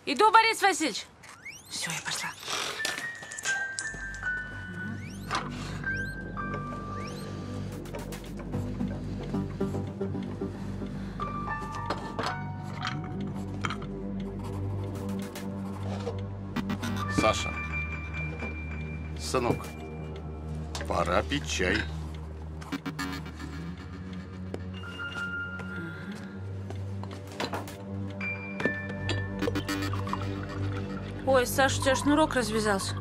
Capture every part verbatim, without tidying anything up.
Иду, Борис Васильевич. Все, я пошла. Саша, сынок, пора пить чай. Ой, Саша, у тебя шнурок развязался.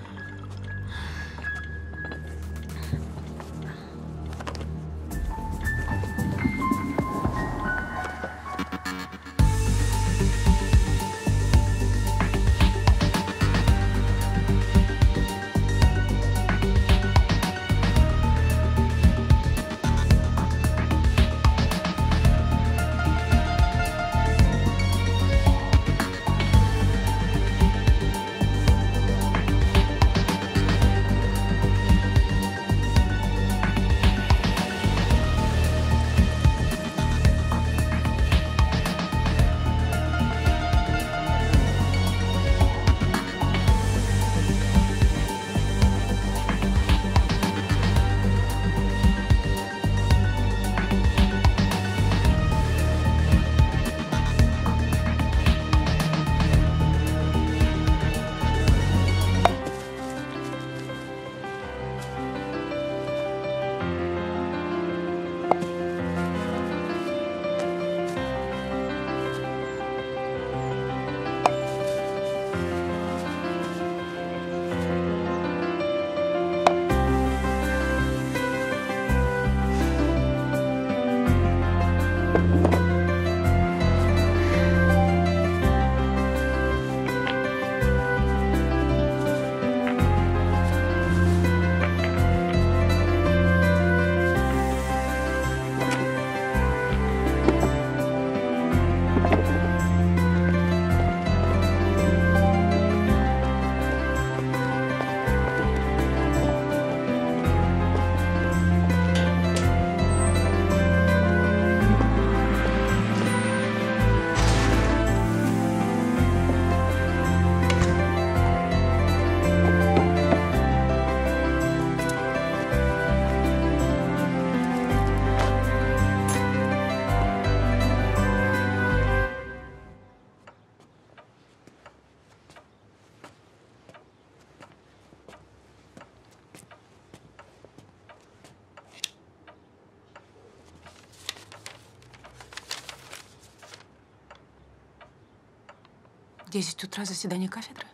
Десять утра, заседание кафедры.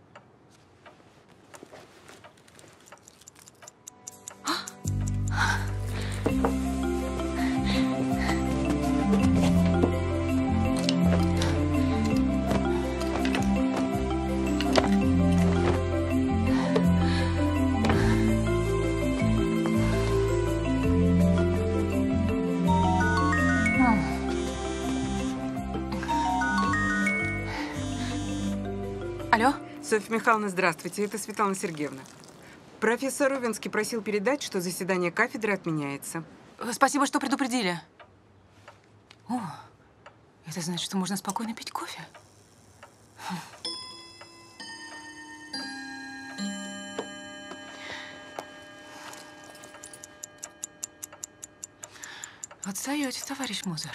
Алло? Софья Михайловна, здравствуйте. Это Светлана Сергеевна. Профессор Рувинский просил передать, что заседание кафедры отменяется. Спасибо, что предупредили. О, это значит, что можно спокойно пить кофе. Отстаете, товарищ Мозер.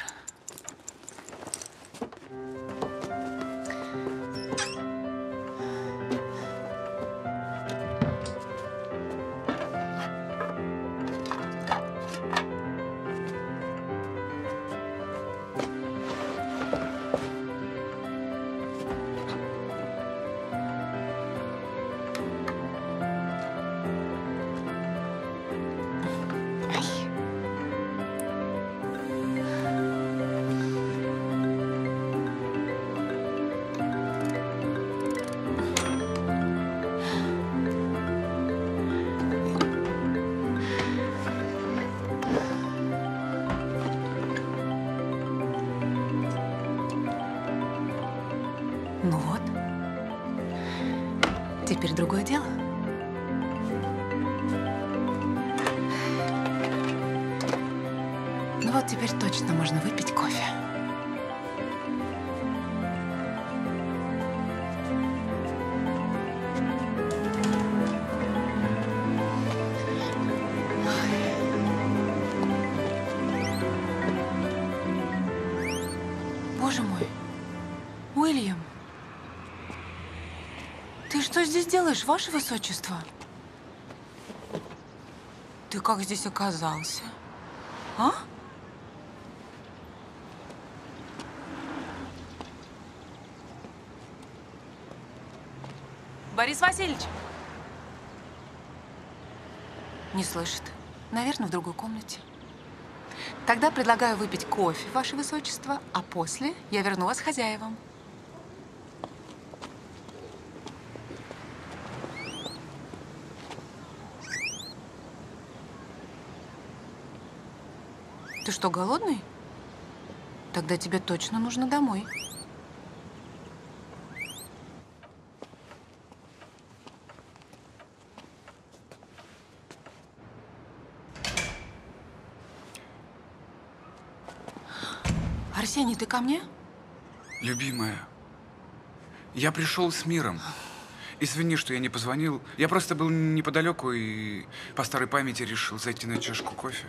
Ну вот. Теперь другое дело. Ну вот теперь точно можно выпить кофе. здесь делаешь, ваше высочество? Ты как здесь оказался? А? Борис Васильевич! Не слышит. Наверное, в другой комнате. Тогда предлагаю выпить кофе, ваше высочество, а после я верну вас хозяевам. Ты что, голодный? Тогда тебе точно нужно домой. Арсений, ты ко мне? Любимая, я пришел с миром. Извини, что я не позвонил. Я просто был неподалеку и по старой памяти решил зайти на чашку кофе.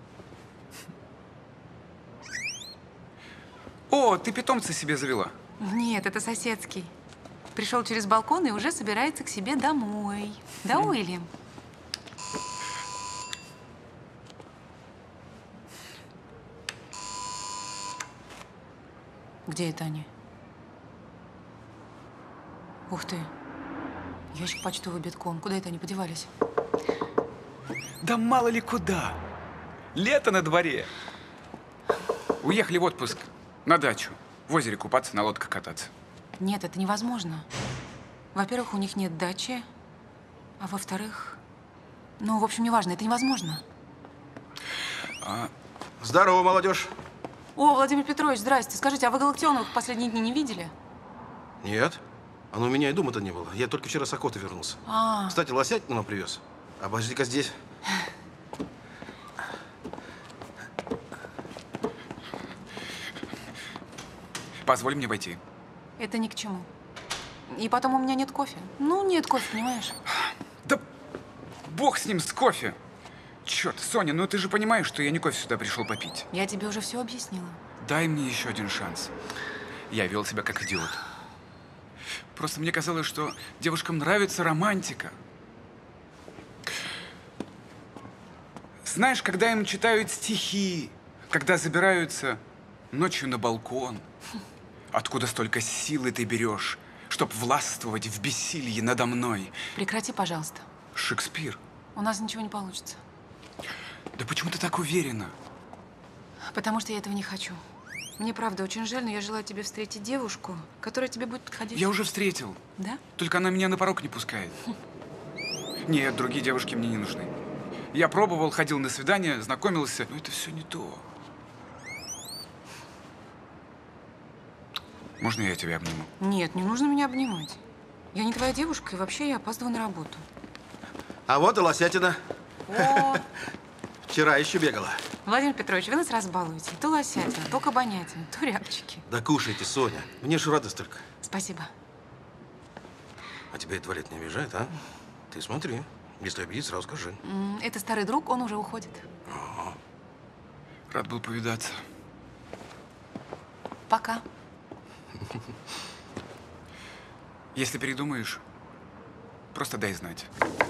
О, ты питомца себе завела? Нет, это соседский. Пришел через балкон и уже собирается к себе домой. Да, Уильям? Где это они? Ух ты. Ящик почтовый битком. Куда это они подевались? Да мало ли куда. Лето на дворе. Уехали в отпуск. На дачу. В озере купаться, на лодках кататься. Нет, это невозможно. Во-первых, у них нет дачи. А во-вторых… Ну, в общем, неважно, это невозможно. А... Здорово, молодежь. О, Владимир Петрович, здрасте. Скажите, а вы Галактионовых в последние дни не видели? Нет. А ну, у меня и дома-то не было. Я только вчера с охоты вернулся. А, Кстати, лосятину нам привез. Обожди-ка здесь. Позволь мне войти. это ни к чему. И потом у меня нет кофе. Ну, нет кофе, понимаешь? Да бог с ним, с кофе. Черт, Соня, ну ты же понимаешь, что я не кофе сюда пришел попить. Я тебе уже все объяснила. Дай мне еще один шанс. Я вел себя как идиот. Просто мне казалось, что девушкам нравится романтика. Знаешь, когда им читают стихи, когда забираются ночью на балкон, откуда столько силы ты берешь, чтоб властвовать в бессилии надо мной? Прекрати, пожалуйста. Шекспир. У нас ничего не получится. Да почему ты так уверена? Потому что я этого не хочу. Мне правда очень жаль, но я желаю тебе встретить девушку, которая тебе будет подходить. Я уже встретил. Да? Только она меня на порог не пускает. Нет, другие девушки мне не нужны. Я пробовал, ходил на свидания, знакомился, но это все не то. Можно я тебя обниму? Нет, не нужно меня обнимать. Я не твоя девушка, и вообще я опаздываю на работу. А вот и лосятина. О, Вчера еще бегала. Владимир Петрович, вы нас разбалуете. То лосятина, то кабанятина, то рябчики. Да кушайте, Соня. Мне ж радость только. Спасибо. А тебя это Валет не обижает, а? Ты смотри. Если обидит, сразу скажи. М, Это старый друг, он уже уходит. Рад был повидаться. Пока. Если передумаешь, просто дай знать.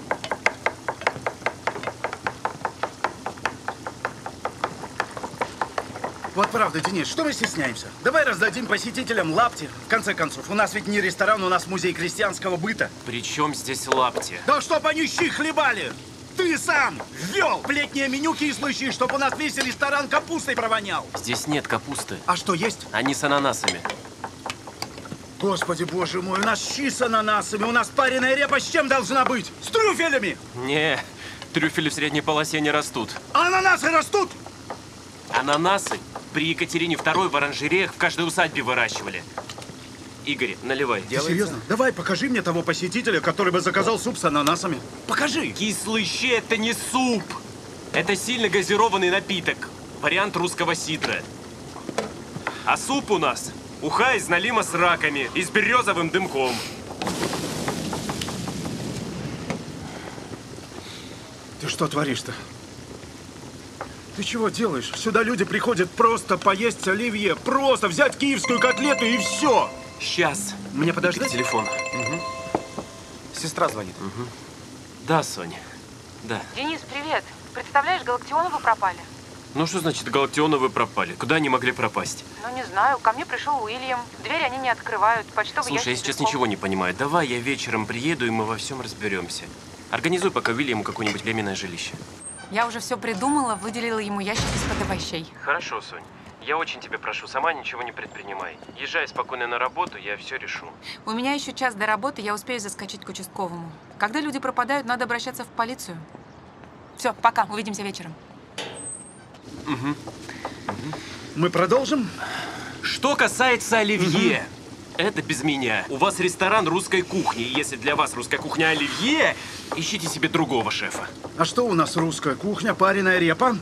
Вот правда, Денис, что мы стесняемся? Давай раздадим посетителям лапти. В конце концов, у нас ведь не ресторан, у нас музей крестьянского быта. При чем здесь лапти? Да чтоб они щи хлебали! Ты сам ввел в летнее меню кислые щи, чтоб у нас весь ресторан капустой провонял. Здесь нет капусты. А что есть? Они с ананасами. Господи, боже мой, у нас щи с ананасами, у нас пареная репа с чем должна быть? С трюфелями! Не, трюфели в средней полосе не растут. А ананасы растут! Ананасы при Екатерине второй в оранжереях в каждой усадьбе выращивали. Игорь, наливай. Ты серьезно? Давай, покажи мне того посетителя, который бы заказал суп с ананасами. Покажи! Кислые щи – это не суп. Это сильно газированный напиток. Вариант русского сидра. А суп у нас уха из налима с раками и с березовым дымком. Ты что творишь-то? Ты чего делаешь? Сюда люди приходят просто поесть оливье, просто взять киевскую котлету и все. Сейчас. Мне подождать? Телефон. Сестра звонит. Угу. Да, Соня. Да. Денис, привет. Представляешь, Галактионовы пропали. Ну что значит Галактионовы пропали? Куда они могли пропасть? Ну, не знаю. Ко мне пришел Уильям. Дверь они не открывают. Почтовый Слушай, я ящик сейчас без ничего не понимаю. Давай я вечером приеду, и мы во всем разберемся. Организуй пока Уильяму какое-нибудь временное жилище. Я уже все придумала, выделила ему ящик из-под овощей. Хорошо, Сонь. Я очень тебя прошу, сама ничего не предпринимай. Езжай спокойно на работу, я все решу. У меня еще час до работы, я успею заскочить к участковому. Когда люди пропадают, надо обращаться в полицию. Все, пока, увидимся вечером. Угу. Мы продолжим? Что касается оливье, это без меня. У вас ресторан русской кухни, и если для вас русская кухня оливье, ищите себе другого шефа. А что у нас русская кухня? Пареная репа?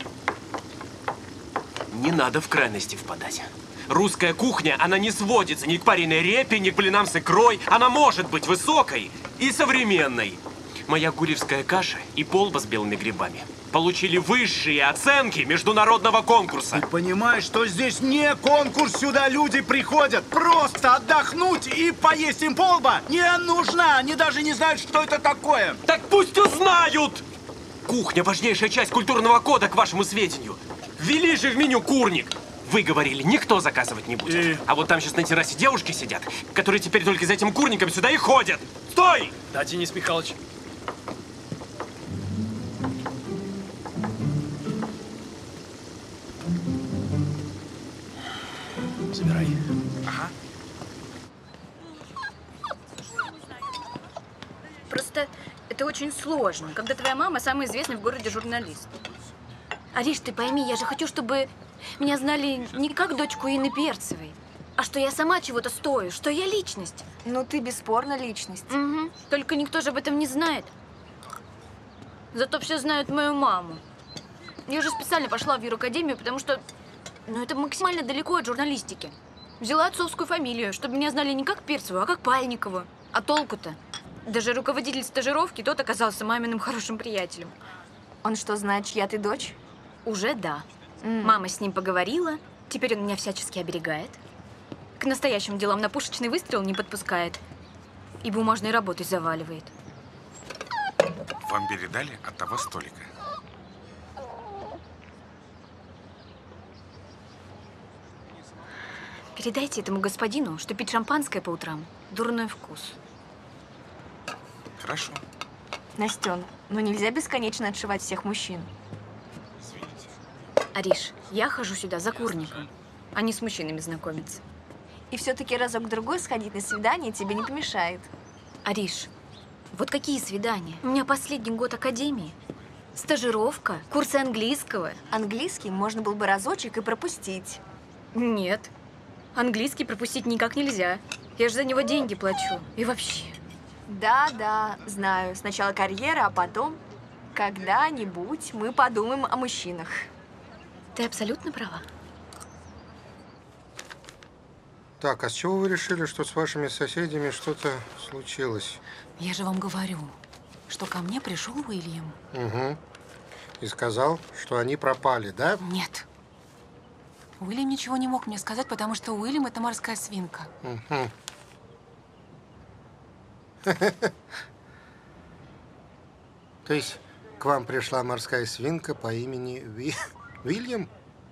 Не надо в крайности впадать. Русская кухня, она не сводится ни к пареной репе, ни к блинам с икрой. Она может быть высокой и современной. Моя гурьевская каша и полба с белыми грибами получили высшие оценки международного конкурса. Ты понимаешь, что здесь не конкурс, сюда люди приходят просто отдохнуть и поесть, им полба не нужна, они даже не знают, что это такое. Так пусть узнают! Кухня – важнейшая часть культурного кода, к вашему сведению. Ввели же в меню курник. Вы говорили, никто заказывать не будет. И... А вот там сейчас на террасе девушки сидят, которые теперь только за этим курником сюда и ходят. Стой! Да, Денис Михайлович. Забирай. Ага. Просто это очень сложно, когда твоя мама самый известный в городе журналист. Ариш, ты пойми, я же хочу, чтобы меня знали не как дочку Инны Перцевой, а что я сама чего-то стою, что я личность. Ну, ты бесспорно личность. Угу. Только никто же об этом не знает. Зато все знают мою маму. Я же специально пошла в юракадемию, потому что, ну, это максимально далеко от журналистики. Взяла отцовскую фамилию, чтобы меня знали не как Перцеву, а как Пальникову. А толку-то? Даже руководитель стажировки, тот оказался маминым хорошим приятелем. Он что, знает, чья ты дочь? Уже да. Mm. Мама с ним поговорила, теперь он меня всячески оберегает. К настоящим делам на пушечный выстрел не подпускает. И бумажной работой заваливает. Вам передали от того столика. Передайте этому господину, что пить шампанское по утрам – дурной вкус. Хорошо. Настен, ну нельзя бесконечно отшивать всех мужчин. Ариш, я хожу сюда за курником, а не с мужчинами знакомиться. И все-таки разок-другой сходить на свидание тебе не помешает. Ариш, вот какие свидания? У меня последний год академии. Стажировка, курсы английского. Английский можно было бы разочек и пропустить. Нет, английский пропустить никак нельзя. Я же за него деньги плачу. И вообще. Да-да, знаю. Сначала карьера, а потом когда-нибудь мы подумаем о мужчинах. Ты абсолютно права. Так, а с чего вы решили, что с вашими соседями что-то случилось? Я же вам говорю, что ко мне пришел Уильям. Угу. И сказал, что они пропали, да? Нет. Уильям ничего не мог мне сказать, потому что Уильям – это морская свинка. Угу. То есть к вам пришла морская свинка по имени Ви... Уильям?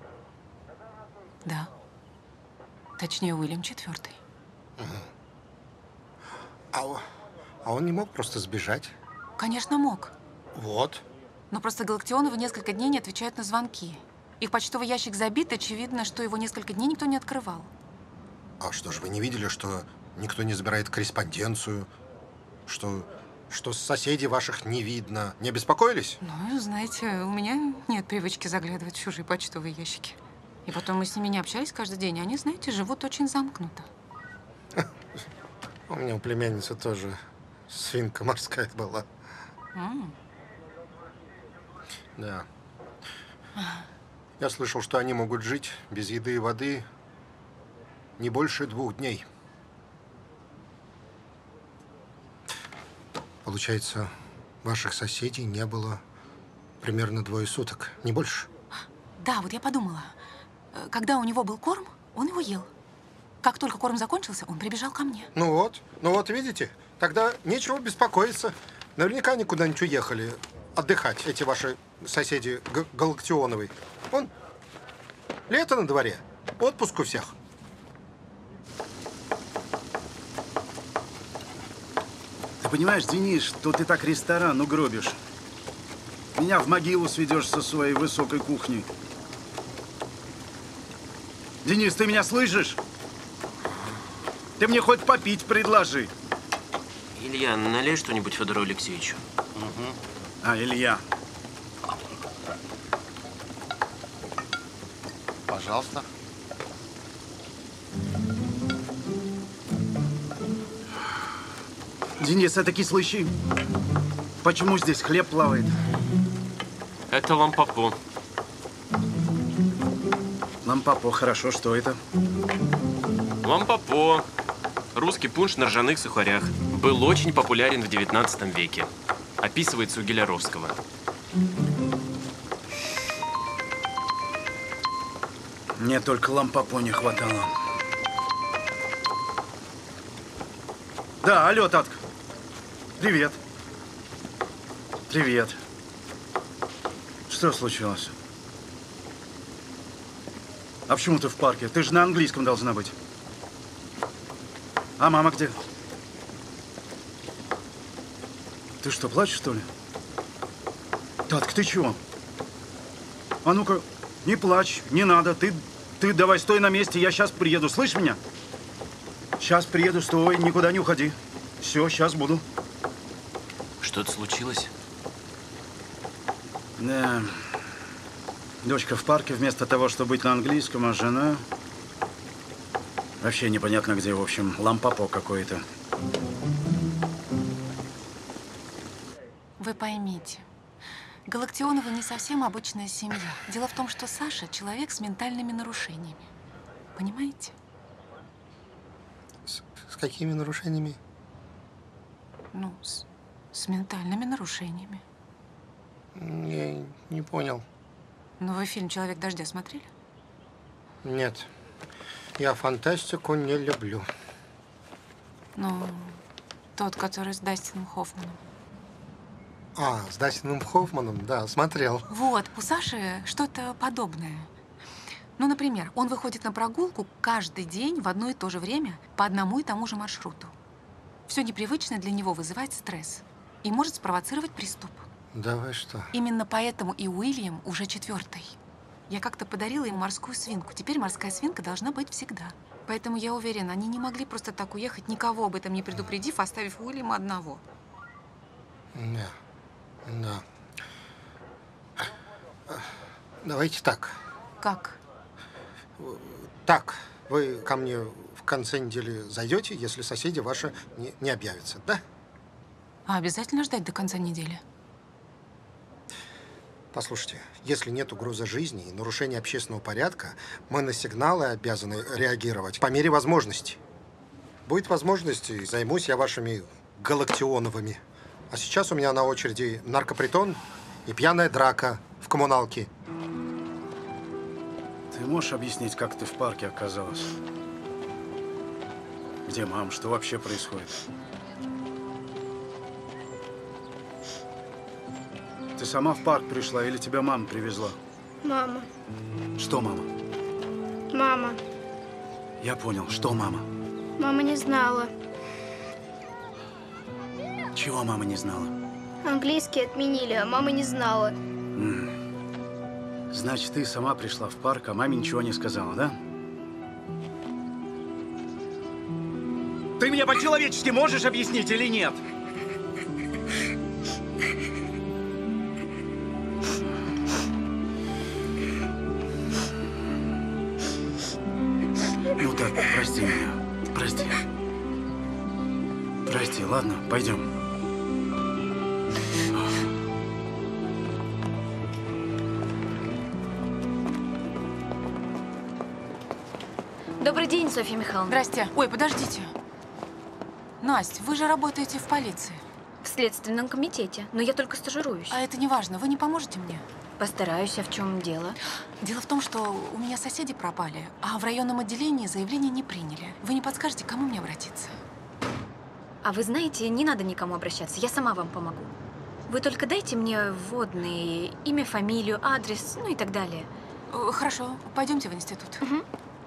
Да. Точнее, Уильям четвертый. Угу. А, о- а он не мог просто сбежать? Конечно, мог. Вот. Но просто Галактионовы несколько дней не отвечают на звонки. Их почтовый ящик забит, очевидно, что его несколько дней никто не открывал. А что ж, вы не видели, что никто не забирает корреспонденцию? Что, что соседей ваших не видно? Не беспокоились? Ну, знаете, у меня нет привычки заглядывать в чужие почтовые ящики. И потом мы с ними не общались каждый день. Они, знаете, живут очень замкнуто. У меня у племянницы тоже свинка морская была. М. Да. Я слышал, что они могут жить без еды и воды не больше двух дней. Получается, ваших соседей не было примерно двое суток, не больше? Да, вот я подумала. э, Когда у него был корм, он его ел. Как только корм закончился, он прибежал ко мне. Ну вот, ну вот видите, тогда нечего беспокоиться. Наверняка они куда-нибудь уехали отдыхать, эти ваши соседи Г Галактионовы. Вон, лето на дворе, отпуск у всех. Ты понимаешь, Денис, что ты так ресторан угробишь? Меня в могилу сведешь со своей высокой кухней. Денис, ты меня слышишь? Ты мне хоть попить предложи. Илья, налей что-нибудь Федору Алексеевичу. Угу. А, Илья. Пожалуйста. Денис, это кислый щи. Почему здесь хлеб плавает? Это лампапо. Лампапо, хорошо, что это? Лампапо. Русский пунш на ржаных сухарях. Был очень популярен в девятнадцатом веке. Описывается у Геляровского. Мне только лампапо не хватало. Да, алло, Татка. Привет. Привет. Что случилось? А почему ты в парке? Ты же на английском должна быть. А мама где? Ты что, плачешь, что ли? Татка, ты чего? А ну-ка, не плачь, не надо. Ты, ты давай стой на месте, я сейчас приеду. Слышь меня? Сейчас приеду, стой, никуда не уходи. Все, сейчас буду. Что-то случилось? Да. Дочка в парке вместо того, чтобы быть на английском, а жена... Вообще непонятно где, в общем, лампапо какое-то. Вы поймите, Галактионовы не совсем обычная семья. Дело в том, что Саша – человек с ментальными нарушениями. Понимаете? С, с какими нарушениями? Ну, с, с ментальными нарушениями. Не, не понял. Ну, вы фильм «Человек дождя» смотрели? Нет. Я фантастику не люблю. Ну, тот, который с Дастином Хоффманом. А, с Дастином Хоффманом, да, смотрел. Вот, у Саши что-то подобное. Ну, например, он выходит на прогулку каждый день в одно и то же время по одному и тому же маршруту. Все непривычное для него вызывает стресс и может спровоцировать приступ. Давай что? Именно поэтому и Уильям уже четвертый. Я как-то подарила ему морскую свинку. Теперь морская свинка должна быть всегда. Поэтому я уверена, они не могли просто так уехать, никого об этом не предупредив, оставив Уильяма одного. Да. Да. Давайте так. Как? Так, вы ко мне в конце недели зайдете, если соседи ваши не, не объявятся, да? А обязательно ждать до конца недели? Послушайте, если нет угрозы жизни и нарушения общественного порядка, мы на сигналы обязаны реагировать по мере возможности. Будет возможность, и займусь я вашими Галактионовыми. А сейчас у меня на очереди наркопритон и пьяная драка в коммуналке. Ты можешь объяснить, как ты в парке оказалась? Где мама? Что вообще происходит? Ты сама в парк пришла или тебя мама привезла? Мама. Что мама? Мама. Я понял. Что мама? Мама не знала. Чего мама не знала? Английский отменили, а мама не знала. М-м. Значит, ты сама пришла в парк, а маме ничего не сказала, да? Ты мне по-человечески можешь объяснить или нет? Ну так, прости меня. Прости. Прости, ладно, пойдем. Добрый день, Софья Михайловна. Здрасте. Ой, подождите. Настя, вы же работаете в полиции. В следственном комитете, но я только стажируюсь. А это не важно. Вы не поможете мне? Постараюсь, а в чем дело? Дело в том, что у меня соседи пропали, а в районном отделении заявление не приняли. Вы не подскажете, к кому мне обратиться? А вы знаете, не надо никому обращаться, я сама вам помогу. Вы только дайте мне вводные, имя, фамилию, адрес, ну и так далее. Хорошо, пойдемте в институт. Угу.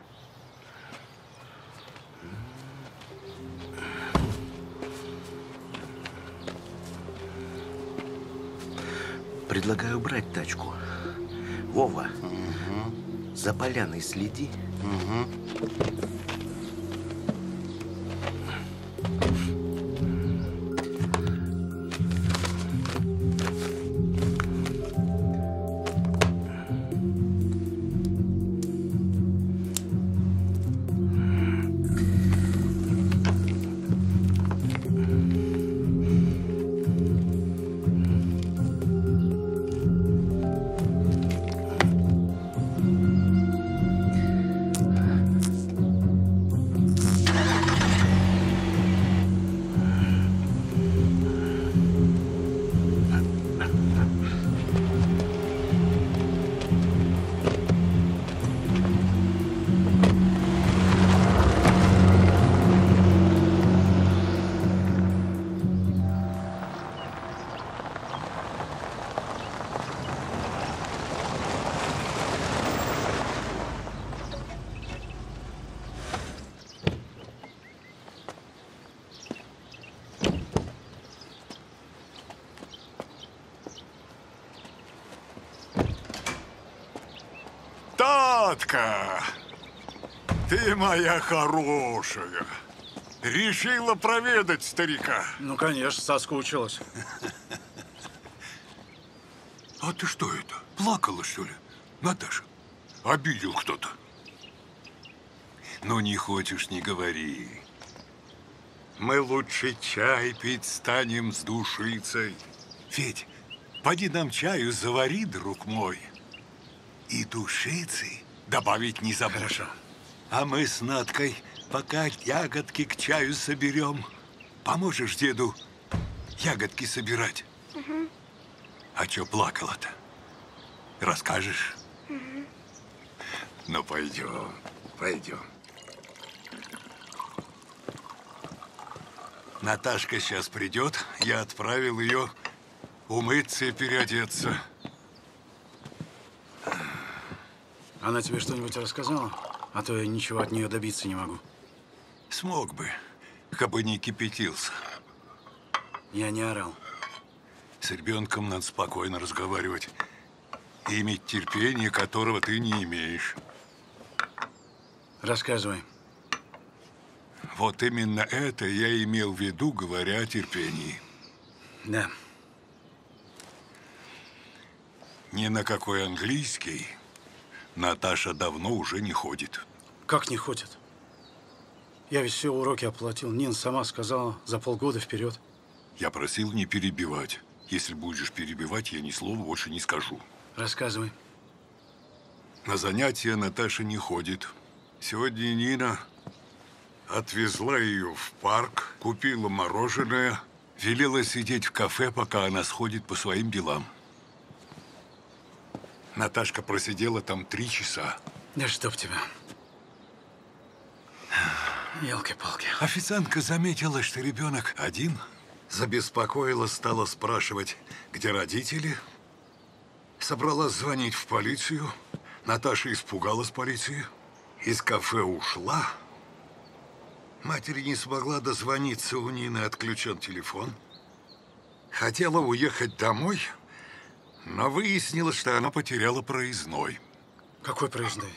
Предлагаю брать тачку. Вова, Угу. за поляной следи. Угу. Татка, ты моя хорошая. Решила проведать старика. Ну, конечно, соскучилась. А ты что это? Плакала, что ли? Наташа, обидел кто-то? Ну, не хочешь, не говори. Мы лучше чай пить станем с душицей. Федь, поди нам чаю завари, друг мой. И душицы добавить не забудь. Хорошо. А мы с Надкой пока ягодки к чаю соберем. Поможешь деду ягодки собирать? Угу. А чё плакала-то? Расскажешь? Угу. Ну, пойдем, пойдем. Наташка сейчас придет. Я отправил ее умыться и переодеться. Она тебе что-нибудь рассказала? А то я ничего от нее добиться не могу. Смог бы, кабы не кипятился. Я не орал. С ребенком надо спокойно разговаривать и иметь терпение, которого ты не имеешь. Рассказывай. Вот именно это я имел в виду, говоря о терпении. Да. Ни на какой английский Наташа давно уже не ходит. Как не ходит? Я ведь все уроки оплатил. Нина сама сказала, за полгода вперед. Я просил не перебивать. Если будешь перебивать, я ни слова больше не скажу. Рассказывай. На занятия Наташа не ходит. Сегодня Нина отвезла ее в парк, купила мороженое, велела сидеть в кафе, пока она сходит по своим делам. Наташка просидела там три часа. Да чтоб тебя. Елки-палки. Официантка заметила, что ребенок один. Забеспокоилась, стала спрашивать, где родители. Собралась звонить в полицию. Наташа испугалась полиции. Из кафе ушла. Матери не смогла дозвониться, у Нины отключен телефон. Хотела уехать домой, но выяснилось, что она потеряла проездной. Какой проездной?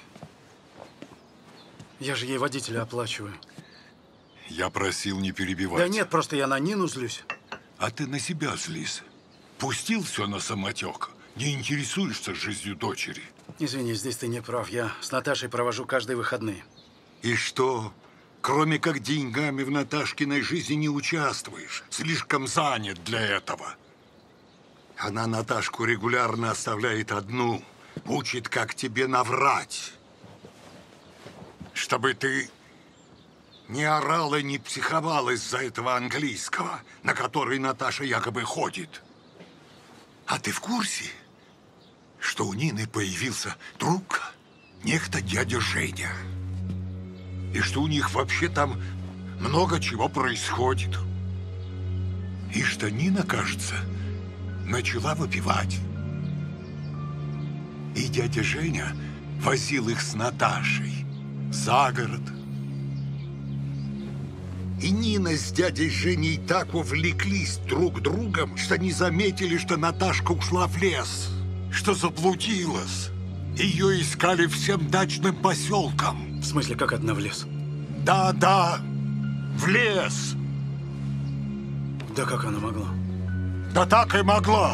Я же ей водителя оплачиваю. Я просил не перебивать. Да нет, просто я на Нину злюсь. А ты на себя злись. Пустил все на самотек. Не интересуешься жизнью дочери. Извини, здесь ты не прав. Я с Наташей провожу каждые выходные. И что? Кроме как деньгами в Наташкиной жизни не участвуешь. Слишком занят для этого. Она Наташку регулярно оставляет одну. Учит, как тебе наврать. Чтобы ты не орала, не психовала из-за этого английского, на который Наташа якобы ходит. А ты в курсе, что у Нины появился друг, некто дядя Женя? И что у них вообще там много чего происходит. И что Нина, кажется, начала выпивать. И дядя Женя возил их с Наташей за город. И Нина с дядей Женей так увлеклись друг другом, что не заметили, что Наташка ушла в лес, что заблудилась. Ее искали всем дачным поселкам. В смысле, как одна в лес? Да, да, в лес. Да как она могла? Да так и могла.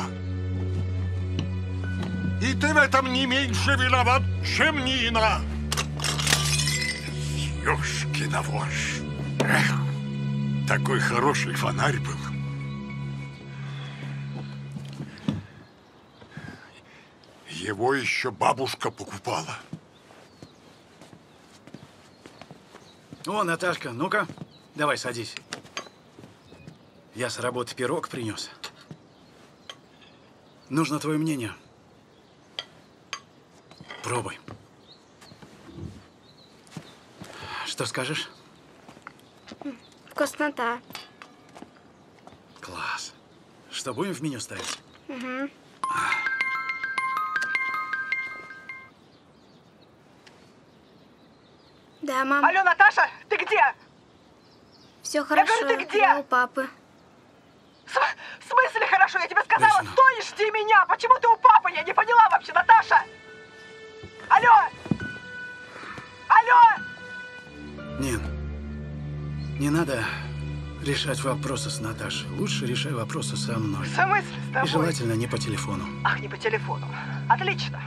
И ты в этом не меньше виноват, чем Нина. Ёшкина вошь. Эх, такой хороший фонарь был. Его еще бабушка покупала. О, Наташка, ну-ка, давай садись. Я с работы пирог принес. Нужно твое мнение. Пробуй. Что скажешь? Вкуснота. Класс. Что, будем в меню ставить? Угу. Да, мам. Алло, Наташа, ты где? Все хорошо. Я говорю, ты где? Я у папы. С в смысле хорошо? Я тебе сказала, стой и жди меня. Почему ты у папы? Я не поняла вообще, Наташа. Алло! Алло! Нин, не надо решать вопросы с Наташей. Лучше решай вопросы со мной. В смысле с тобой? И желательно не по телефону. Ах, не по телефону. Отлично.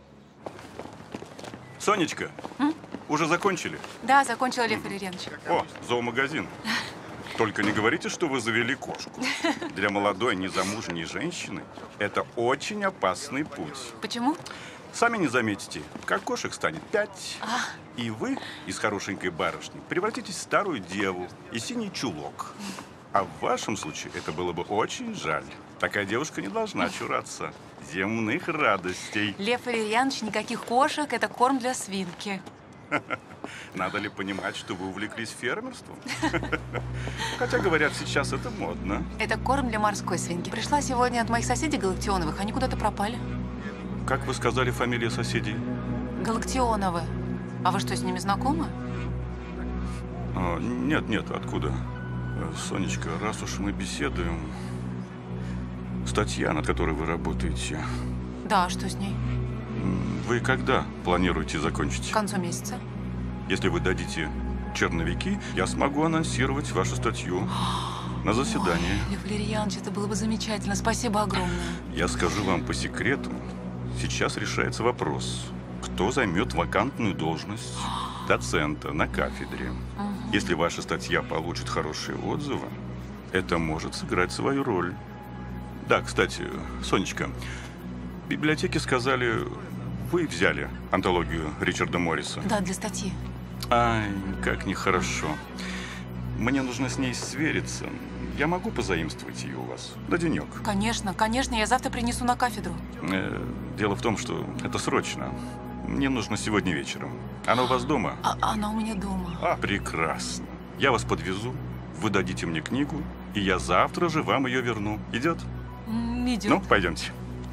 Сонечка, М? уже закончили? Да, закончила, Лев Валерьянович. О, зоомагазин. Только не говорите, что вы завели кошку. Для молодой незамужней женщины это очень опасный путь. Почему? Сами не заметите, как кошек станет пять, А. и вы из хорошенькой барышни превратитесь в старую деву и синий чулок. А в вашем случае это было бы очень жаль. Такая девушка не должна чураться земных радостей. Лев Валерьянович, никаких кошек, это корм для свинки. Надо ли понимать, что вы увлеклись фермерством? Хотя, говорят, сейчас это модно. Это корм для морской свинки. Пришла сегодня от моих соседей Галактионовых, они куда-то пропали. Как вы сказали фамилии соседей? Галактионовы. А вы что, с ними знакомы? А, нет, нет, откуда? Сонечка, раз уж мы беседуем, статья, над которой вы работаете, Да, что с ней? вы когда планируете К закончить? концу месяца. Если вы дадите черновики, я смогу анонсировать вашу статью на заседании. Ой, Лев Валерьянович, это было бы замечательно. Спасибо огромное. Я скажу вам по секрету, сейчас решается вопрос, кто займет вакантную должность доцента на кафедре. Если ваша статья получит хорошие отзывы, это может сыграть свою роль. Да, кстати, Сонечка, в библиотеке сказали, вы взяли антологию Ричарда Морриса. Да, для статьи. Ай, как нехорошо. Мне нужно с ней свериться. Я могу позаимствовать ее у вас на денек? Конечно, конечно, я завтра принесу на кафедру. Э, дело в том, что это срочно. Мне нужно сегодня вечером. Она у вас дома? А она у меня дома. А, прекрасно. Я вас подвезу, вы дадите мне книгу, и я завтра же вам ее верну. Идет? М, Идет. Ну, пойдемте.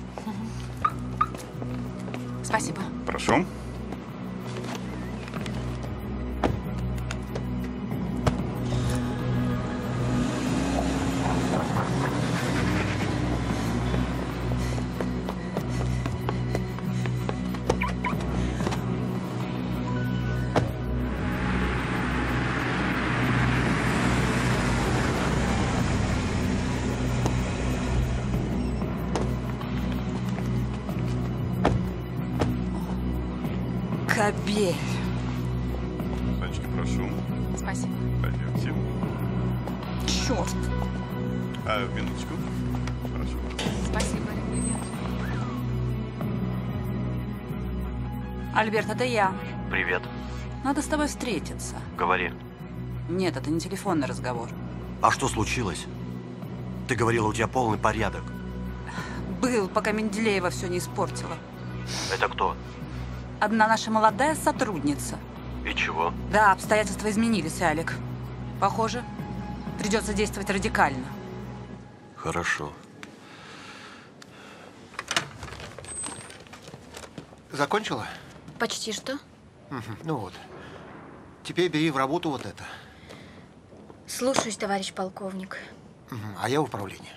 Спасибо. Прошу. Кобель. Дочки, прошу. Спасибо. Пойдемте. Черт. А, минуточку. Прошу. Спасибо, Лев Валерьянович. Альберт, это я. Привет. Надо с тобой встретиться. Говори. Нет, это не телефонный разговор. А что случилось? Ты говорила, у тебя полный порядок. Был, пока Менделеева все не испортила. Это кто? Одна наша молодая сотрудница. И чего? Да, обстоятельства изменились, Алик. Похоже, придется действовать радикально. Хорошо. Закончила? Почти что. Угу. Ну вот. Теперь бери в работу вот это. Слушаюсь, товарищ полковник. Угу. А я в управлении.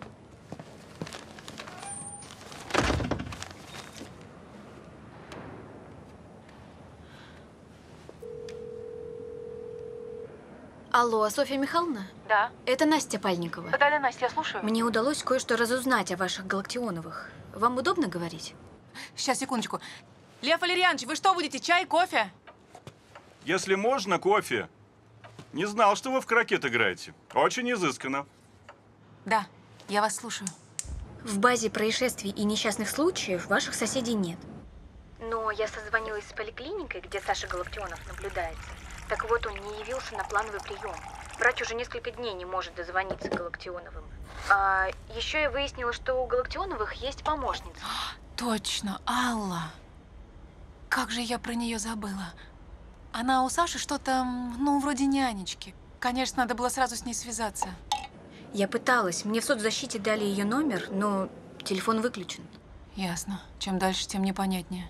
Алло, Софья Михайловна? Да. Это Настя Пальникова. Да-да, Настя, я слушаю. Мне удалось кое-что разузнать о ваших Галактионовых. Вам удобно говорить? Сейчас, секундочку. Лев Валерьянович, вы что будете, чай, кофе? Если можно, кофе. Не знал, что вы в крокет играете. Очень изысканно. Да, я вас слушаю. В базе происшествий и несчастных случаев ваших соседей нет. Но я созвонилась с поликлиникой, где Саша Галактионов наблюдается. Так вот, он не явился на плановый прием. Врач уже несколько дней не может дозвониться Галактионовым. А еще я выяснила, что у Галактионовых есть помощница. Точно, Алла. Как же я про нее забыла. Она у Саши что-то, ну, вроде нянечки. Конечно, надо было сразу с ней связаться. Я пыталась. Мне в соцзащите дали ее номер, но телефон выключен. Ясно. Чем дальше, тем непонятнее.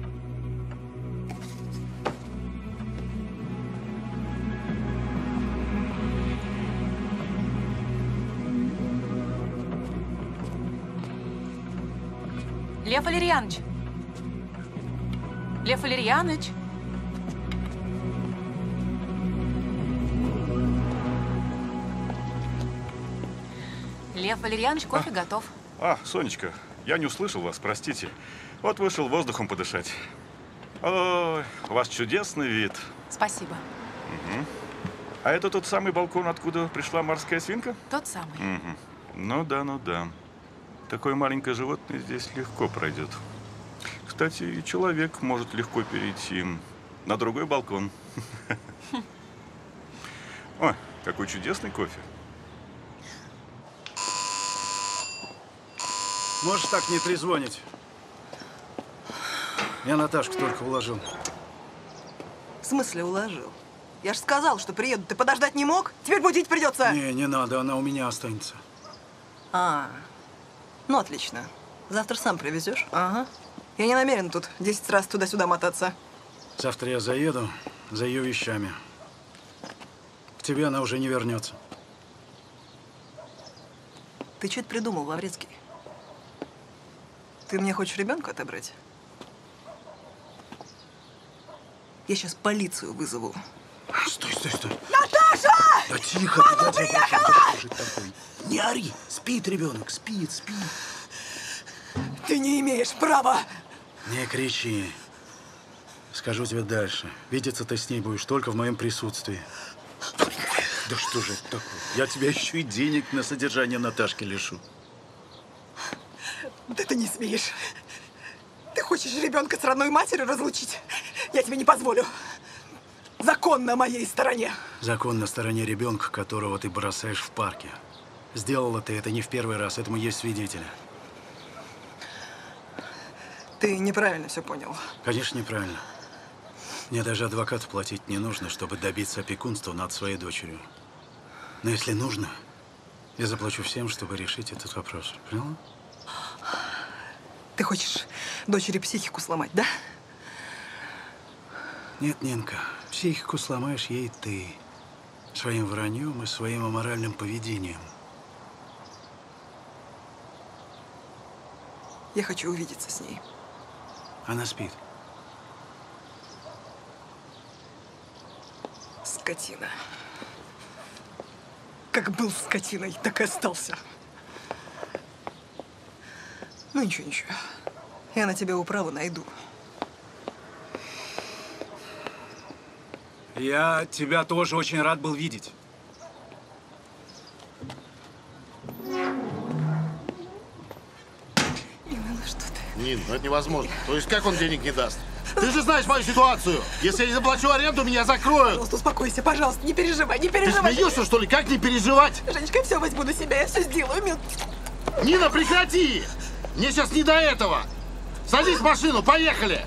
Лев Валерьянович! Лев Валерьянович! Лев Валерьянович, кофе а. готов. А, Сонечка, я не услышал вас, простите. Вот вышел воздухом подышать. Ой, у вас чудесный вид. Спасибо. Угу. А это тот самый балкон, откуда пришла морская свинка? Тот самый. Угу. Ну да, ну да. Такое маленькое животное здесь легко пройдет. Кстати, и человек может легко перейти на другой балкон. Ой, какой чудесный кофе. Можешь так не трезвонить. Я Наташку только уложил. В смысле уложил? Я же сказал, что приеду. Ты подождать не мог? Теперь будить придется. Не, не надо, она у меня останется. А, ну отлично. Завтра сам привезешь? Ага. Я не намерен тут десять раз туда-сюда мотаться. Завтра я заеду за ее вещами. К тебе она уже не вернется. Ты что-то придумал, Лаврецкий? Ты мне хочешь ребенка отобрать? Я сейчас полицию вызову. Стой, стой, стой. Наташа! Да тихо, Мама ты, приехала! ты такой. Не ори, спит ребенок, спит, спит. Ты не имеешь права! Не кричи. Скажу тебе дальше. Видеться ты с ней будешь только в моем присутствии. Да что же это такое? Я тебя еще и денег на содержание Наташки лишу. Да ты не смеешь. Ты хочешь ребенка с родной матерью разлучить? Я тебе не позволю. Закон на моей стороне. Закон на стороне ребенка, которого ты бросаешь в парке. Сделала ты это не в первый раз, этому есть свидетели. Ты неправильно все понял. Конечно, неправильно. Мне даже адвокату платить не нужно, чтобы добиться опекунства над своей дочерью. Но если нужно, я заплачу всем, чтобы решить этот вопрос. Поняла? Ты хочешь дочери психику сломать, да? Нет, Нинка, психику сломаешь ей ты. Своим враньем и своим аморальным поведением. Я хочу увидеться с ней. Она спит. Скотина. Как был скотиной, так и остался. Ну ничего, ничего. Я на тебя управу найду. Я тебя тоже очень рад был видеть. Нин, ну это невозможно. То есть как он денег не даст? Ты же знаешь мою ситуацию. Если я не заплачу аренду, меня закроют. Пожалуйста, успокойся, пожалуйста, не переживай, не Ты переживай. смеешься, что ли? Как не переживать? Женечка, я все возьму на себя, я все сделаю, мил. Нина, прекрати! Мне сейчас не до этого. Садись в машину, поехали!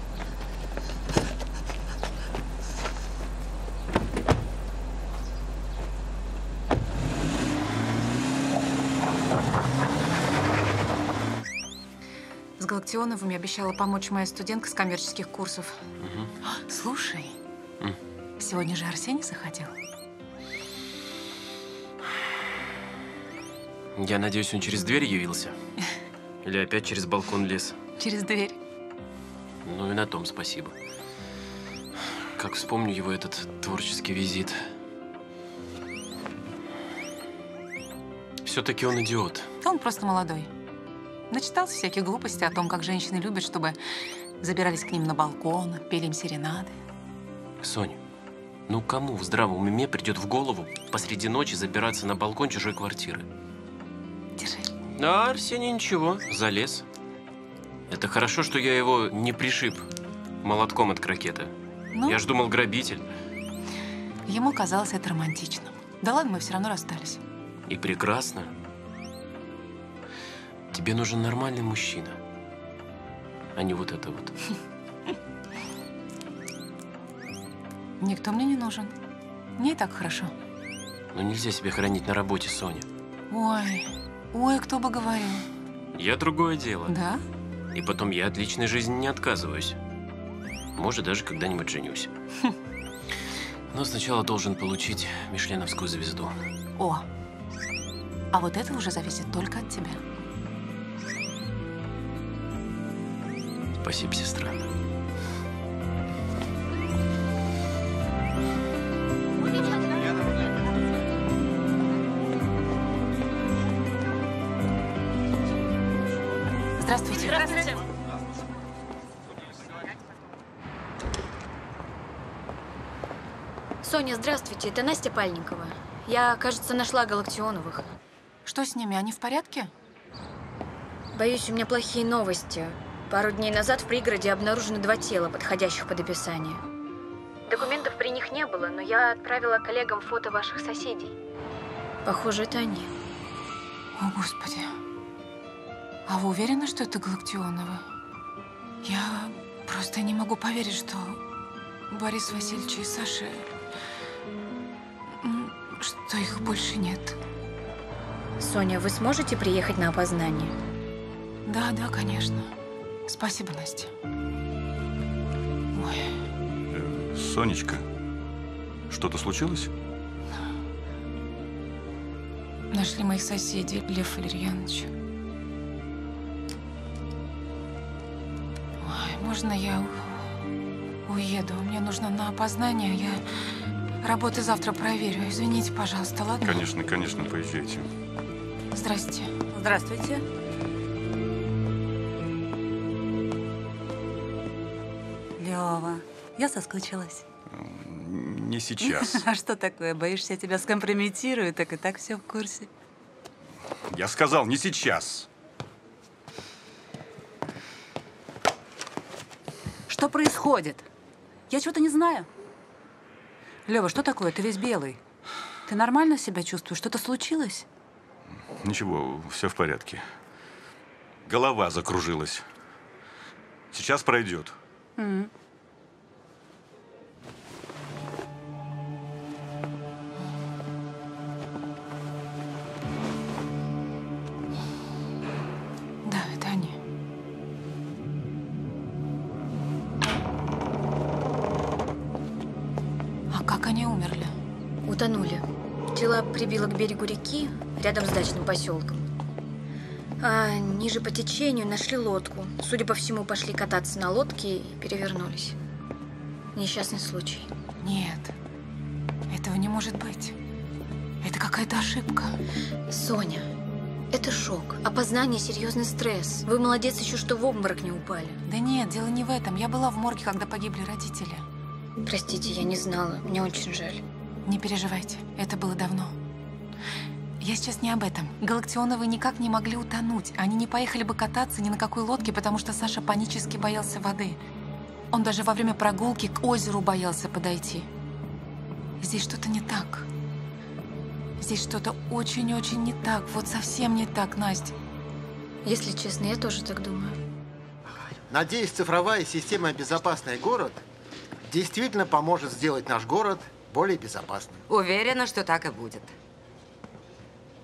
С Галактионовыми обещала помочь моя студентка с коммерческих курсов. Угу. Слушай, М. сегодня же Арсений заходил. Я надеюсь, он через дверь явился? Или опять через балкон лез? Через дверь. Ну и на том спасибо. Как вспомню его этот творческий визит. Все-таки он идиот. Он просто молодой. Начитался всяких глупостей о том, как женщины любят, чтобы забирались к ним на балкон, пели им серенады. Соня, ну кому в здравом уме придет в голову посреди ночи забираться на балкон чужой квартиры? Держи. А Арсений ничего, залез. Это хорошо, что я его не пришиб молотком от крокета. Ну? Я ж думал, грабитель. Ему казалось это романтичным. Да ладно, мы все равно расстались. И прекрасно. Тебе нужен нормальный мужчина, а не вот это вот. Никто мне не нужен. Мне и так хорошо. Но нельзя себя хранить на работе, Соня. Ой, ой, кто бы говорил. Я другое дело. Да? И потом я от личной жизни не отказываюсь. Может, даже когда-нибудь женюсь. Но сначала должен получить мишленовскую звезду. О, а вот это уже зависит только от тебя. Спасибо, сестра. Здравствуйте. Здравствуйте. Соня, здравствуйте. Это Настя Пальникова. Я, кажется, нашла Галактионовых. Что с ними? Они в порядке? Боюсь, у меня плохие новости. Пару дней назад в пригороде обнаружены два тела, подходящих под описание. Документов при них не было, но я отправила коллегам фото ваших соседей. Похоже, это они. О, Господи. А вы уверены, что это Галактионовы? Я просто не могу поверить, что Борис Васильевич и Саша... что их больше нет. Соня, вы сможете приехать на опознание? Да, да, конечно. Спасибо, Настя. Ой. Э, Сонечка, что-то случилось? Нашли моих соседей, Лев Валерьянович. Ой, можно я уеду? Мне нужно на опознание. Я работы завтра проверю. Извините, пожалуйста, ладно? Конечно, конечно, поезжайте. Здрасте. Здравствуйте. Лёва, я соскучилась. Не сейчас. А что такое? Боишься, я тебя скомпрометирую? Так и так все в курсе. Я сказал, не сейчас. Что происходит? Я чего-то не знаю. Лёва, что такое? Ты весь белый. Ты нормально себя чувствуешь? Что-то случилось? Ничего, все в порядке. Голова закружилась. Сейчас пройдет. М. Да, это они. А как они умерли? Утонули. Тела прибило к берегу реки, рядом с дачным поселком. А ниже по течению нашли лодку. Судя по всему, пошли кататься на лодке и перевернулись. Несчастный случай. Нет, этого не может быть. Это какая-то ошибка. Соня, это шок. Опознание – серьезный стресс. Вы молодец еще, что в обморок не упали. Да нет, дело не в этом. Я была в морге, когда погибли родители. Простите, я не знала. Мне очень жаль. Не переживайте, это было давно. Я сейчас не об этом. Галактионовы никак не могли утонуть. Они не поехали бы кататься ни на какой лодке, потому что Саша панически боялся воды. Он даже во время прогулки к озеру боялся подойти. Здесь что-то не так. Здесь что-то очень-очень не так. Вот совсем не так, Настя. Если честно, я тоже так думаю. Надеюсь, цифровая система «Безопасный город» действительно поможет сделать наш город более безопасным. Уверена, что так и будет.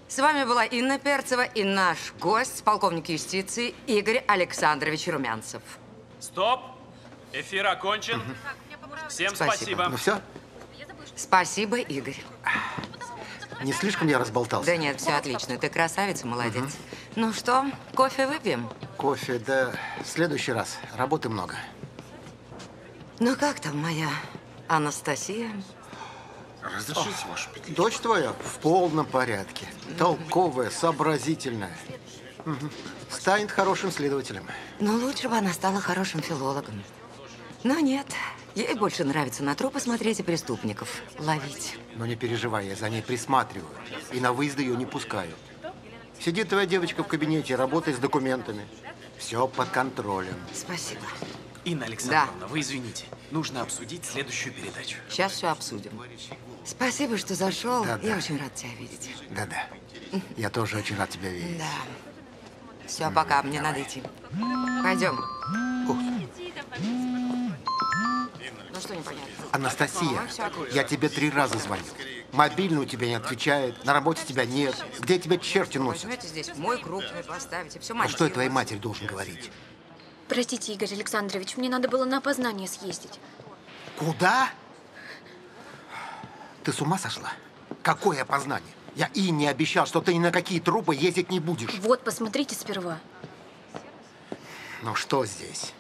С вами была Инна Перцева и наш гость, полковник юстиции Игорь Александрович Румянцев. Стоп! Эфир окончен. Всем спасибо. спасибо. Ну все? Спасибо, Игорь. Не слишком я разболтался? Да нет, все отлично. Ты красавица, молодец. Угу. Ну что, кофе выпьем? Кофе, да в следующий раз. Работы много. Ну как там моя Анастасия? Разрешите, вашу петличку? Дочь твоя в полном порядке. Толковая, сообразительная. Угу. Станет хорошим следователем. Ну, лучше бы она стала хорошим филологом. Но нет, ей больше нравится на трупы смотреть и преступников ловить. Но не переживай, я за ней присматриваю. И на выезды ее не пускаю. Сидит твоя девочка в кабинете, работает с документами. Все под контролем. Спасибо. Инна Александровна, да. Вы извините. Нужно обсудить следующую передачу. Сейчас все обсудим. Спасибо, что зашел. Да, я да. очень рад тебя видеть. Да-да. Я тоже очень рад тебя видеть. Да. Все, пока, мне Давай. надо идти. Пойдем. Ух. Ну что непонятно? Анастасия, я тебе три раза звоню. Мобильный у тебя не отвечает, на работе тебя нет. Где тебя черти носят? Возьмете здесь мой крупный, поставите, все А монтируем. что я твоей матери должен говорить? Простите, Игорь Александрович, мне надо было на опознание съездить. Куда? Ты с ума сошла? Какое опознание? Я и не обещал, что ты ни на какие трупы ездить не будешь. Вот, посмотрите сперва. Ну что здесь?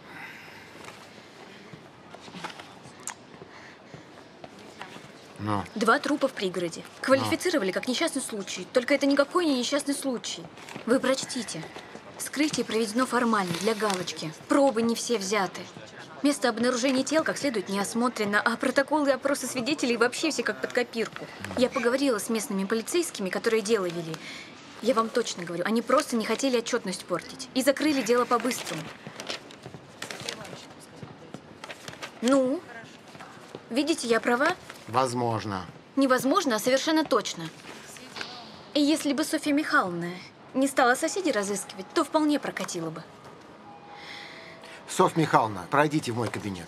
Ну. Два трупа в пригороде. Квалифицировали как несчастный случай. Только это никакой не несчастный случай. Вы прочтите. Вскрытие проведено формально, для галочки. Пробы не все взяты. Место обнаружения тел как следует не осмотрено, а протоколы и опросы свидетелей вообще все как под копирку. Я поговорила с местными полицейскими, которые дело вели. Я вам точно говорю, они просто не хотели отчетность портить. И закрыли дело по-быстрому. Ну? Видите, я права? Возможно. Невозможно, а совершенно точно. И если бы Софья Михайловна не стала соседей разыскивать, то вполне прокатило бы. Софья Михайловна, пройдите в мой кабинет.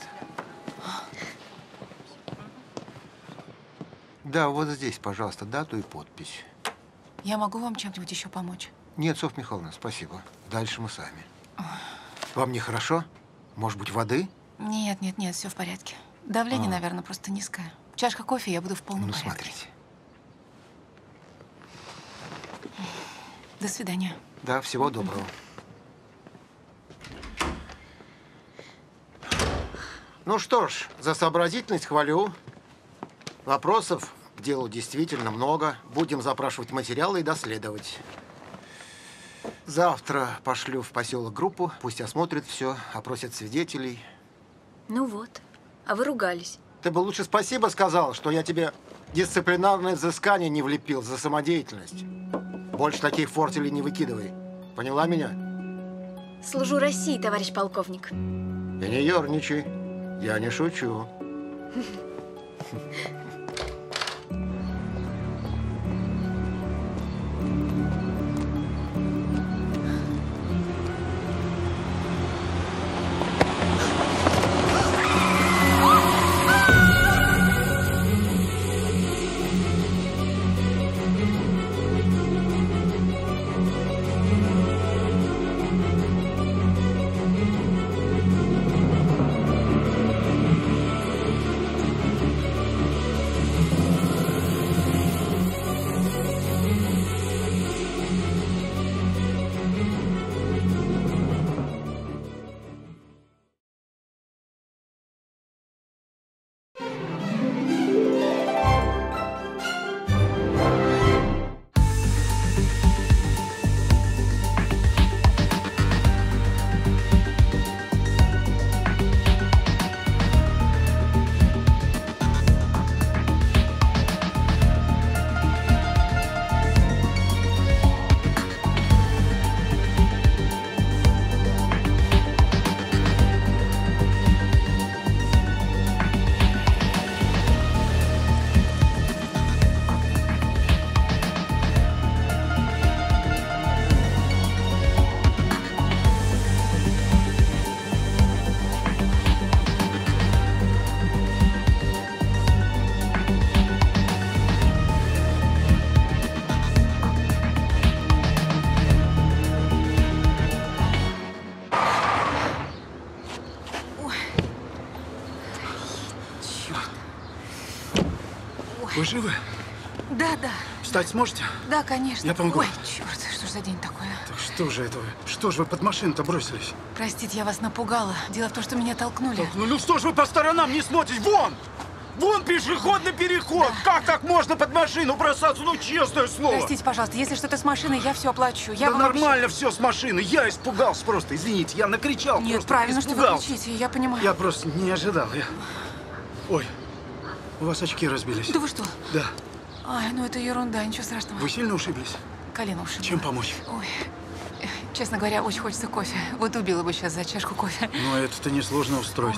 Да, вот здесь, пожалуйста, дату и подпись. Я могу вам чем-нибудь еще помочь? Нет, Софья Михайловна, спасибо. Дальше мы сами. Вам нехорошо? Может быть, воды? Нет, нет, нет, все в порядке. Давление, А. наверное, просто низкое. Чашка кофе, я буду в полном Ну, порядке. смотрите. До свидания. Да, всего доброго. Ну что ж, за сообразительность хвалю. Вопросов к делу действительно много. Будем запрашивать материалы и доследовать. Завтра пошлю в поселок группу. Пусть осмотрят все, опросят свидетелей. Ну вот. А вы ругались. Ты бы лучше спасибо сказал, что я тебе дисциплинарное взыскание не влепил за самодеятельность. Больше таких фортелей не выкидывай. Поняла меня? Служу России, товарищ полковник. И не ерничай. Я не шучу. Вы живы? Да, да. Встать сможете? Да, конечно. Я помогу. Ой, черт, что ж за день такой, а? Так что же это вы? Что же вы под машину-то бросились? Простите, я вас напугала. Дело в том, что меня толкнули. Толкнули? Ну что ж вы по сторонам не смотрите? Вон! Вон пешеходный переход! Да. Как так можно под машину бросаться? Ну, честное слово! Простите, пожалуйста, если что-то с машиной, я все оплачу. Я да вам нормально вообще... все с машины. Я испугался просто. Извините, я накричал. Нет, просто правильно, испугался. что вы кричите, я понимаю. Я просто не ожидал. Я... Ой, у вас очки разбились. Да вы что? Да. Ай, ну это ерунда, ничего страшного. Вы сильно ушиблись? Колено ушибло. Чем помочь? Ой, честно говоря, очень хочется кофе. Вот убила бы сейчас за чашку кофе. Ну, это-то несложно устроить.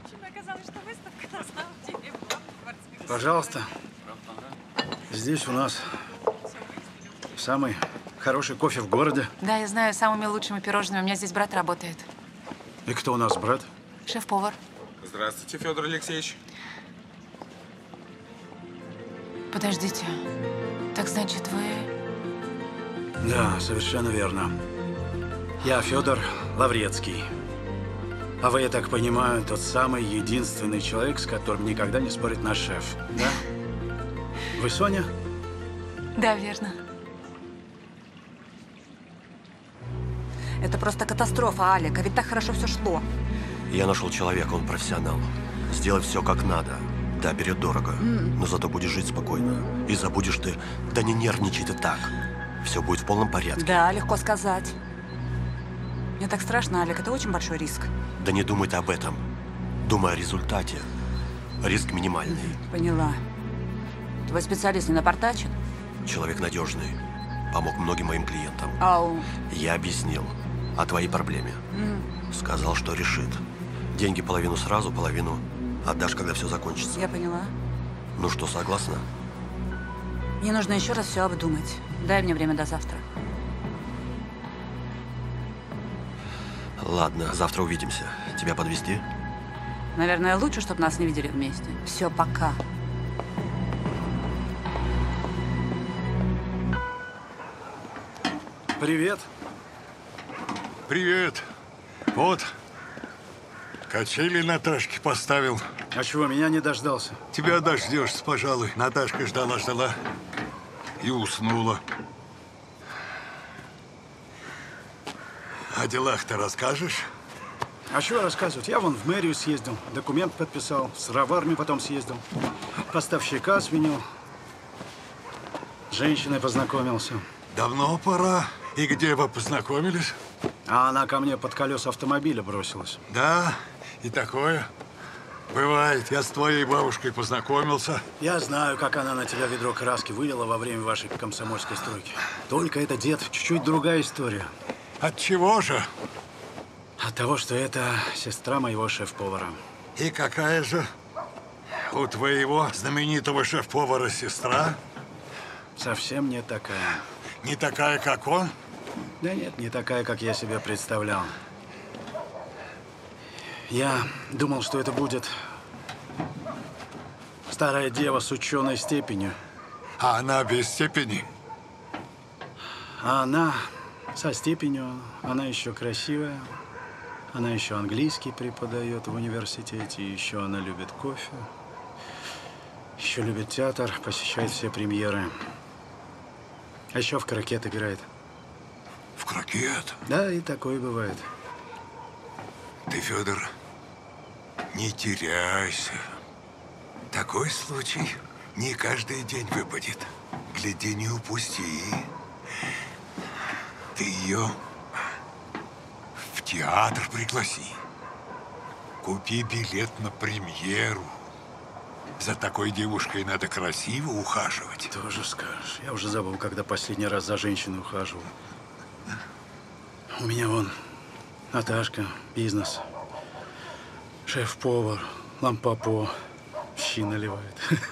Пожалуйста. Здесь у нас самый хороший кофе в городе. Да, я знаю, самыми лучшими пирожными. У меня здесь брат работает. И кто у нас брат? Шеф-повар. Здравствуйте, Федор Алексеевич. Подождите. Так значит, вы... Да, совершенно верно. Я Федор Лаврецкий. А вы, я так понимаю, тот самый единственный человек, с которым никогда не спорит наш шеф, да? Вы Соня? Да, верно. Это просто катастрофа, Алик. А ведь так хорошо все шло. Я нашел человека, он профессионал. Сделай все как надо. Да, берет дорого, mm. но зато будешь жить спокойно. И забудешь ты, да не нервничай ты так. Все будет в полном порядке. Да, легко сказать. Мне так страшно, Алик, это очень большой риск. Да не думай ты об этом. Думай о результате. Риск минимальный. Поняла. Твой специалист не напортачит? Человек надежный. Помог многим моим клиентам. Ау. Я объяснил о твоей проблеме. Mm. Сказал, что решит. Деньги половину сразу, половину отдашь, когда все закончится. Я поняла. Ну что, согласна? Мне нужно еще раз все обдумать. Дай мне время до завтра. Ладно, завтра увидимся. Тебя подвезти? Наверное, лучше, чтобы нас не видели вместе. Все, пока. Привет. Привет. Вот, качели Наташке поставил. А чего, меня не дождался? Тебя дождешься, пожалуй. Наташка ждала-ждала и уснула. О делах-то расскажешь? А чего рассказывать? Я вон в мэрию съездил, документ подписал, с раварми потом съездил, поставщика сменил, с женщиной познакомился. Давно пора. И где вы познакомились? А она ко мне под колеса автомобиля бросилась. Да, и такое бывает. Я с твоей бабушкой познакомился. Я знаю, как она на тебя ведро краски вылила во время вашей комсомольской стройки. Только это, дед, чуть-чуть другая история. От чего же? От того, что это сестра моего шеф-повара. И какая же у твоего знаменитого шеф-повара сестра? Совсем не такая. Не такая, как он? Да нет, не такая, как я себе представлял. Я думал, что это будет старая дева с ученой степенью. А она без степени? А она со степенью, она еще красивая. Она еще английский преподает в университете, еще она любит кофе. Еще любит театр, посещает все премьеры. А еще в крокет играет. В крокет? Да, и такое бывает. Ты, Федор, не теряйся. Такой случай не каждый день выпадет. Гляди, не упусти. Ты ее в театр пригласи. Купи билет на премьеру. За такой девушкой надо красиво ухаживать. Тоже скажешь. Я уже забыл, когда последний раз за женщиной ухаживал. У меня вон Наташка, бизнес. Шеф-повар, лампапо, щи наливает.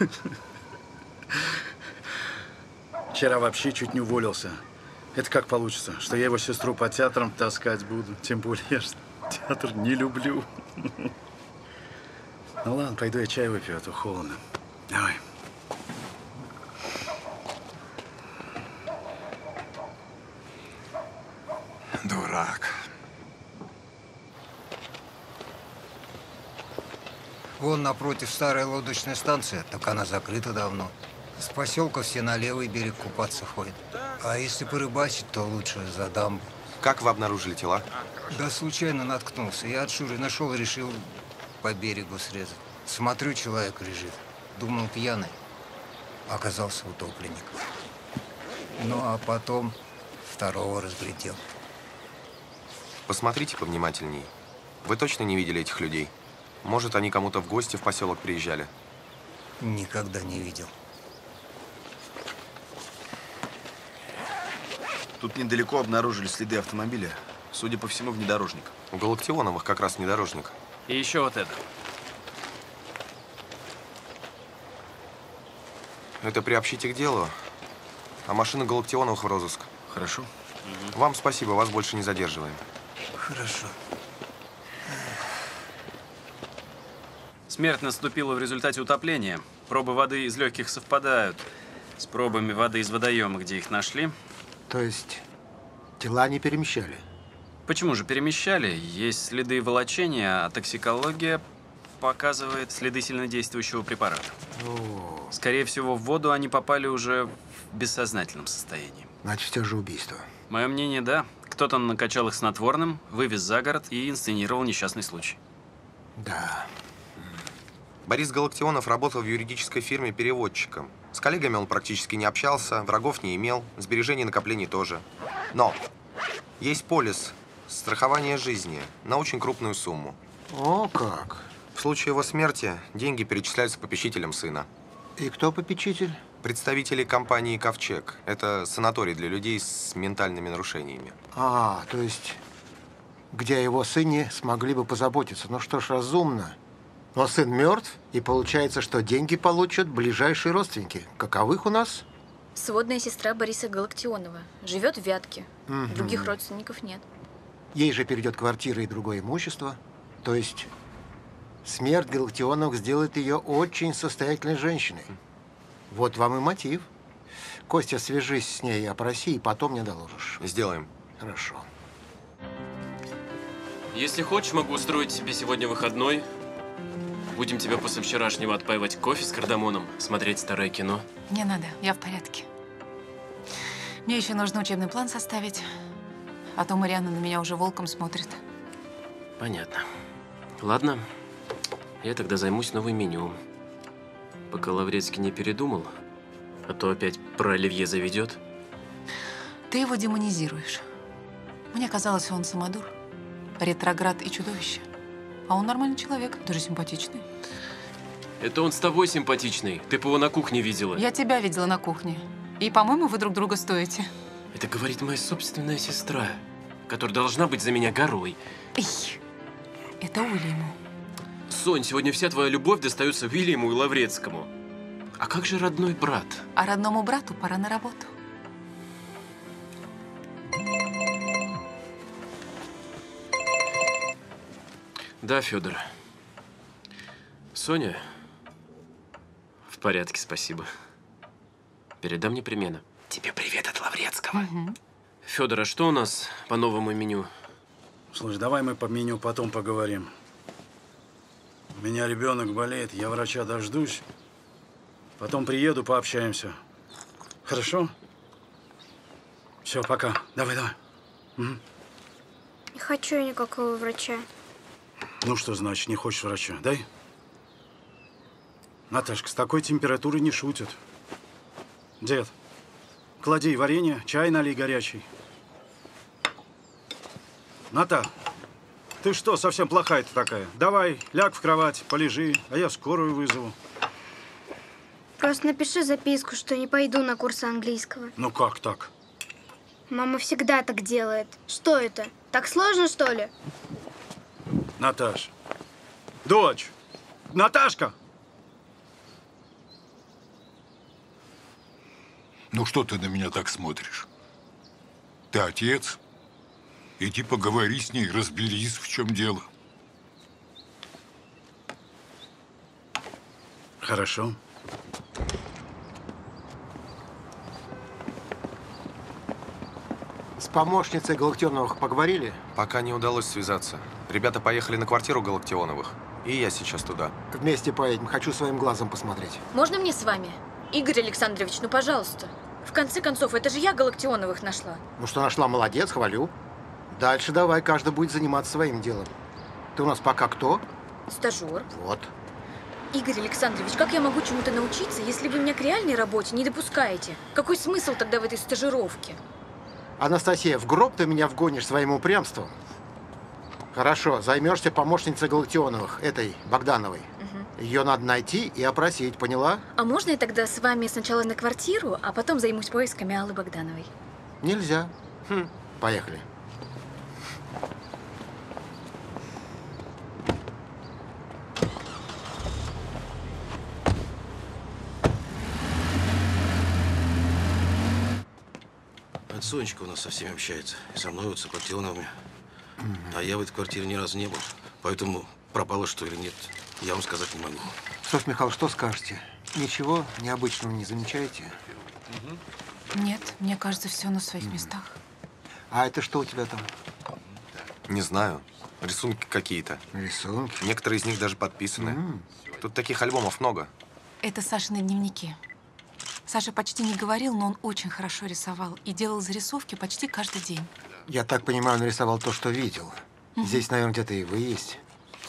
Вчера вообще чуть не уволился. Это как получится, что я его сестру по театрам таскать буду. Тем более я же театр не люблю. Ну ладно, пойду я чай выпью, а то холодно. Давай. Дурак. Вон напротив старая лодочная станция, так она закрыта давно. С поселка все на левый берег купаться ходят. А если порыбачить, то лучше за дамбу. Как вы обнаружили тела? Да случайно наткнулся. Я от Шуры нашел и решил по берегу срезать. Смотрю, человек лежит. Думал, пьяный. Оказался утопленник. Ну, а потом второго разглядел. Посмотрите повнимательней. Вы точно не видели этих людей? Может, они кому-то в гости в поселок приезжали? Никогда не видел. Тут недалеко обнаружили следы автомобиля. Судя по всему, внедорожник. У Галактионовых как раз внедорожник. И еще вот это. Это приобщите к делу. А машина Галактионовых в розыск. Хорошо. Угу. Вам спасибо, вас больше не задерживаем. Хорошо. Смерть наступила в результате утопления. Пробы воды из легких совпадают с пробами воды из водоема, где их нашли. То есть тела не перемещали? Почему же перемещали? Есть следы волочения, а токсикология показывает следы сильнодействующего препарата. О. Скорее всего, в воду они попали уже в бессознательном состоянии. Значит, все же убийство. Мое мнение, да. Кто-то накачал их снотворным, вывез за город и инсценировал несчастный случай. Да. Борис Галактионов работал в юридической фирме переводчиком. С коллегами он практически не общался, врагов не имел, сбережений и накоплений тоже. Но есть полис страхования жизни на очень крупную сумму. О, как! В случае его смерти деньги перечисляются попечителям сына. И кто попечитель? Представители компании «Ковчег». Это санаторий для людей с ментальными нарушениями. А, то есть, где о его сыне смогли бы позаботиться. Ну что ж, разумно. Но сын мертв, и получается, что деньги получат ближайшие родственники. Каковых у нас? Сводная сестра Бориса Галактионова. Живет в Вятке. Угу. Других родственников нет. Ей же перейдет квартира и другое имущество. То есть смерть Галактионовых сделает ее очень состоятельной женщиной. Вот вам и мотив. Костя, свяжись с ней, опроси, и потом мне доложишь. Сделаем. Хорошо. Если хочешь, могу устроить себе сегодня выходной. Будем тебя после вчерашнего отпаивать кофе с кардамоном, смотреть старое кино. Не надо, я в порядке. Мне еще нужно учебный план составить, а то Марианна на меня уже волком смотрит. Понятно. Ладно, я тогда займусь новым меню. Пока Лаврецкий не передумал, а то опять про оливье заведет. Ты его демонизируешь. Мне казалось, он самодур, ретроград и чудовище. А он нормальный человек, даже симпатичный. Это он с тобой симпатичный. Ты бы его на кухне видела. Я тебя видела на кухне. И, по-моему, вы друг друга стоите. Это говорит моя собственная сестра, которая должна быть за меня горой. Эй, это Уильяму. Сонь, сегодня вся твоя любовь достается Уильяму и Лаврецкому. А как же родной брат? А родному брату пора на работу. Да, Федор. Соня? В порядке, спасибо. Передам непременно. Тебе привет от Лаврецкого. Угу. Федор, а что у нас по новому меню? Слушай, давай мы по меню потом поговорим. У меня ребенок болеет, я врача дождусь. Потом приеду, пообщаемся. Хорошо? Все, пока. Давай, давай. Угу. Не хочу я никакого врача. Ну, что значит, не хочешь врача? Дай. Наташка, с такой температурой не шутят. Дед, клади варенье, чай налей горячий. Ната, ты что, совсем плохая-то такая? Давай, ляг в кровать, полежи, а я скорую вызову. Просто напиши записку, что не пойду на курсы английского. Ну как так? Мама всегда так делает. Что это? Так сложно, что ли? Наташ. Дочь! Наташка! Ну что ты на меня так смотришь? Ты отец? Иди поговори с ней, разберись, в чем дело. Хорошо. С помощницей Галактионовых поговорили? Пока не удалось связаться. Ребята поехали на квартиру Галактионовых. И я сейчас туда. Вместе поедем. Хочу своим глазом посмотреть. Можно мне с вами? Игорь Александрович, ну пожалуйста. В конце концов, это же я Галактионовых нашла. Ну что нашла, молодец, хвалю. Дальше давай, каждый будет заниматься своим делом. Ты у нас пока кто? Стажер. Вот. Игорь Александрович, как я могу чему-то научиться, если вы меня к реальной работе не допускаете? Какой смысл тогда в этой стажировке? Анастасия, в гроб ты меня вгонишь своим упрямством? Хорошо, займешься помощницей Галактионовых, этой, Богдановой. Угу. Ее надо найти и опросить, поняла? А можно я тогда с вами сначала на квартиру, а потом займусь поисками Аллы Богдановой? Нельзя. Хм. Поехали. Сонечка у нас со всеми общается. И со мной, вот, с Галактионовыми. А я в этой квартире ни разу не был. Поэтому пропало, что или нет, я вам сказать не могу. Софья Михайловна, что скажете? Ничего необычного не замечаете? Нет, мне кажется, все на своих местах. А это что у тебя там? Не знаю. Рисунки какие-то. Рисунки? Некоторые из них даже подписаны. Mm. Тут таких альбомов много. Это Сашины дневники. Саша почти не говорил, но он очень хорошо рисовал и делал зарисовки почти каждый день. Я так понимаю, нарисовал то, что видел. Mm-hmm. Здесь, наверное, где-то и вы есть.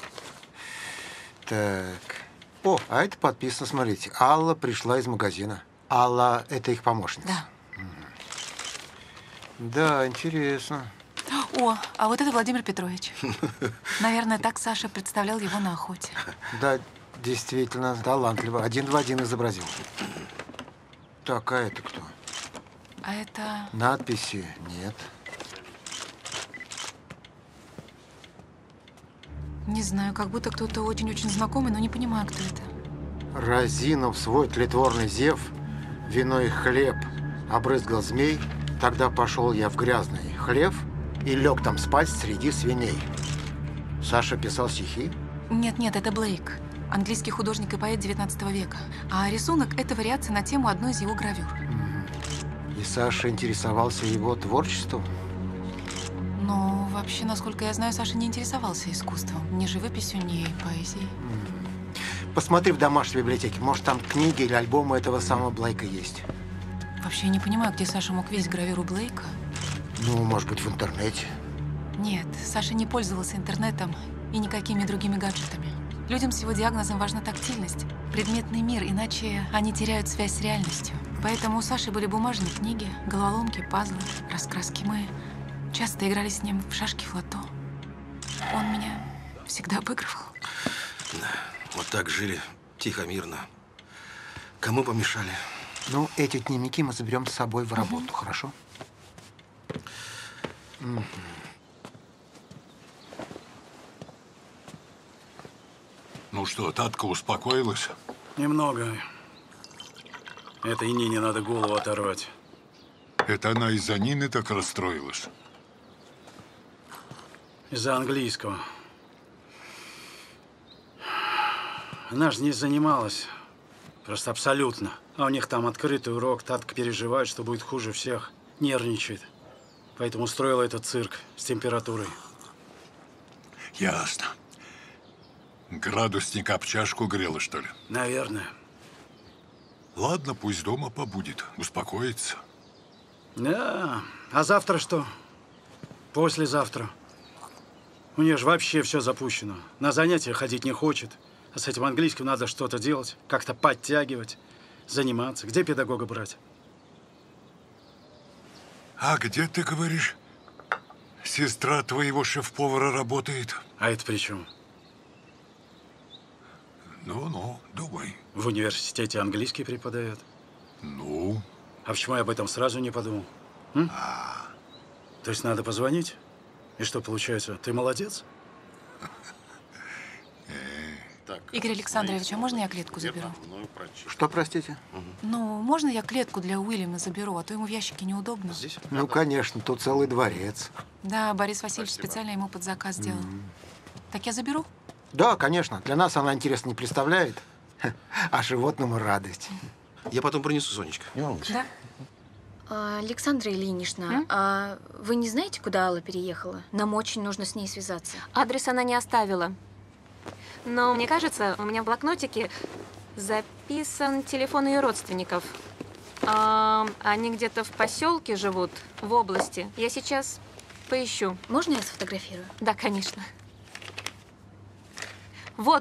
Так. О, а это подписано, смотрите. Алла пришла из магазина. Алла – это их помощница. Да. Mm-hmm. Да, интересно. О, а вот это Владимир Петрович. Наверное, так Саша представлял его на охоте. Да, действительно, талантливо. Один в один изобразил. Так, а это кто? А это… Надписи нет. Не знаю, как будто кто-то очень-очень знакомый, но не понимаю, кто это. Разинув свой тлетворный зев, вино и хлеб обрызгал змей, тогда пошел я в грязный хлев и лег там спать среди свиней. Саша писал стихи? Нет-нет, это Блейк. Английский художник и поэт девятнадцатого века. А рисунок – это вариация на тему одной из его гравюр. И Саша интересовался его творчеством? Ну, вообще, насколько я знаю, Саша не интересовался искусством. Ни живописью, ни поэзией. Посмотри в домашней библиотеке. Может, там книги или альбомы этого самого Блейка есть. Вообще, я не понимаю, где Саша мог видеть гравюру Блейка. Ну, может быть, в интернете. Нет, Саша не пользовался интернетом и никакими другими гаджетами. Людям с его диагнозом важна тактильность, предметный мир, иначе они теряют связь с реальностью. Поэтому у Саши были бумажные книги, головоломки, пазлы, раскраски. Мы часто играли с ним в шашки в лото. Он меня всегда обыгрывал. Да, вот так жили, тихо, мирно. Кому помешали? Ну, эти дневники мы заберем с собой в работу, угу. Хорошо? Угу. Ну что, Татка успокоилась? Немного. Этой Нине надо голову оторвать. Это она из-за Нины так расстроилась? Из-за английского. Она же не занималась. Просто абсолютно. А у них там открытый урок. Татка переживает, что будет хуже всех. Нервничает. Поэтому устроила этот цирк с температурой. Ясно. Градусник об чашку грела, что ли? Наверное. Ладно, пусть дома побудет, успокоится. Да. А завтра что? Послезавтра. У нее же вообще все запущено. На занятия ходить не хочет. А с этим английским надо что-то делать, как-то подтягивать, заниматься. Где педагога брать? А где, ты говоришь, сестра твоего шеф-повара работает? А это при чем? Ну-ну, думай. В университете английский преподает. Ну? А почему я об этом сразу не подумал? М? А. То есть надо позвонить? И что получается? Ты молодец? Так, Игорь Александрович, а можно я клетку заберу? Что, простите? Ну, можно я клетку для Уильяма заберу, а то ему в ящике неудобно. Здесь? Ну, конечно, тут целый дворец. Да, Борис Васильевич Спасибо. специально ему под заказ сделал. Mm. Так я заберу? Да, конечно. Для нас она интерес не представляет, а животному радость. Я потом принесу, Сонечка. Не волнуйся. Да? А, Александра Ильинична, а вы не знаете, куда Алла переехала? Нам очень нужно с ней связаться. Адрес она не оставила. Но мне кажется, у меня в блокнотике записан телефон ее родственников. А, они где-то в поселке живут, в области. Я сейчас поищу. Можно я сфотографирую? Да, конечно. Вот.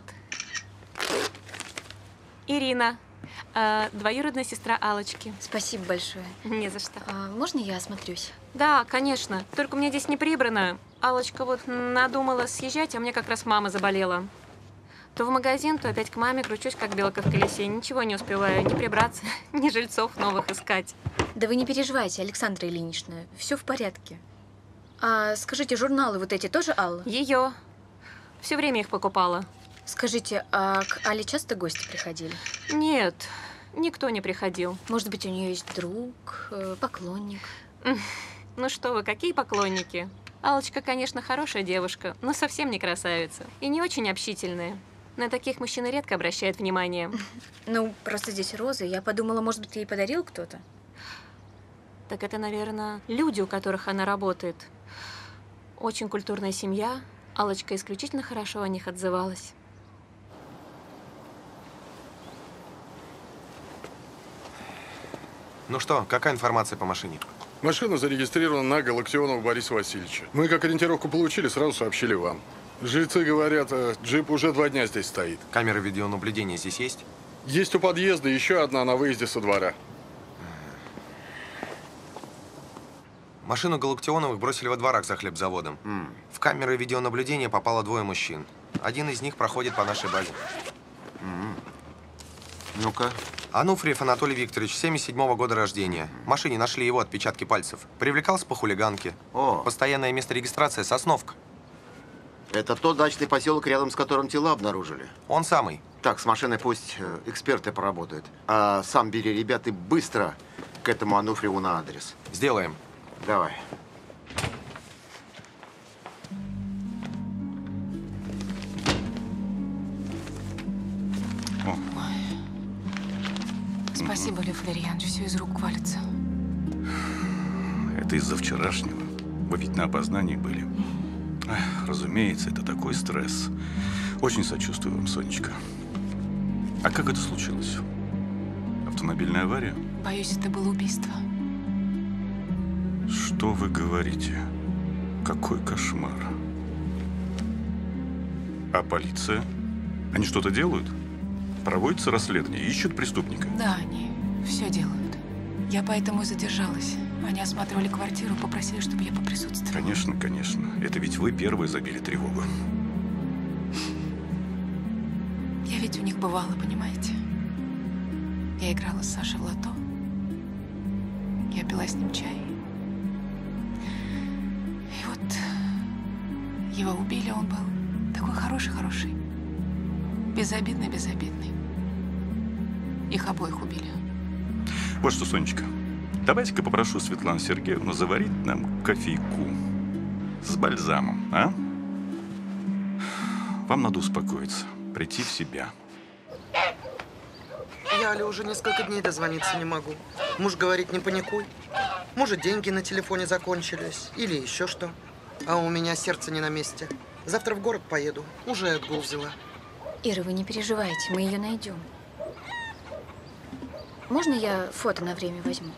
Ирина. А, двоюродная сестра Аллочки. Спасибо большое. Не за что. А можно я осмотрюсь? Да, конечно. Только у меня здесь не прибрано. Аллочка вот надумала съезжать, а мне как раз мама заболела. То в магазин, то опять к маме кручусь, как белка в колесе. Ничего не успеваю ни прибраться, ни жильцов новых искать. Да вы не переживайте, Александра Ильинична. Все в порядке. А скажите, журналы вот эти тоже Алла? Ее. Все время их покупала. Скажите, а к Алле часто гости приходили? Нет, никто не приходил. Может быть, у нее есть друг, поклонник? Ну что вы, какие поклонники? Аллочка, конечно, хорошая девушка, но совсем не красавица. И не очень общительная. На таких мужчины редко обращают внимание. Ну, просто здесь розы. Я подумала, может быть, ей подарил кто-то? Так это, наверное, люди, у которых она работает. Очень культурная семья. Аллочка исключительно хорошо о них отзывалась. Ну что, какая информация по машине? Машина зарегистрирована на Галактионова Бориса Васильевича. Мы, как ориентировку получили, сразу сообщили вам. Жильцы говорят, джип уже два дня здесь стоит. Камеры видеонаблюдения здесь есть? Есть у подъезда, еще одна на выезде со двора. Машину Галактионовых бросили во дворах за хлебзаводом. Mm. В камеры видеонаблюдения попало двое мужчин. Один из них проходит по нашей базе. Mm. Ну-ка. Ануфриев Анатолий Викторович, семьдесят седьмого года рождения. В машине нашли его отпечатки пальцев. Привлекался по хулиганке. О. Постоянное место регистрации Сосновка. Это тот дачный поселок, рядом с которым тела обнаружили? Он самый. Так, с машиной пусть эксперты поработают. А сам бери ребят и быстро к этому Ануфриеву на адрес. Сделаем. Давай. Спасибо, Лев Валерьянович, все из рук валится. Это из-за вчерашнего. Вы ведь на опознании были. Эх, разумеется, это такой стресс. Очень сочувствую вам, Сонечка. А как это случилось? Автомобильная авария? Боюсь, это было убийство. Что вы говорите? Какой кошмар. А полиция? Они что-то делают? Проводится расследование, ищут преступника? Да, они все делают. Я поэтому и задержалась. Они осматривали квартиру, попросили, чтобы я поприсутствовала. Конечно, конечно. Это ведь вы первые забили тревогу. Я ведь у них бывала, понимаете? Я играла с Сашей в лото. Я пила с ним чай. И вот его убили, он был такой хороший-хороший. Безобидный-безобидный. Их обоих убили. Вот что, Сонечка, давайте-ка попрошу Светлану Сергеевну заварить нам кофейку с бальзамом, а? Вам надо успокоиться, прийти в себя. Я Але уже несколько дней дозвониться не могу. Муж говорит, не паникуй. Может, деньги на телефоне закончились или еще что. А у меня сердце не на месте. Завтра в город поеду. Уже отгул взяла. Ира, вы не переживайте, мы ее найдем. Можно я фото на время возьму?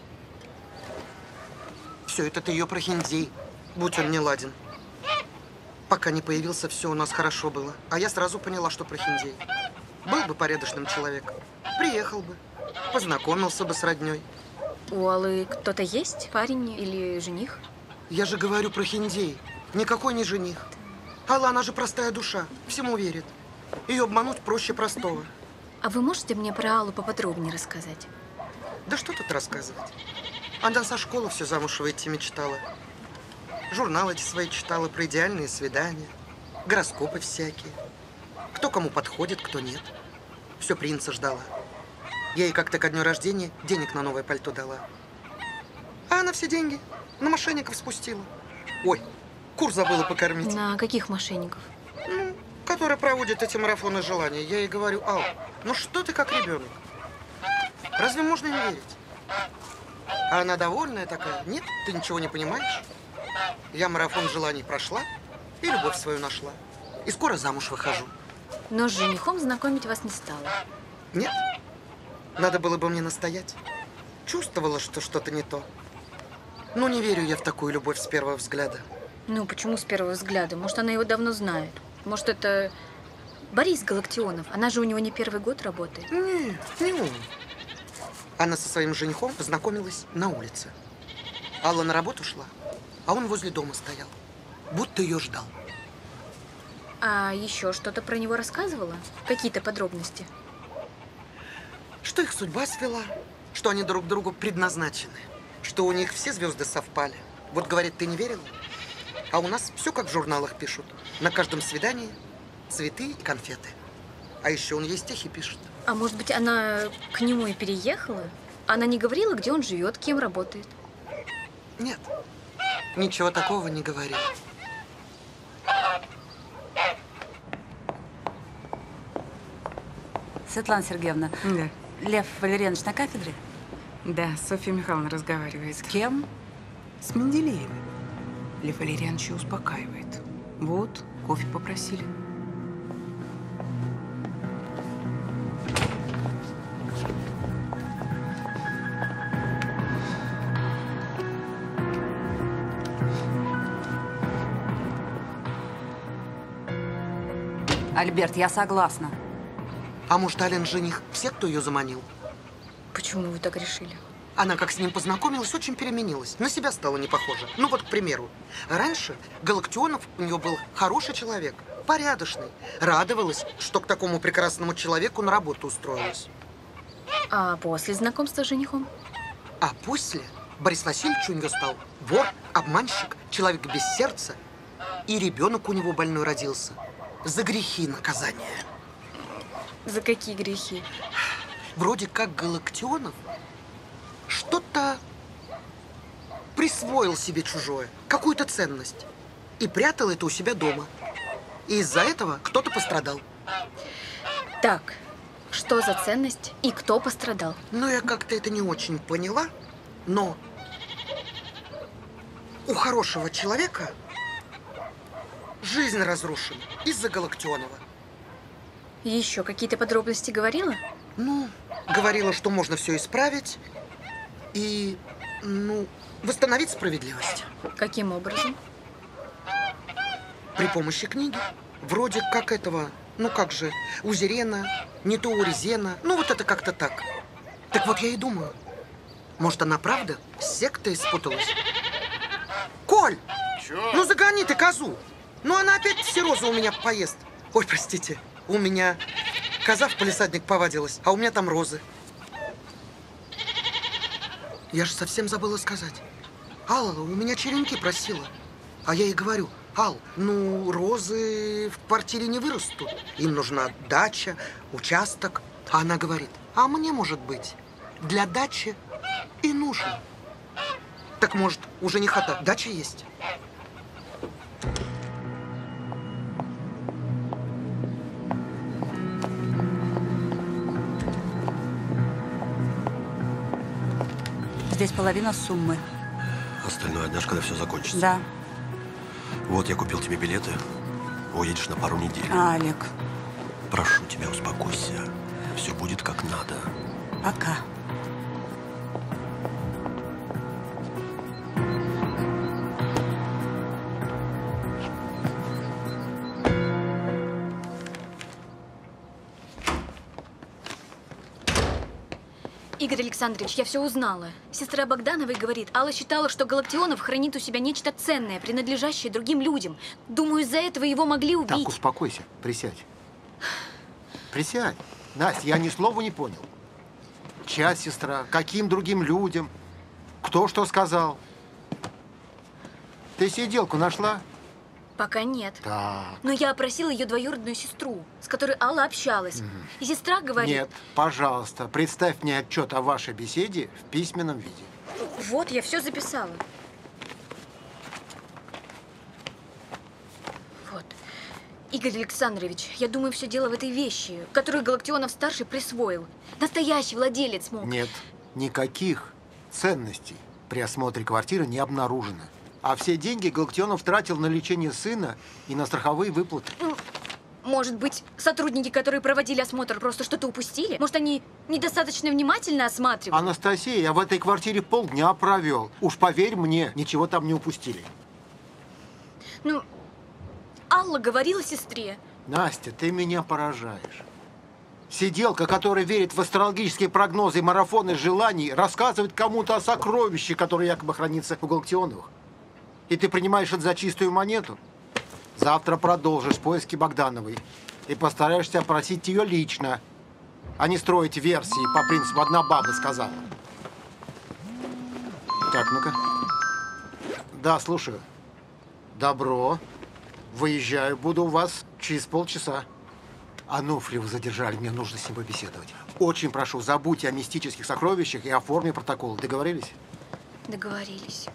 Все, это ты ее прохиндей. Будь он не ладен. Пока не появился, все у нас хорошо было. А я сразу поняла, что прохиндей. Был бы порядочным человеком. Приехал бы. Познакомился бы с родней. У Аллы кто-то есть? Парень или жених? Я же говорю прохиндей. Никакой не жених. Алла, она же простая душа. Всему верит. Ее обмануть проще простого. А вы можете мне про Аллу поподробнее рассказать? Да что тут рассказывать? Она со школы все замуж выйти мечтала. Журналы эти свои читала про идеальные свидания. Гороскопы всякие. Кто кому подходит, кто нет. Все принца ждала. Я ей как-то ко дню рождения денег на новое пальто дала. А она все деньги на мошенников спустила. Ой, кур забыла покормить. На каких мошенников? Ну, которые проводят эти марафоны желания. Я ей говорю, Ал, ну что ты как ребенок? Разве можно не верить? А она довольная такая. Нет, ты ничего не понимаешь. Я марафон желаний прошла и любовь свою нашла. И скоро замуж выхожу. Но с женихом знакомить вас не стала. Нет. Надо было бы мне настоять. Чувствовала, что что-то не то. Ну, не верю я в такую любовь с первого взгляда. Ну, почему с первого взгляда? Может, она его давно знает? Может, это Борис Галактионов? Она же у него не первый год работает. Не, не он. Она со своим женихом познакомилась на улице. Алла на работу шла, а он возле дома стоял. Будто ее ждал. А еще что-то про него рассказывала? Какие-то подробности? Что их судьба свела, что они друг другу предназначены, что у них все звезды совпали. Вот, говорит, ты не верила? А у нас все как в журналах пишут. На каждом свидании цветы и конфеты. А еще он ей стихи пишет. А может быть, она к нему и переехала? Она не говорила, где он живет, кем работает? Нет, ничего такого не говорила. Светлана Сергеевна. Да. Лев Валерьянович на кафедре? Да, Софья Михайловна разговаривает. С кем? С Менделеевым. Лев Валерьянович успокаивает. Вот, кофе попросили. Альберт, я согласна. А может, Ален жених все, кто ее заманил? Почему вы так решили? Она как с ним познакомилась, очень переменилась. На себя стала не похожа. Ну вот, к примеру, раньше Галактионов у нее был хороший человек, порядочный. Радовалась, что к такому прекрасному человеку на работу устроилась. А после знакомства с женихом? А после Борис Васильевич у нее стал вор, обманщик, человек без сердца. И ребенок у него больной родился. За грехи наказания. За какие грехи? Вроде как Галактионов что-то присвоил себе чужое, какую-то ценность, и прятал это у себя дома. И из-за этого кто-то пострадал. Так, что за ценность и кто пострадал? Ну, я как-то это не очень поняла, но у хорошего человека жизнь разрушена из-за Галактионова. Еще какие-то подробности говорила? Ну, говорила, что можно все исправить и, ну, восстановить справедливость. Каким образом? При помощи книги. Вроде как этого, ну как же, Узерена, не то Урезена, ну вот это как-то так. Так вот я и думаю, может, она правда с сектой спуталась? Коль! Чё? Ну загони ты козу! Ну она опять все розы у меня поест. Ой, простите, у меня коза в палисадник повадилась, а у меня там розы. Я же совсем забыла сказать. Алла у меня черенки просила. А я ей говорю, Ал, ну розы в квартире не вырастут. Им нужна дача, участок. А она говорит, а мне, может быть, для дачи и нужен. Так может, у жениха-то дача есть? Здесь половина суммы. Остальное отдашь, когда все закончится? Да. Вот я купил тебе билеты. Уедешь на пару недель. А, Олег. Прошу тебя, успокойся. Все будет как надо. Пока. Игорь Александрович, я все узнала. Сестра Богдановой говорит, Алла считала, что Галактионов хранит у себя нечто ценное, принадлежащее другим людям. Думаю, из-за этого его могли убить. Так, успокойся, присядь. Присядь. Настя, я ни слова не понял. Чья сестра? Каким другим людям? Кто что сказал? Ты сиделку нашла? Пока нет. Так. Но я опросила ее двоюродную сестру, с которой Алла общалась. Угу. И сестра говорит… Нет, пожалуйста, представь мне отчет о вашей беседе в письменном виде. Вот, я все записала. Вот. Игорь Александрович, я думаю, все дело в этой вещи, которую Галактионов-старший присвоил. Настоящий владелец мог… Нет, никаких ценностей при осмотре квартиры не обнаружено. А все деньги Галактионов тратил на лечение сына и на страховые выплаты. Может быть, сотрудники, которые проводили осмотр, просто что-то упустили? Может, они недостаточно внимательно осматривали? Анастасия, я в этой квартире полдня провел. Уж поверь мне, ничего там не упустили. Ну, Алла говорила сестре. Настя, ты меня поражаешь. Сиделка, которая верит в астрологические прогнозы и марафоны желаний, рассказывает кому-то о сокровище, которое якобы хранится у Галактионовых. И ты принимаешь это за чистую монету? Завтра продолжишь поиски Богдановой и постараешься опросить ее лично, а не строить версии по принципу «одна баба сказала». Так, ну-ка. Да, слушаю. Добро. Выезжаю, буду у вас через полчаса. Ануфриева задержали, мне нужно с ним побеседовать. Очень прошу, забудьте о мистических сокровищах и оформи протокол. Договорились? Договорились.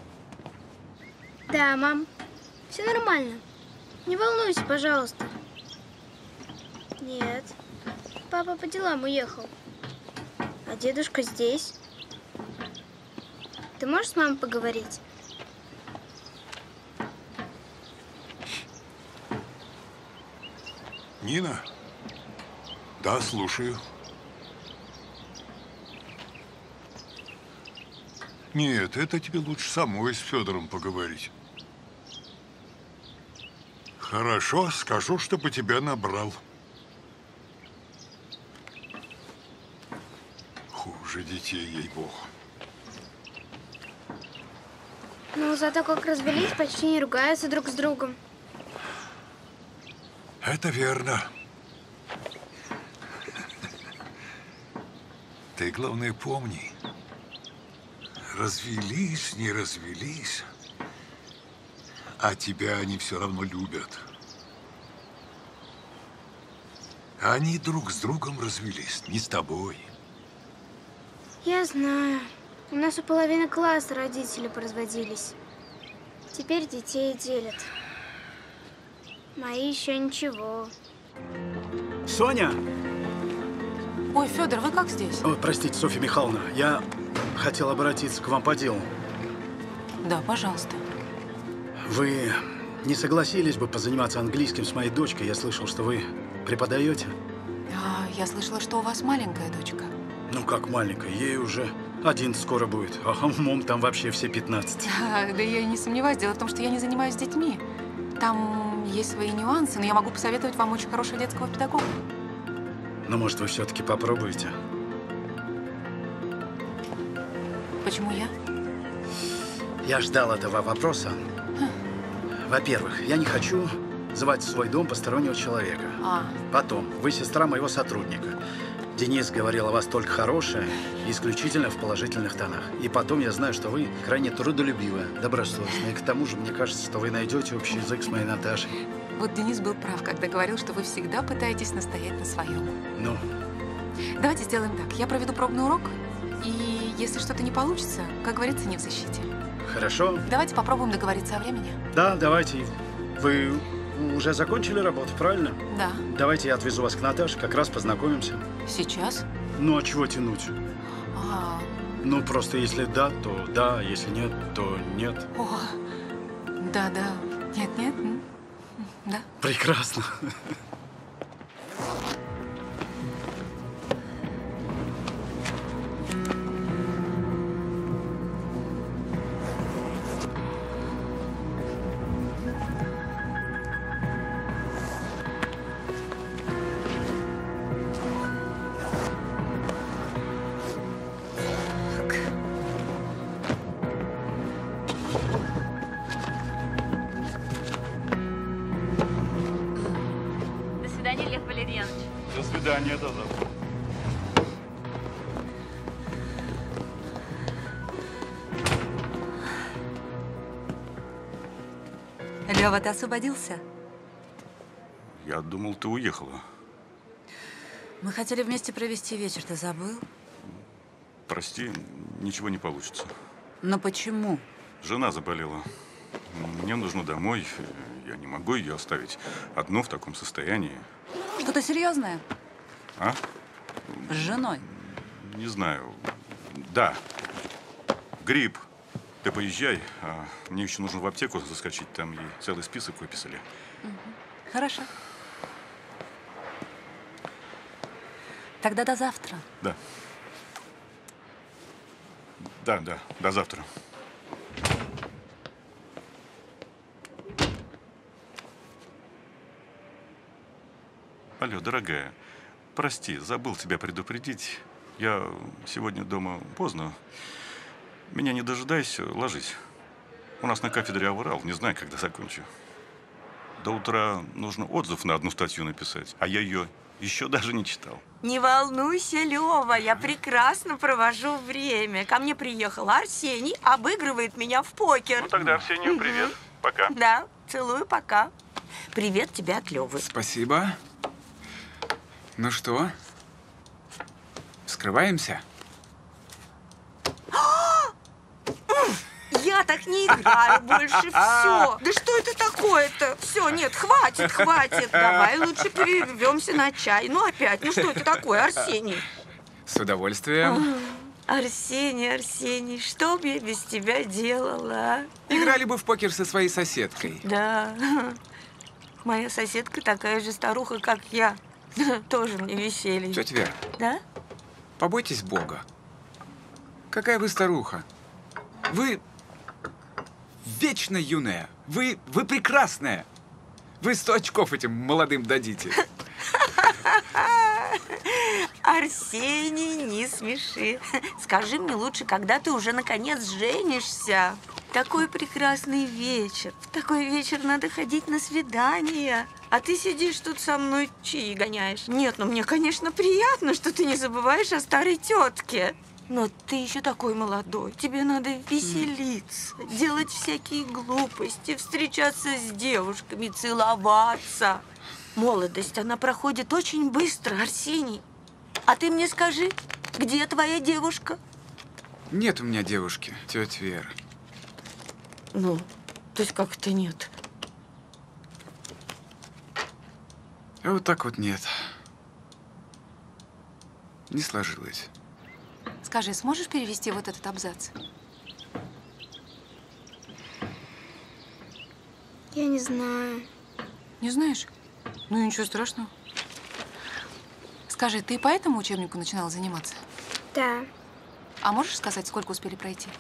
Да, мам, все нормально. Не волнуйся, пожалуйста. Нет, папа по делам уехал. А дедушка здесь. Ты можешь с мамой поговорить? Нина? Да, слушаю. Нет, это тебе лучше самой с Федором поговорить. Хорошо, скажу, чтобы тебя набрал. Хуже детей, ей-богу. Ну, зато как развелись, почти не ругаются друг с другом. Это верно. Ты, главное, помни. Развелись, не развелись, а тебя они все равно любят. Они друг с другом развелись, не с тобой. Я знаю. У нас у половины класса родители поразводились. Теперь детей делят. Мои еще ничего. Соня! Ой, Федор, вы как здесь? Ой, простите, Софья Михайловна, я хотел обратиться к вам по делу. Да, пожалуйста. Вы не согласились бы позаниматься английским с моей дочкой? Я слышал, что вы преподаете. А, я слышала, что у вас маленькая дочка. Ну, как маленькая, ей уже одиннадцать скоро будет, а умом там вообще все пятнадцать. А, да я не сомневаюсь. Дело в том, что я не занимаюсь с детьми. Там есть свои нюансы, но я могу посоветовать вам очень хорошего детского педагога. Ну, может, вы все-таки попробуете? Почему я? Я ждал этого вопроса. Во-первых, я не хочу звать в свой дом постороннего человека. А. Потом, вы сестра моего сотрудника. Денис говорил о вас только хорошее, исключительно в положительных тонах. И потом я знаю, что вы крайне трудолюбивая, добросовестная. И к тому же, мне кажется, что вы найдете общий язык с моей Наташей. Вот Денис был прав, когда говорил, что вы всегда пытаетесь настоять на своем. Ну? Давайте сделаем так. Я проведу пробный урок, и если что-то не получится, как говорится, не в защите. Хорошо. Давайте попробуем договориться о времени. Да, давайте. Вы уже закончили работу, правильно? Да. Давайте я отвезу вас к Наташе, как раз познакомимся. Сейчас? Ну, а чего тянуть? А... Ну, просто если да, то да, если нет, то нет. О, да, да. Нет, нет. Да. Прекрасно. До свидания, до завтра. Лёва, ты освободился? Я думал, ты уехала. Мы хотели вместе провести вечер, ты забыл? Прости, ничего не получится. Но почему? Жена заболела. Мне нужно домой. Я не могу ее оставить одну в таком состоянии. Что-то серьезное? А? С женой? Не знаю. Да. Грипп. Ты поезжай, а мне еще нужно в аптеку заскочить. Там ей целый список выписали. Угу. Хорошо. Тогда до завтра. Да. Да, да, до завтра. Алло, дорогая, прости, забыл тебя предупредить. Я сегодня дома поздно. Меня не дожидайся, ложись. У нас на кафедре аврал, не знаю, когда закончу. До утра нужно отзыв на одну статью написать, а я ее еще даже не читал. Не волнуйся, Лева, я прекрасно провожу время. Ко мне приехал Арсений, обыгрывает меня в покер. Ну тогда Арсению привет. Пока. Да, целую, пока. Привет тебе от Левы. Спасибо. Ну что, вскрываемся? Я так не играю больше, все. Да что это такое-то? Все, нет, хватит, хватит. Давай лучше перервемся на чай. Ну опять, ну что это такое, Арсений? С удовольствием. Арсений, Арсений, что бы я без тебя делала? Играли бы в покер со своей соседкой. Да. Моя соседка такая же старуха, как я. Тоже мне веселье. Тетя Вера. Да? Побойтесь Бога. Какая вы старуха? Вы вечно юная. Вы, вы прекрасная. Вы сто очков этим молодым дадите. Арсений, не смеши. Скажи мне лучше, когда ты уже наконец женишься. Такой прекрасный вечер. В такой вечер надо ходить на свидание. А ты сидишь тут со мной чаи гоняешь. Нет, ну мне, конечно, приятно, что ты не забываешь о старой тетке. Но ты еще такой молодой. Тебе надо веселиться, делать всякие глупости, встречаться с девушками, целоваться. Молодость, она проходит очень быстро, Арсений. А ты мне скажи, где твоя девушка? Нет у меня девушки, тетя Вера. Ну, то есть как это нет? А вот так вот нет. Не сложилось. Скажи, сможешь перевести вот этот абзац? Я не знаю. Не знаешь? Ну, ничего страшного. Скажи, ты по этому учебнику начинала заниматься? Да. А можешь сказать, сколько успели пройти?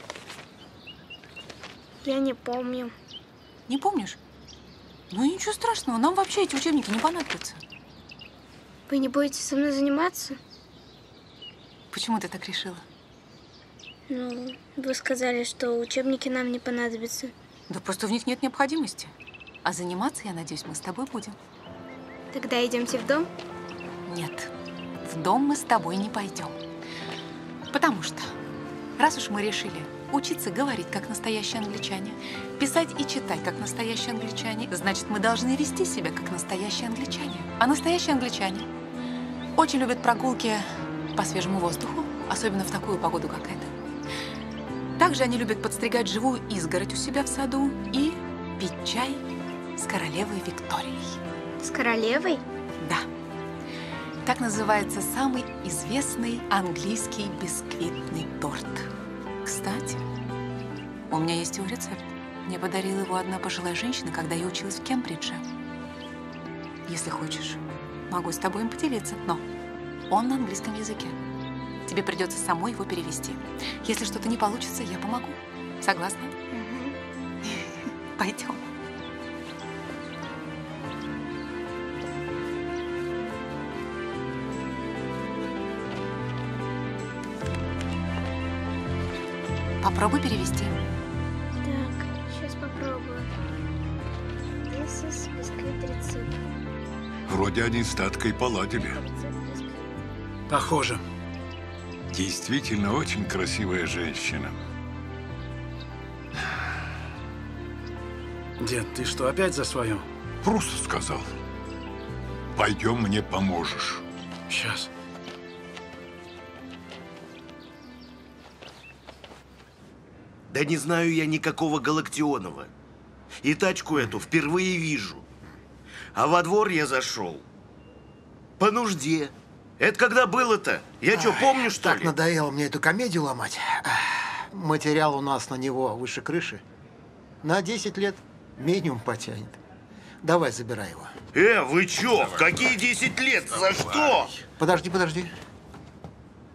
Я не помню. Не помнишь? Ну, ничего страшного, нам вообще эти учебники не понадобятся. Вы не будете со мной заниматься? Почему ты так решила? Ну, вы сказали, что учебники нам не понадобятся. Да просто в них нет необходимости. А заниматься, я надеюсь, мы с тобой будем. Тогда идемте в дом? Нет, в дом мы с тобой не пойдем. Потому что, раз уж мы решили учиться говорить, как настоящие англичане, писать и читать, как настоящие англичане, значит, мы должны вести себя, как настоящие англичане. А настоящие англичане очень любят прогулки по свежему воздуху, особенно в такую погоду, как эта. Также они любят подстригать живую изгородь у себя в саду и пить чай с королевой Викторией. С королевой? Да. Так называется самый известный английский бисквитный торт. Кстати, у меня есть его рецепт. Мне подарила его одна пожилая женщина, когда я училась в Кембридже. Если хочешь, могу с тобой им поделиться, но он на английском языке. Тебе придется самой его перевести. Если что-то не получится, я помогу. Согласна? Угу. Пойдем. Попробуй перевести. Так, сейчас попробую. This is biscuit рецепт. Вроде они с Таткой поладили. Похоже. Действительно очень красивая женщина. Дед, ты что, опять за свое? Просто сказал. Пойдем, мне поможешь. Сейчас. Да не знаю я никакого Галактионова. И тачку эту впервые вижу. А во двор я зашел по нужде. Это когда было-то? Я что, помню, что так ли? Так надоело мне эту комедию ломать. Материал у нас на него выше крыши. На десять лет минимум потянет. Давай, забирай его. Э, вы чё? В какие десять лет? За что? Подожди, подожди.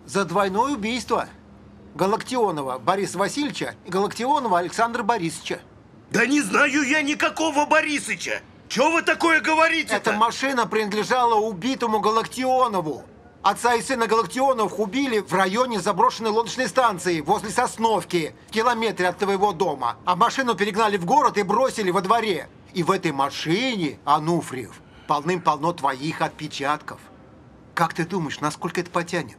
За двойное убийство Галактионова Бориса Васильевича и Галактионова Александра Борисовича. Да не знаю я никакого Борисыча! Чего вы такое говорите-то? Эта машина принадлежала убитому Галактионову. Отца и сына Галактионовых убили в районе заброшенной лодочной станции возле Сосновки, в километре от твоего дома. А машину перегнали в город и бросили во дворе. И в этой машине, Ануфриев, полным-полно твоих отпечатков. Как ты думаешь, насколько это потянет?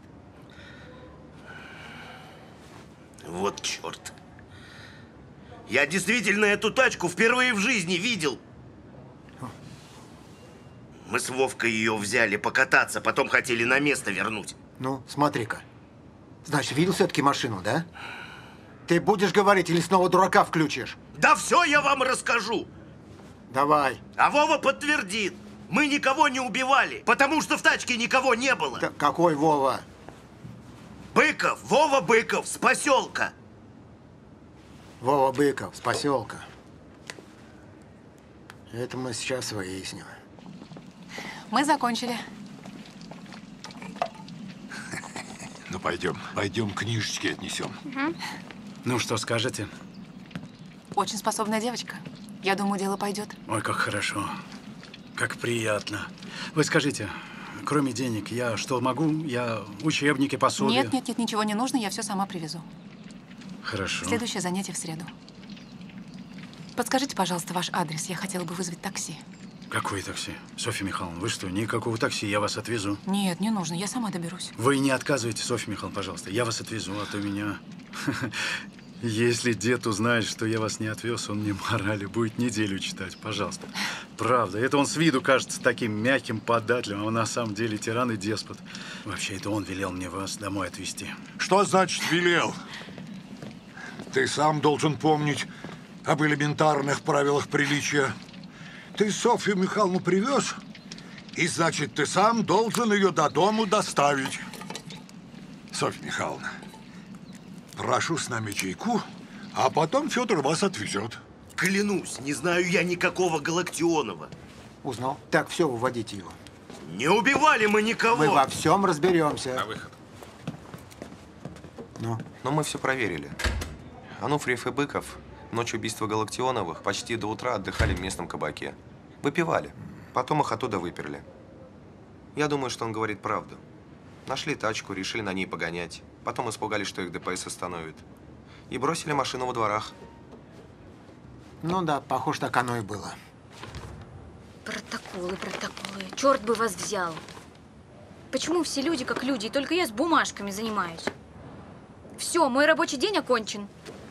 Вот черт. Я действительно эту тачку впервые в жизни видел. Мы с Вовкой ее взяли покататься, потом хотели на место вернуть. Ну, смотри-ка. Значит, видел все-таки машину, да? Ты будешь говорить или снова дурака включишь? Да все я вам расскажу. Давай. А Вова подтвердит. Мы никого не убивали, потому что в тачке никого не было. Да какой Вова? Быков, Вова Быков, с поселка. Вова Быков, с поселка. Это мы сейчас выясним. Мы закончили. Ну, пойдем, пойдем книжечки отнесем. Угу. Ну, что скажете? Очень способная девочка. Я думаю, дело пойдет. Ой, как хорошо. Как приятно. Вы скажите, кроме денег, я что могу? Я учебники, пособия? Нет, нет, нет, ничего не нужно, я все сама привезу. Хорошо. Следующее занятие в среду. Подскажите, пожалуйста, ваш адрес. Я хотела бы вызвать такси. Какое такси? Софья Михайловна, вы что, никакого такси, я вас отвезу. Нет, не нужно, я сама доберусь. Вы не отказывайте, Софья Михайловна, пожалуйста. Я вас отвезу, а то меня... Если дед узнает, что я вас не отвез, он мне морали будет неделю читать. Пожалуйста. Правда, это он с виду кажется таким мягким, податливым, а на самом деле тиран и деспот. Вообще, это он велел мне вас домой отвезти. Что значит велел? Ты сам должен помнить об элементарных правилах приличия. Ты Софью Михайловну привез, и значит, ты сам должен ее до дому доставить. Софья Михайловна, прошу с нами чайку, а потом Федор вас отвезет. Клянусь, не знаю я никакого Галактионова. Узнал? Так, все, выводите его. Не убивали мы никого. Мы во всем разберемся. На выход. Ну? Но мы все проверили. Ануфриев и Быков ночью убийства Галактионовых почти до утра отдыхали в местном кабаке. Выпивали. Потом их оттуда выперли. Я думаю, что он говорит правду. Нашли тачку, решили на ней погонять. Потом испугались, что их ДПС остановит. И бросили машину во дворах. Ну да, похоже, так оно и было. Протоколы, протоколы. Черт бы вас взял. Почему все люди как люди, и только я с бумажками занимаюсь? Все, мой рабочий день окончен.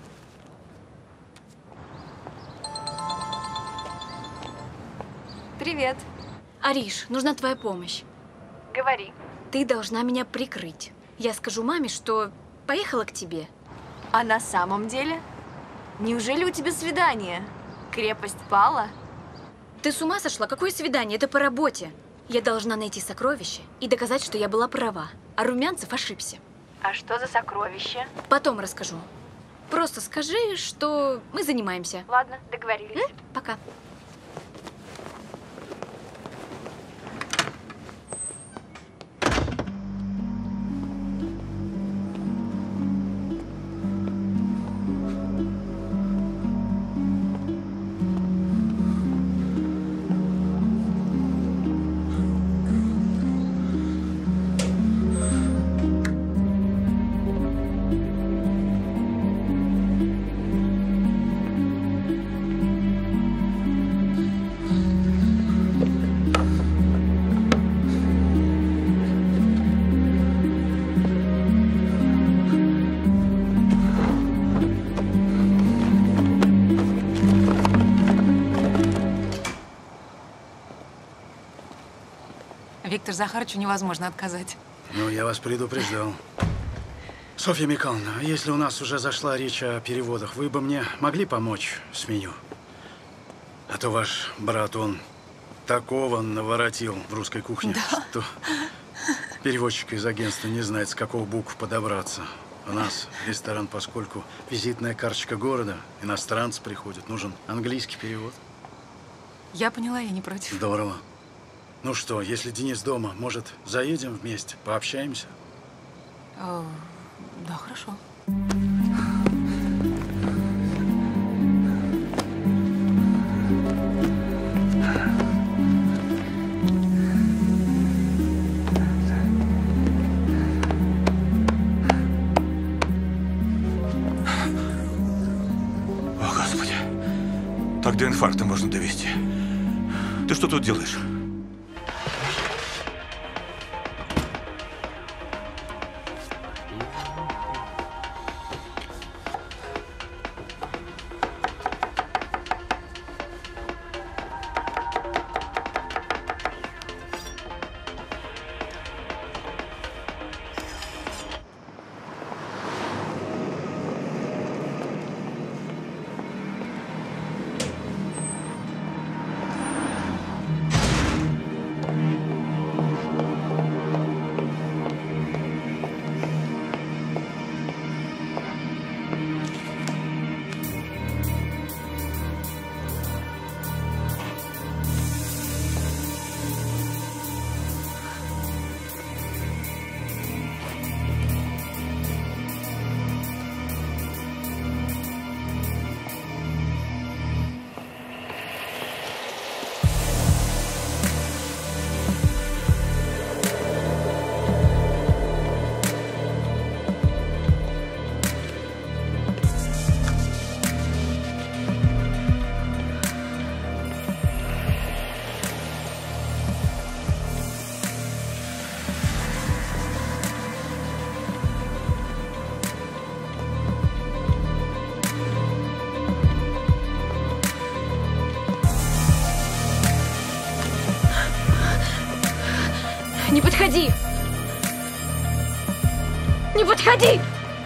Привет. Ариш, нужна твоя помощь. Говори. Ты должна меня прикрыть. Я скажу маме, что поехала к тебе. А на самом деле? Неужели у тебя свидание? Крепость пала? Ты с ума сошла? Какое свидание? Это по работе. Я должна найти сокровище и доказать, что я была права, а Румянцев ошибся. А что за сокровище? Потом расскажу. Просто скажи, что мы занимаемся. Ладно, договорились. М? Пока. Виктору Захаровичу невозможно отказать. Ну, я вас предупреждал. Софья Михайловна, а если у нас уже зашла речь о переводах, вы бы мне могли помочь с меню? А то ваш брат, он такого наворотил в русской кухне, Да. что переводчик из агентства не знает, с какого букв подобраться. У нас ресторан, поскольку визитная карточка города, иностранцы приходят, нужен английский перевод. Я поняла, я не против. Здорово. Ну что, если Денис дома, может, заедем вместе, пообщаемся? Э, да, хорошо. О, Господи. Так до инфаркта можно довести. Ты что тут делаешь? Не подходи! Не подходи!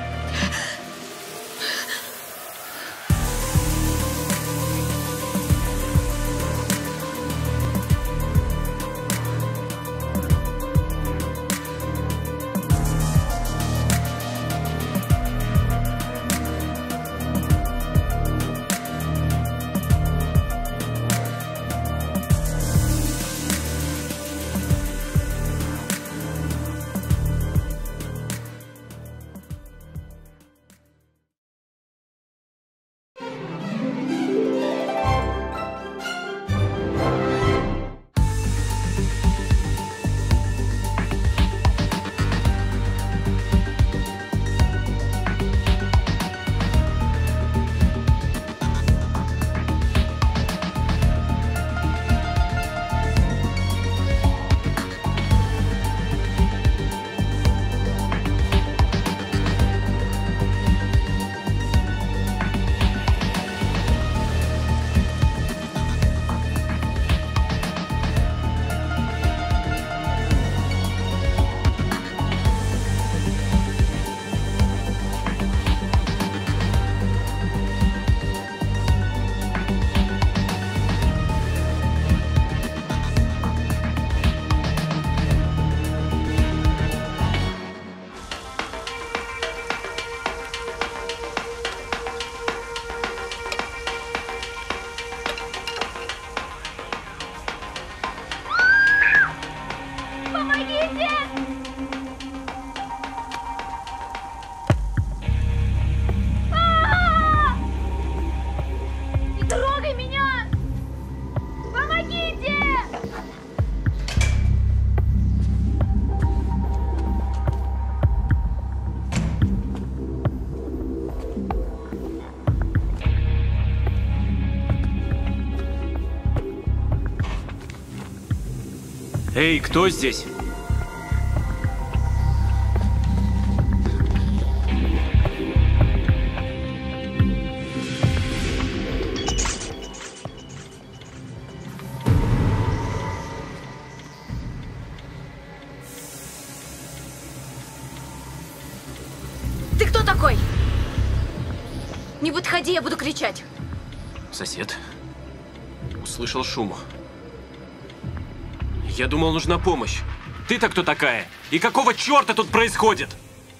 Эй, кто здесь? Ты кто такой? Не подходи, я буду кричать. Сосед. Услышал шум. Я думал, нужна помощь. Ты-то кто такая? И какого черта тут происходит?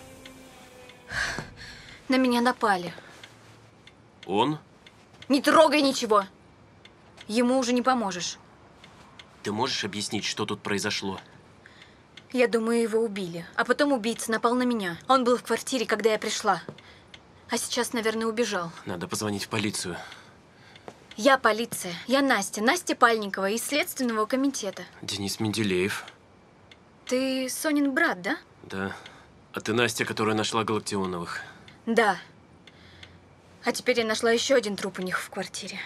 На меня напали. Он? Не трогай ничего. Ему уже не поможешь. Ты можешь объяснить, что тут произошло? Я думаю, его убили. А потом убийца напал на меня. Он был в квартире, когда я пришла. А сейчас, наверное, убежал. Надо позвонить в полицию. Я полиция. Я Настя. Настя Пальникова из Следственного комитета. Денис Менделеев. Ты Сонин брат, да? Да. А ты Настя, которая нашла Галактионовых? Да. А теперь я нашла еще один труп у них в квартире.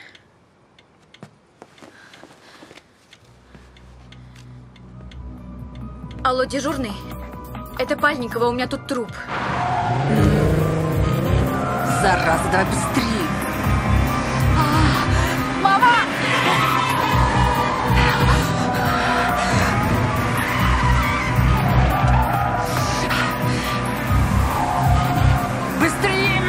Алло, дежурный? Это Пальникова, у меня тут труп. Зараза, давай быстрее. Мама! Быстрее!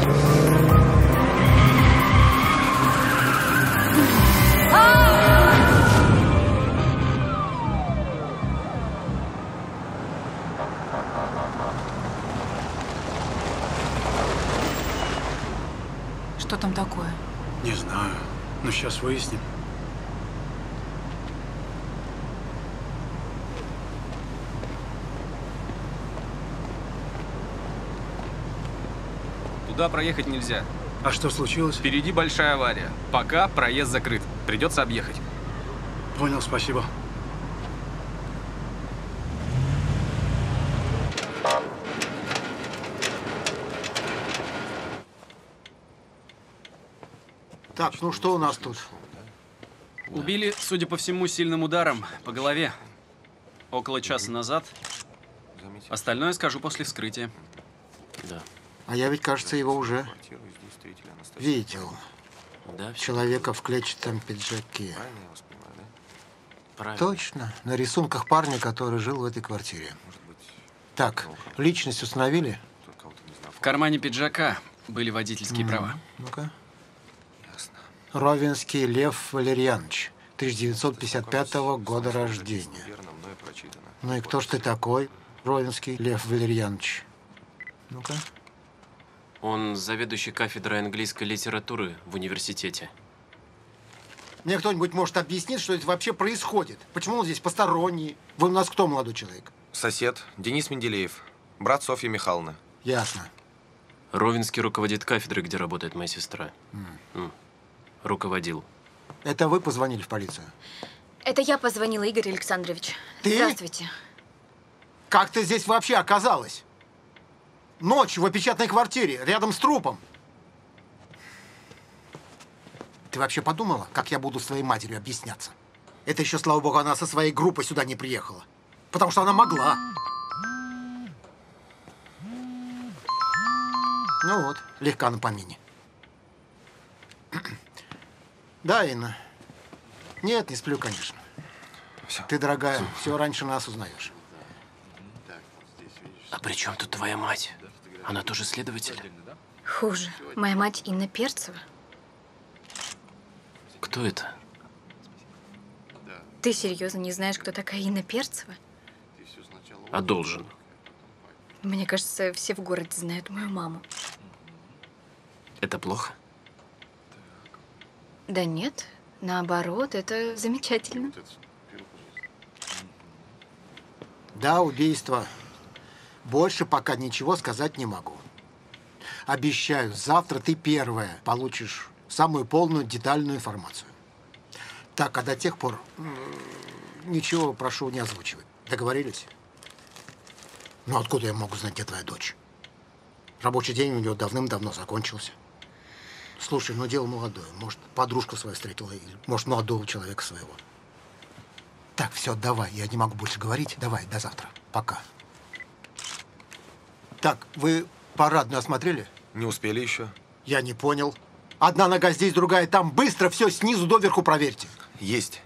Что там такое? Не знаю. Но сейчас выясним. Туда проехать нельзя. А что случилось? Впереди большая авария. Пока проезд закрыт. Придется объехать. Понял, спасибо. Так, ну что у нас тут? Убили, судя по всему, сильным ударом по голове. Около часа назад. Остальное скажу после вскрытия. Да. А я ведь, кажется, его уже видел. Да, Человека в клетчатом пиджаке. Правильно. Точно. На рисунках парня, который жил в этой квартире. Так, личность установили? В кармане пиджака были водительские М, права. Ну-ка. Ровенский Лев Валерьянович, тысяча девятьсот пятьдесят пятого года рождения. Ну и кто ж ты такой, Ровенский Лев Валерьянович? Ну-ка. Он заведующий кафедрой английской литературы в университете. Мне кто-нибудь может объяснить, что это вообще происходит? Почему он здесь посторонний? Вы у нас кто, молодой человек? Сосед Денис Менделеев, брат Софьи Михайловны. Ясно. Ровенский руководит кафедрой, где работает моя сестра. М. М. Руководил. Это вы позвонили в полицию? Это я позвонила, Игорь Александрович. Ты? Здравствуйте. Как ты здесь вообще оказалась? Ночью в опечатанной квартире, рядом с трупом. Ты вообще подумала, как я буду с твоей матерью объясняться? Это еще, слава богу, она со своей группой сюда не приехала. Потому что она могла. Ну вот, легка на помине. Да, Инна. Нет, не сплю, конечно. Ты, дорогая, все раньше нас узнаешь. А при чем тут твоя мать? Она тоже следователь? Хуже. Моя мать Инна Перцева. Кто это? Ты серьезно не знаешь, кто такая Инна Перцева? А должен. Мне кажется, все в городе знают мою маму. Это плохо? Да нет, наоборот, это замечательно. Да, убийство. Больше пока ничего сказать не могу. Обещаю, завтра ты первая получишь самую полную детальную информацию. Так, а до тех пор м, ничего, прошу, не озвучивай. Договорились? Ну, откуда я могу знать, где твоя дочь? Рабочий день у нее давным-давно закончился. Слушай, ну дело молодое. Может, подружку свою встретила, или, может, молодого человека своего. Так, все, давай, я не могу больше говорить. Давай, до завтра. Пока. Так, вы парадную осмотрели? Не успели еще. Я не понял. Одна нога здесь, другая там. Быстро все снизу доверху проверьте. Есть.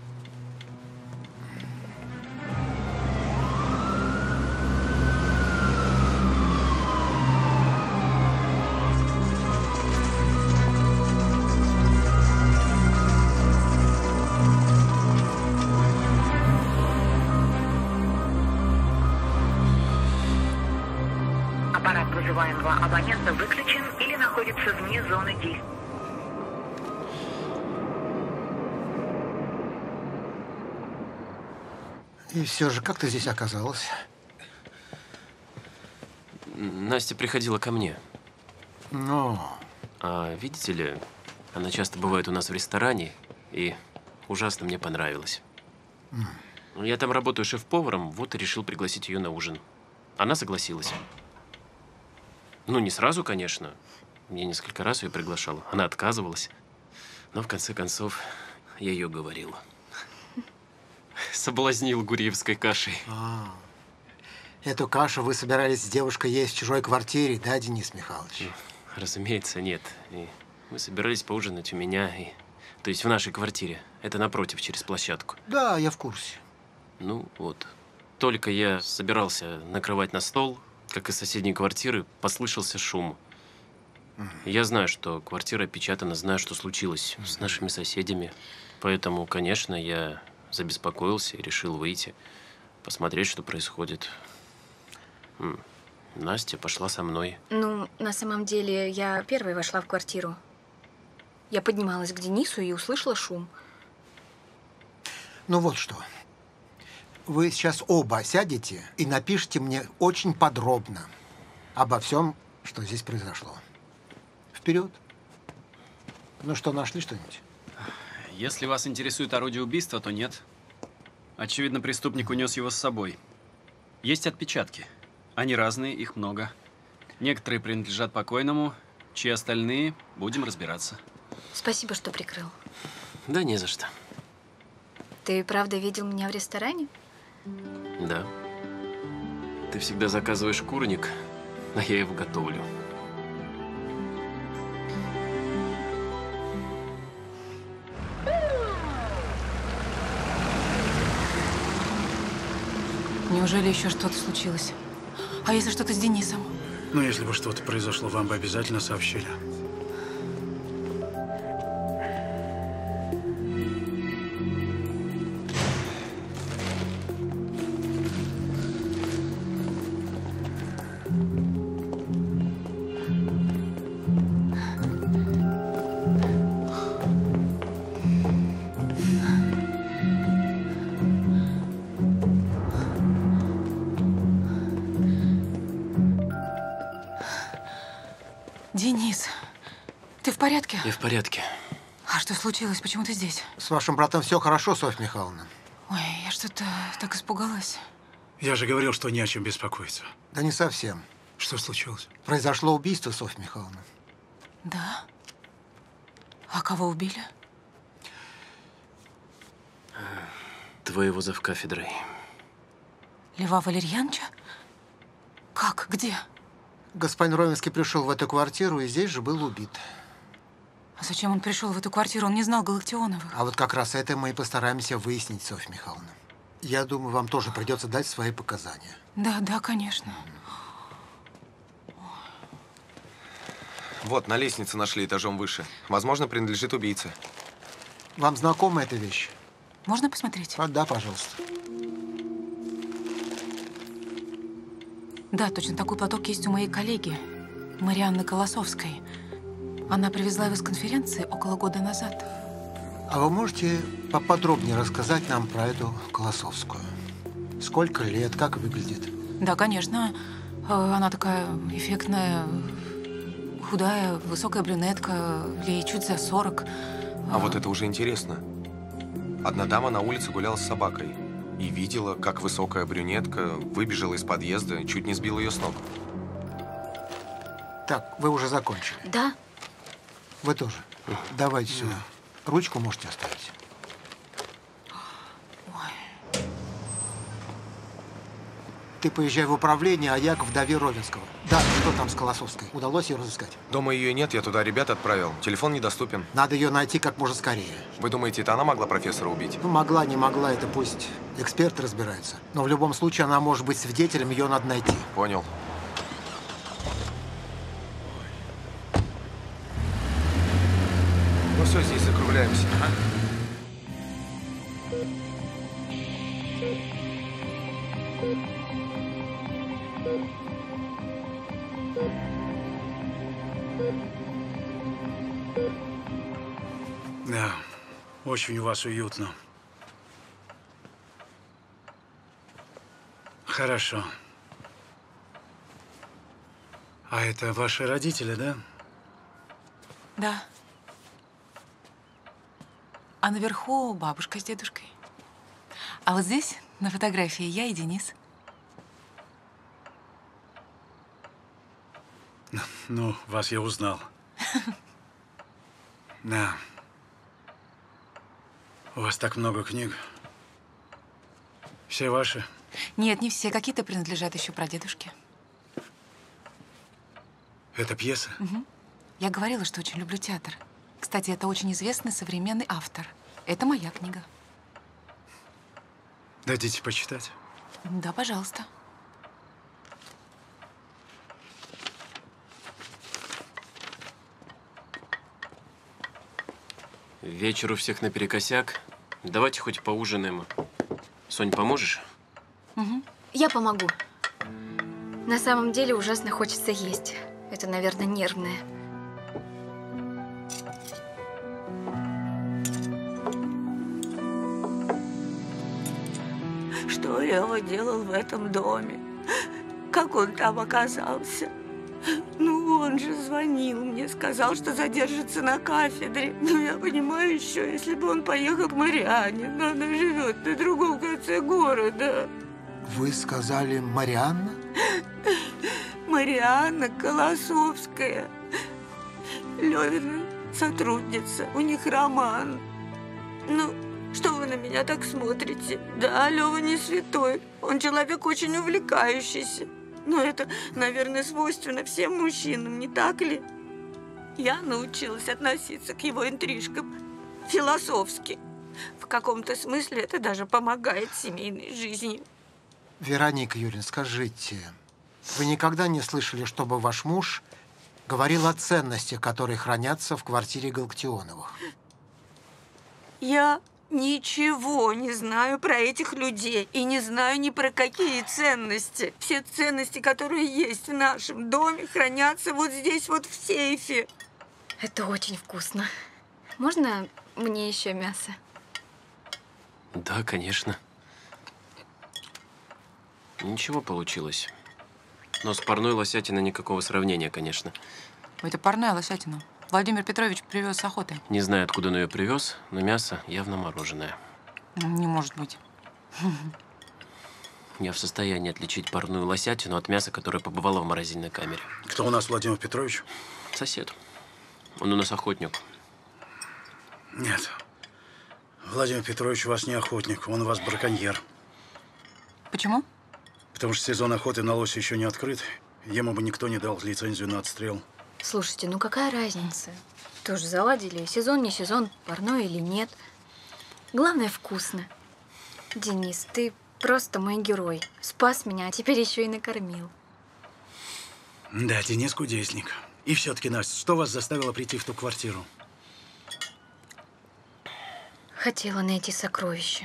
Аппарат вызываемого абонента выключен или находится вне зоны действия. И все же, как ты здесь оказалась? Настя приходила ко мне. Ну? А видите ли, она часто бывает у нас в ресторане, и ужасно мне понравилось. Mm. Я там работаю шеф-поваром, вот и решил пригласить ее на ужин. Она согласилась. Ну, не сразу, конечно. Я несколько раз ее приглашал. Она отказывалась. Но в конце концов я ее уговорил. Соблазнил гурьевской кашей. А, эту кашу вы собирались с девушкой есть в чужой квартире, да, Денис Михайлович? Ну, разумеется, нет. И мы собирались поужинать у меня, и, то есть в нашей квартире. Это напротив, через площадку. Да, я в курсе. Ну, вот. Только я собирался накрывать на стол, как из соседней квартиры послышался шум. Mm. Я знаю, что квартира опечатана, знаю, что случилось mm. с нашими соседями. Поэтому, конечно, я забеспокоился и решил выйти, посмотреть, что происходит. М. Настя пошла со мной. Ну, на самом деле, я первой вошла в квартиру. Я поднималась к Денису и услышала шум. Ну вот что. Вы сейчас оба сядете и напишите мне очень подробно обо всем, что здесь произошло. Вперед. Ну что, нашли что-нибудь? Если вас интересует орудие убийства, то нет. Очевидно, преступник унес его с собой. Есть отпечатки. Они разные, их много. Некоторые принадлежат покойному, чьи остальные будем разбираться. Спасибо, что прикрыл. Да не за что. Ты правда видел меня в ресторане? Да. Ты всегда заказываешь курник, а я его готовлю. Неужели еще что-то случилось? А если что-то с Денисом? Ну, если бы что-то произошло, вам бы обязательно сообщили. Денис, ты в порядке? Я в порядке. А что случилось? Почему ты здесь? С вашим братом все хорошо, Софья Михайловна? Ой, я что-то так испугалась. Я же говорил, что не о чем беспокоиться. Да не совсем. Что случилось? Произошло убийство, Софья Михайловна. Да? А кого убили? Твоего завкафедрой. Льва Валерьяновича? Как? Где? Господин Ровенский пришел в эту квартиру и здесь же был убит. А зачем он пришел в эту квартиру? Он не знал Галактионовых. А вот как раз это мы и постараемся выяснить, Софья Михайловна. Я думаю, вам тоже придется дать свои показания. Да, да, конечно. Вот, на лестнице нашли этажом выше. Возможно, принадлежит убийце. Вам знакома эта вещь? Можно посмотреть? А, да, пожалуйста. Да, точно такой платок есть у моей коллеги, Марианны Колосовской. Она привезла его с конференции около года назад. А вы можете поподробнее рассказать нам про эту Колосовскую? Сколько лет, как выглядит? Да, конечно. Она такая эффектная, худая, высокая брюнетка, ей чуть за сорок. А вот это уже интересно. Одна дама на улице гуляла с собакой и видела, как высокая брюнетка выбежала из подъезда, чуть не сбила ее с ног. Так, вы уже закончили? Да. Вы тоже. Давайте сюда. Ручку можете оставить. Ой. Ты поезжай в управление, а я к вдове Ровенского. Да, что там с Колосовской? Удалось ее разыскать? Дома ее нет, я туда ребят отправил. Телефон недоступен. Надо ее найти как можно скорее. Вы думаете, это она могла профессора убить? Ну, могла, не могла, это пусть эксперт разбирается. Но в любом случае она может быть свидетелем, ее надо найти. Понял. Ну все, здесь закругляемся. А? Да, очень у вас уютно. Хорошо. А это ваши родители, да? Да. А наверху бабушка с дедушкой. А вот здесь, на фотографии, я и Денис. Ну, вас я узнал. Да. У вас так много книг. Все ваши? Нет, не все. Какие-то принадлежат еще прадедушке. Это пьеса? Угу. Я говорила, что очень люблю театр. Кстати, это очень известный современный автор. Это моя книга. Дадите почитать? Да, пожалуйста. Вечер у всех наперекосяк. Давайте хоть поужинаем. Сонь, поможешь? Угу. Я помогу. На самом деле ужасно хочется есть. Это, наверное, нервное. Что Лева делал в этом доме? Как он там оказался? Ну, он же звонил мне, сказал, что задержится на кафедре. Ну, я понимаю еще, если бы он поехал к Марианне, но она живет на другом конце города. Вы сказали Марианна? Марианна Колосовская. Левина сотрудница, у них роман. Ну, что вы на меня так смотрите? Да, Лева не святой, он человек очень увлекающийся. Но это, наверное, свойственно всем мужчинам, не так ли? Я научилась относиться к его интрижкам философски. В каком-то смысле это даже помогает семейной жизни. Вероника Юрьевна, скажите, вы никогда не слышали, чтобы ваш муж говорил о ценностях, которые хранятся в квартире Галактионовых? Я ничего не знаю про этих людей и не знаю ни про какие ценности. Все ценности, которые есть в нашем доме, хранятся вот здесь, вот в сейфе. Это очень вкусно. Можно мне еще мясо? Да, конечно. Ничего получилось. Но с парной лосятиной никакого сравнения, конечно. Это парная лосятина. Владимир Петрович привез с охоты. Не знаю, откуда он ее привез, но мясо явно мороженое. Не может быть. Я в состоянии отличить парную лосятину от мяса, которое побывало в морозильной камере. Кто у нас Владимир Петрович? Сосед. Он у нас охотник. Нет. Владимир Петрович у вас не охотник, он у вас браконьер. Почему? Потому что сезон охоты на лося еще не открыт. Ему бы никто не дал лицензию на отстрел. Слушайте, ну какая разница? Тоже заладили, сезон не сезон, парной или нет. Главное, вкусно. Денис, ты просто мой герой. Спас меня, а теперь еще и накормил. Да, Денис кудесник. И все-таки, Настя, что вас заставило прийти в ту квартиру? Хотела найти сокровища.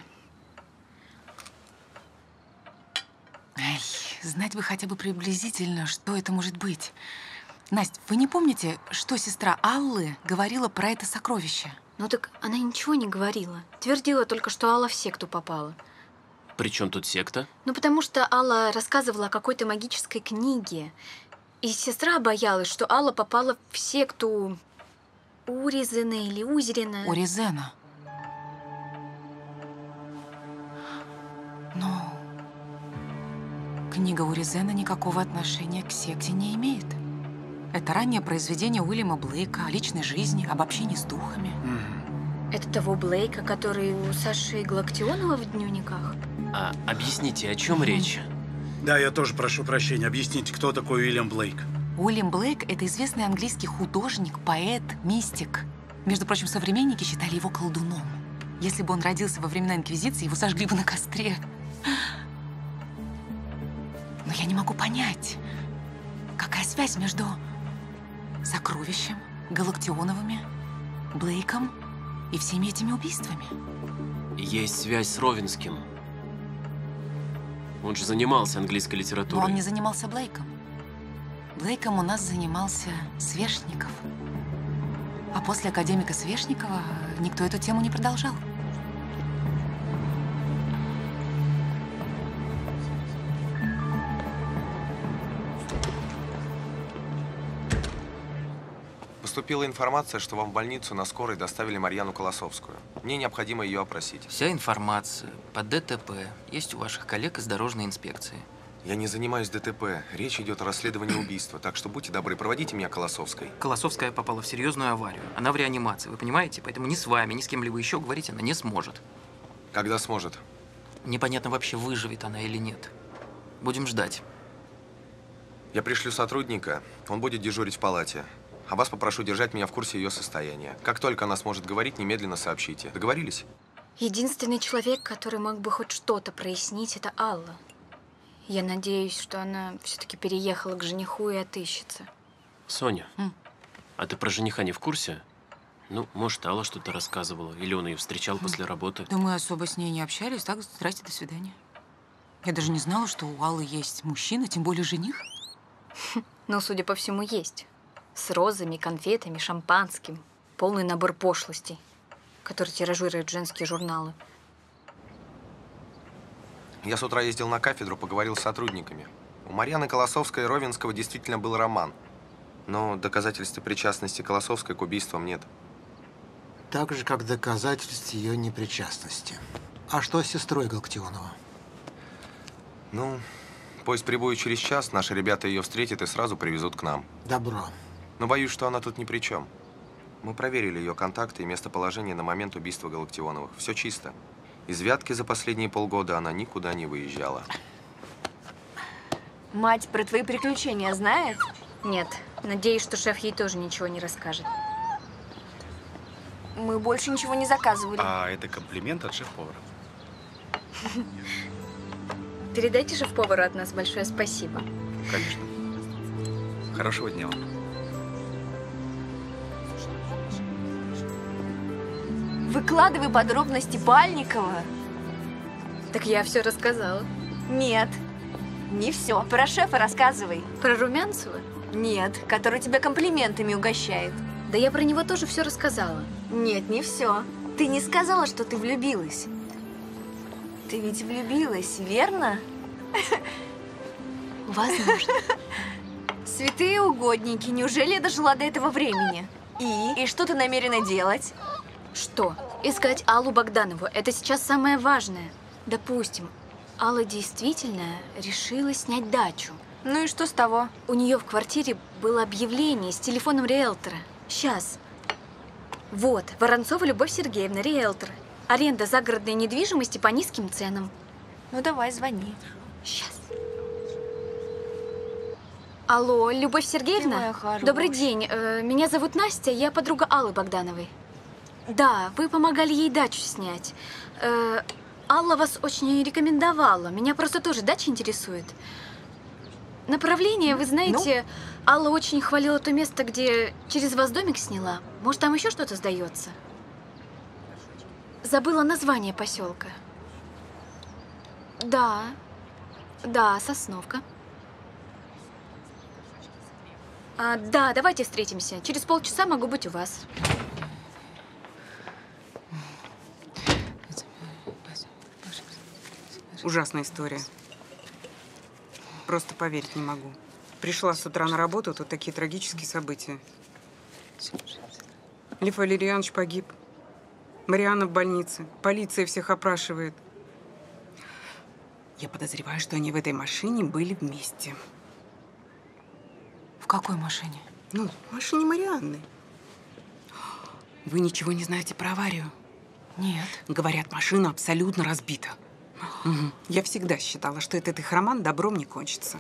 Эй, знать бы хотя бы приблизительно, что это может быть. Настя, вы не помните, что сестра Аллы говорила про это сокровище? Ну так она ничего не говорила. Твердила только, что Алла в секту попала. При чем тут секта? Ну потому что Алла рассказывала о какой-то магической книге. И сестра боялась, что Алла попала в секту Уризена или Узерина. Уризена. Но книга Уризена никакого отношения к секте не имеет. Это раннее произведение Уильяма Блейка о личной жизни, об общении с духами. Mm-hmm. Это того Блейка, который у Саши Галактионова в дневниках? А объясните, о чем mm-hmm. речь? Да, я тоже прошу прощения. Объясните, кто такой Уильям Блейк? Уильям Блейк – это известный английский художник, поэт, мистик. Между прочим, современники считали его колдуном. Если бы он родился во времена Инквизиции, его сожгли бы на костре. Но я не могу понять, какая связь между сокровищем, Галактионовыми, Блейком и всеми этими убийствами. Есть связь с Ровенским. Он же занимался английской литературой. Но он не занимался Блейком. Блейком у нас занимался Свешников. А после академика Свешникова никто эту тему не продолжал. Поступила информация, что вам в больницу на скорой доставили Марьяну Колосовскую. Мне необходимо ее опросить. Вся информация по ДТП есть у ваших коллег из дорожной инспекции. Я не занимаюсь ДТП. Речь идет о расследовании убийства. Так что будьте добры, проводите меня к Колосовской. Колосовская попала в серьезную аварию. Она в реанимации, вы понимаете? Поэтому ни с вами, ни с кем-либо еще говорить она не сможет. Когда сможет? Непонятно вообще, выживет она или нет. Будем ждать. Я пришлю сотрудника. Он будет дежурить в палате. А вас попрошу держать меня в курсе ее состояния. Как только она сможет говорить, немедленно сообщите. Договорились? Единственный человек, который мог бы хоть что-то прояснить, это Алла. Я надеюсь, что она все-таки переехала к жениху и отыщется. Соня, М? а ты про жениха не в курсе? Ну, может, Алла что-то рассказывала, или он ее встречал после работы. Да мы особо с ней не общались, так, здрасте, до свидания. Я даже не знала, что у Аллы есть мужчина, тем более жених. Ну, судя по всему, есть. С розами, конфетами, шампанским. Полный набор пошлостей, который тиражируют женские журналы. Я с утра ездил на кафедру, поговорил с сотрудниками. У Марьяны Колосовской и Ровенского действительно был роман. Но доказательств причастности Колосовской к убийствам нет. Так же, как доказательств ее непричастности. А что с сестрой Галактионова? Ну, поезд прибудет через час, наши ребята ее встретят и сразу привезут к нам. Добро. Но боюсь, что она тут ни при чем. Мы проверили ее контакты и местоположение на момент убийства Галактионовых. Все чисто. Из Вятки за последние полгода она никуда не выезжала. Мать про твои приключения знает? Нет. Надеюсь, что шеф ей тоже ничего не расскажет. Мы больше ничего не заказывали. А это комплимент от шеф-повара. Передайте шеф-повару от нас большое спасибо. Конечно. Хорошего дня вам. Выкладывай подробности Пальникова. Так я все рассказала. Нет, не все. Про шефа рассказывай. Про Румянцева? Нет, который тебя комплиментами угощает. Да я про него тоже все рассказала. Нет, не все. Ты не сказала, что ты влюбилась. Ты ведь влюбилась, верно? Возможно. Святые угодники, неужели я дожила до этого времени? И? И что ты намерена делать? Что? Искать Аллу Богданову. Это сейчас самое важное. Допустим, Алла действительно решила снять дачу. Ну и что с того? У нее в квартире было объявление с телефоном риэлтора. Сейчас. Вот, Воронцова Любовь Сергеевна, риэлтор. Аренда загородной недвижимости по низким ценам. Ну давай, звони. Сейчас. Алло, Любовь Сергеевна? Добрый день. Э, Меня зовут Настя, я подруга Аллы Богдановой. Да, вы помогали ей дачу снять. Э, Алла вас очень рекомендовала. Меня просто тоже дача интересует. Направление, вы знаете, ну? Алла очень хвалила то место, где через вас домик сняла. Может, там еще что-то сдается? Забыла название поселка. Да, да, Сосновка. А, да, давайте встретимся. Через полчаса могу быть у вас. Ужасная история. Просто поверить не могу. Пришла с утра на работу, тут такие трагические события. Лев Валерьянович погиб. Марианна в больнице. Полиция всех опрашивает. Я подозреваю, что они в этой машине были вместе. В какой машине? Ну, в машине Марианны. Вы ничего не знаете про аварию? Нет. Говорят, машина абсолютно разбита. Угу. Я всегда считала, что этот их роман добром не кончится.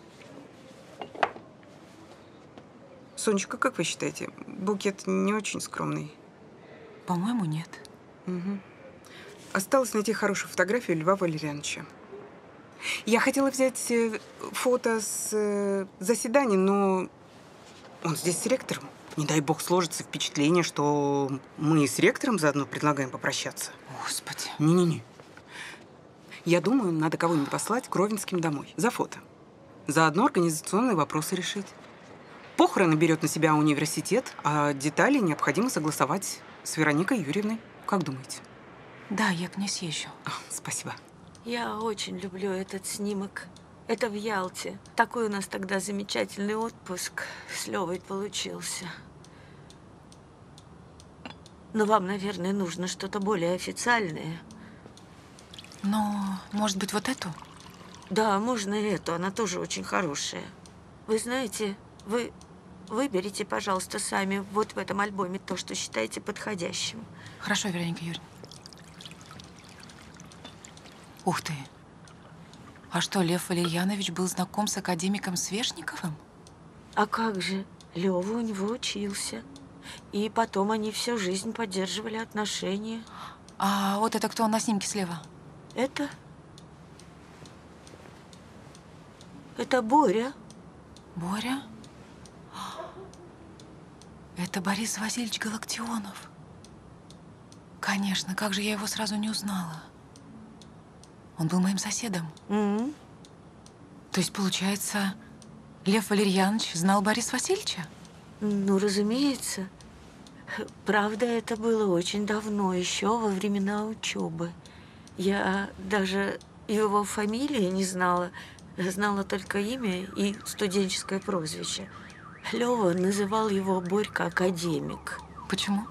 Сонечка, как вы считаете, букет не очень скромный? По-моему, нет. Угу. Осталось найти хорошую фотографию Льва Валерьяновича. Я хотела взять фото с заседания, но он здесь с ректором. Не дай бог сложится впечатление, что мы с ректором заодно предлагаем попрощаться. Господи. Не-не-не. Я думаю, надо кого-нибудь послать к Ровенским домой за фото. Заодно организационные вопросы решить. Похороны берет на себя университет, а детали необходимо согласовать с Вероникой Юрьевной. Как думаете? Да, я к ней съезжу. Спасибо. Я очень люблю этот снимок. Это в Ялте. Такой у нас тогда замечательный отпуск с Левой получился. Но вам, наверное, нужно что-то более официальное. Но, может быть, вот эту? Да, можно эту. Она тоже очень хорошая. Вы знаете, вы выберите, пожалуйста, сами вот в этом альбоме то, что считаете подходящим. Хорошо, Вероника Юрьевна. Ух ты! А что, Лев Валерьянович был знаком с академиком Свешниковым? А как же? Лёва у него учился. И потом они всю жизнь поддерживали отношения. А вот это кто на снимке слева? Это? Это Боря. Боря? Это Борис Васильевич Галактионов. Конечно, как же я его сразу не узнала. Он был моим соседом. Mm-hmm. То есть, получается, Лев Валерьянович знал Бориса Васильевича? Ну, разумеется. Правда, это было очень давно, еще во времена учебы. Я даже его фамилии не знала. Знала только имя и студенческое прозвище. Лёва называл его Борька академик. Почему?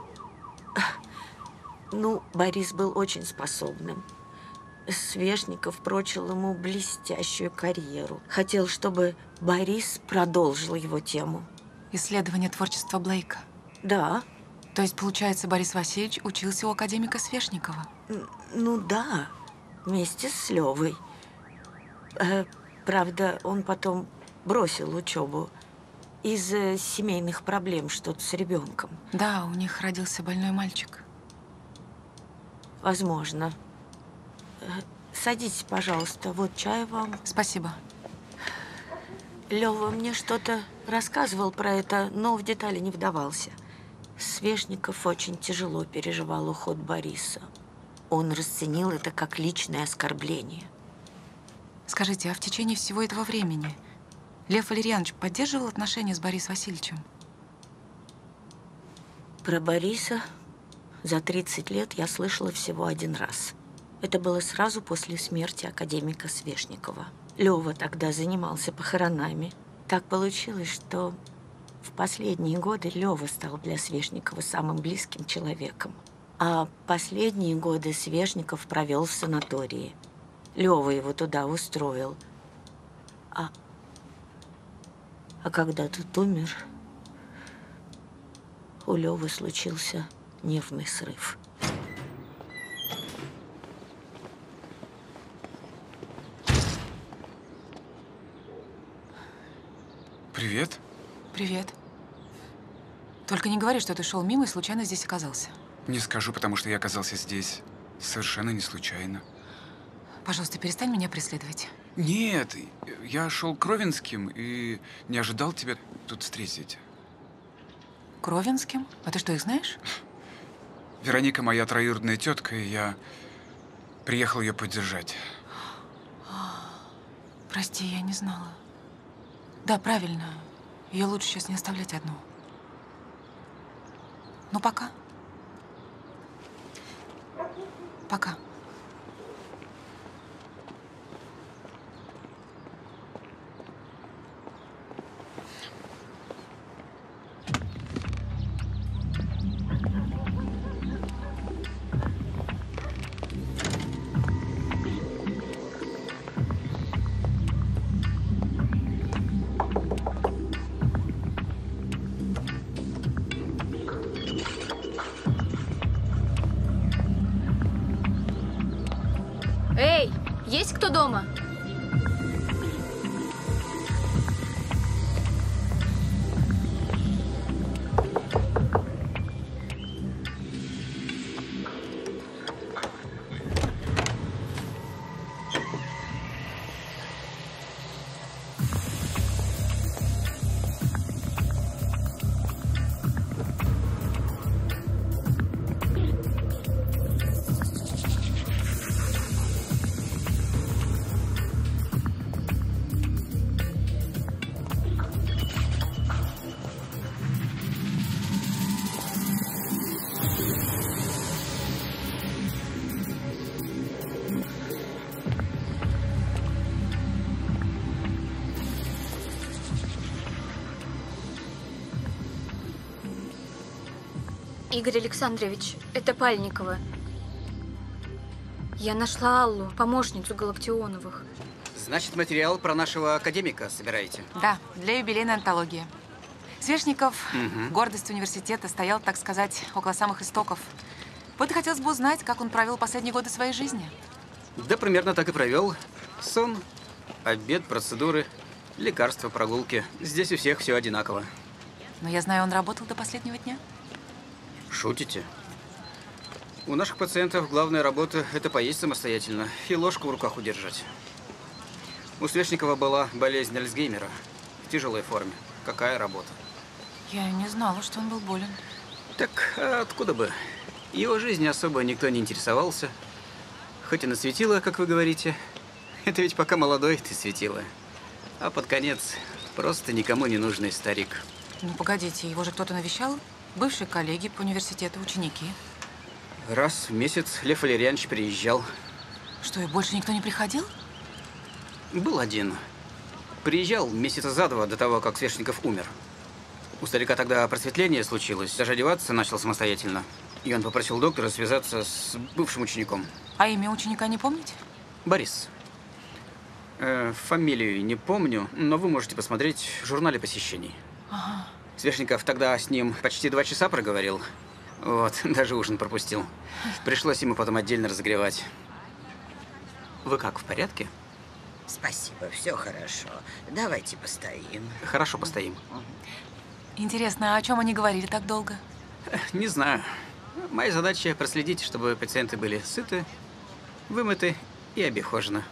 Ну, Борис был очень способным. Свешников прочил ему блестящую карьеру. Хотел, чтобы Борис продолжил его тему. Исследование творчества Блейка? Да. То есть, получается, Борис Васильевич учился у академика Свешникова? Ну да, вместе с Лёвой. Правда, он потом бросил учебу из-за семейных проблем, что-то с ребенком. Да, у них родился больной мальчик. Возможно. Садитесь, пожалуйста. Вот чай вам. Спасибо. Лёва мне что-то рассказывал про это, но в детали не вдавался. Свешников очень тяжело переживал уход Бориса. Он расценил это как личное оскорбление. Скажите, а в течение всего этого времени Лев Валерьянович поддерживал отношения с Борисом Васильевичем? Про Бориса за тридцать лет я слышала всего один раз. Это было сразу после смерти академика Свешникова. Лёва тогда занимался похоронами. Так получилось, что в последние годы Лёва стал для Свешникова самым близким человеком. А последние годы Свешников провел в санатории. Лёва его туда устроил. А, а когда тот умер, у Лёвы случился нервный срыв. Привет. Привет. Только не говори, что ты шел мимо и случайно здесь оказался. Не скажу, потому что я оказался здесь совершенно не случайно. Пожалуйста, перестань меня преследовать. Нет, я шел к Ровенским и не ожидал тебя тут встретить. К Ровенским? А ты что, их знаешь? Вероника моя троюродная тетка, и я приехал ее поддержать. Прости, я не знала. Да, правильно. Ее лучше сейчас не оставлять одну. Ну, пока. Пока. Эй, есть кто дома? Игорь Александрович, это Пальникова. Я нашла Аллу, помощницу Галактионовых. Значит, материал про нашего академика собираете? Да, для юбилейной антологии. Свешников, Угу. гордость университета, стоял, так сказать, около самых истоков. Вот и хотелось бы узнать, как он провел последние годы своей жизни. Да, примерно так и провел. Сон, обед, процедуры, лекарства, прогулки. Здесь у всех все одинаково. Но я знаю, он работал до последнего дня. Шутите? У наших пациентов главная работа – это поесть самостоятельно и ложку в руках удержать. У Свешникова была болезнь Альцгеймера в тяжелой форме. Какая работа? Я не знала, что он был болен. Так а откуда бы? Его жизнью особо никто не интересовался. Хоть и насветила, как вы говорите. Это ведь пока молодой ты светила. А под конец просто никому не нужный старик. Ну, погодите, его же кто-то навещал? Бывшие коллеги по университету, ученики. Раз в месяц Лев Валерьянович приезжал. Что, и больше никто не приходил? Был один. Приезжал месяца за два до того, как Свешников умер. У старика тогда просветление случилось, даже одеваться начал самостоятельно. И он попросил доктора связаться с бывшим учеником. А имя ученика не помните? Борис. Э, фамилию не помню, но вы можете посмотреть в журнале посещений. Ага. Свешников тогда с ним почти два часа проговорил. Вот, даже ужин пропустил. Пришлось ему потом отдельно разогревать. Вы как, в порядке? Спасибо, все хорошо. Давайте постоим. Хорошо, постоим. Интересно, а о чем они говорили так долго? Не знаю. Моя задача проследить, чтобы пациенты были сыты, вымыты и обихожены.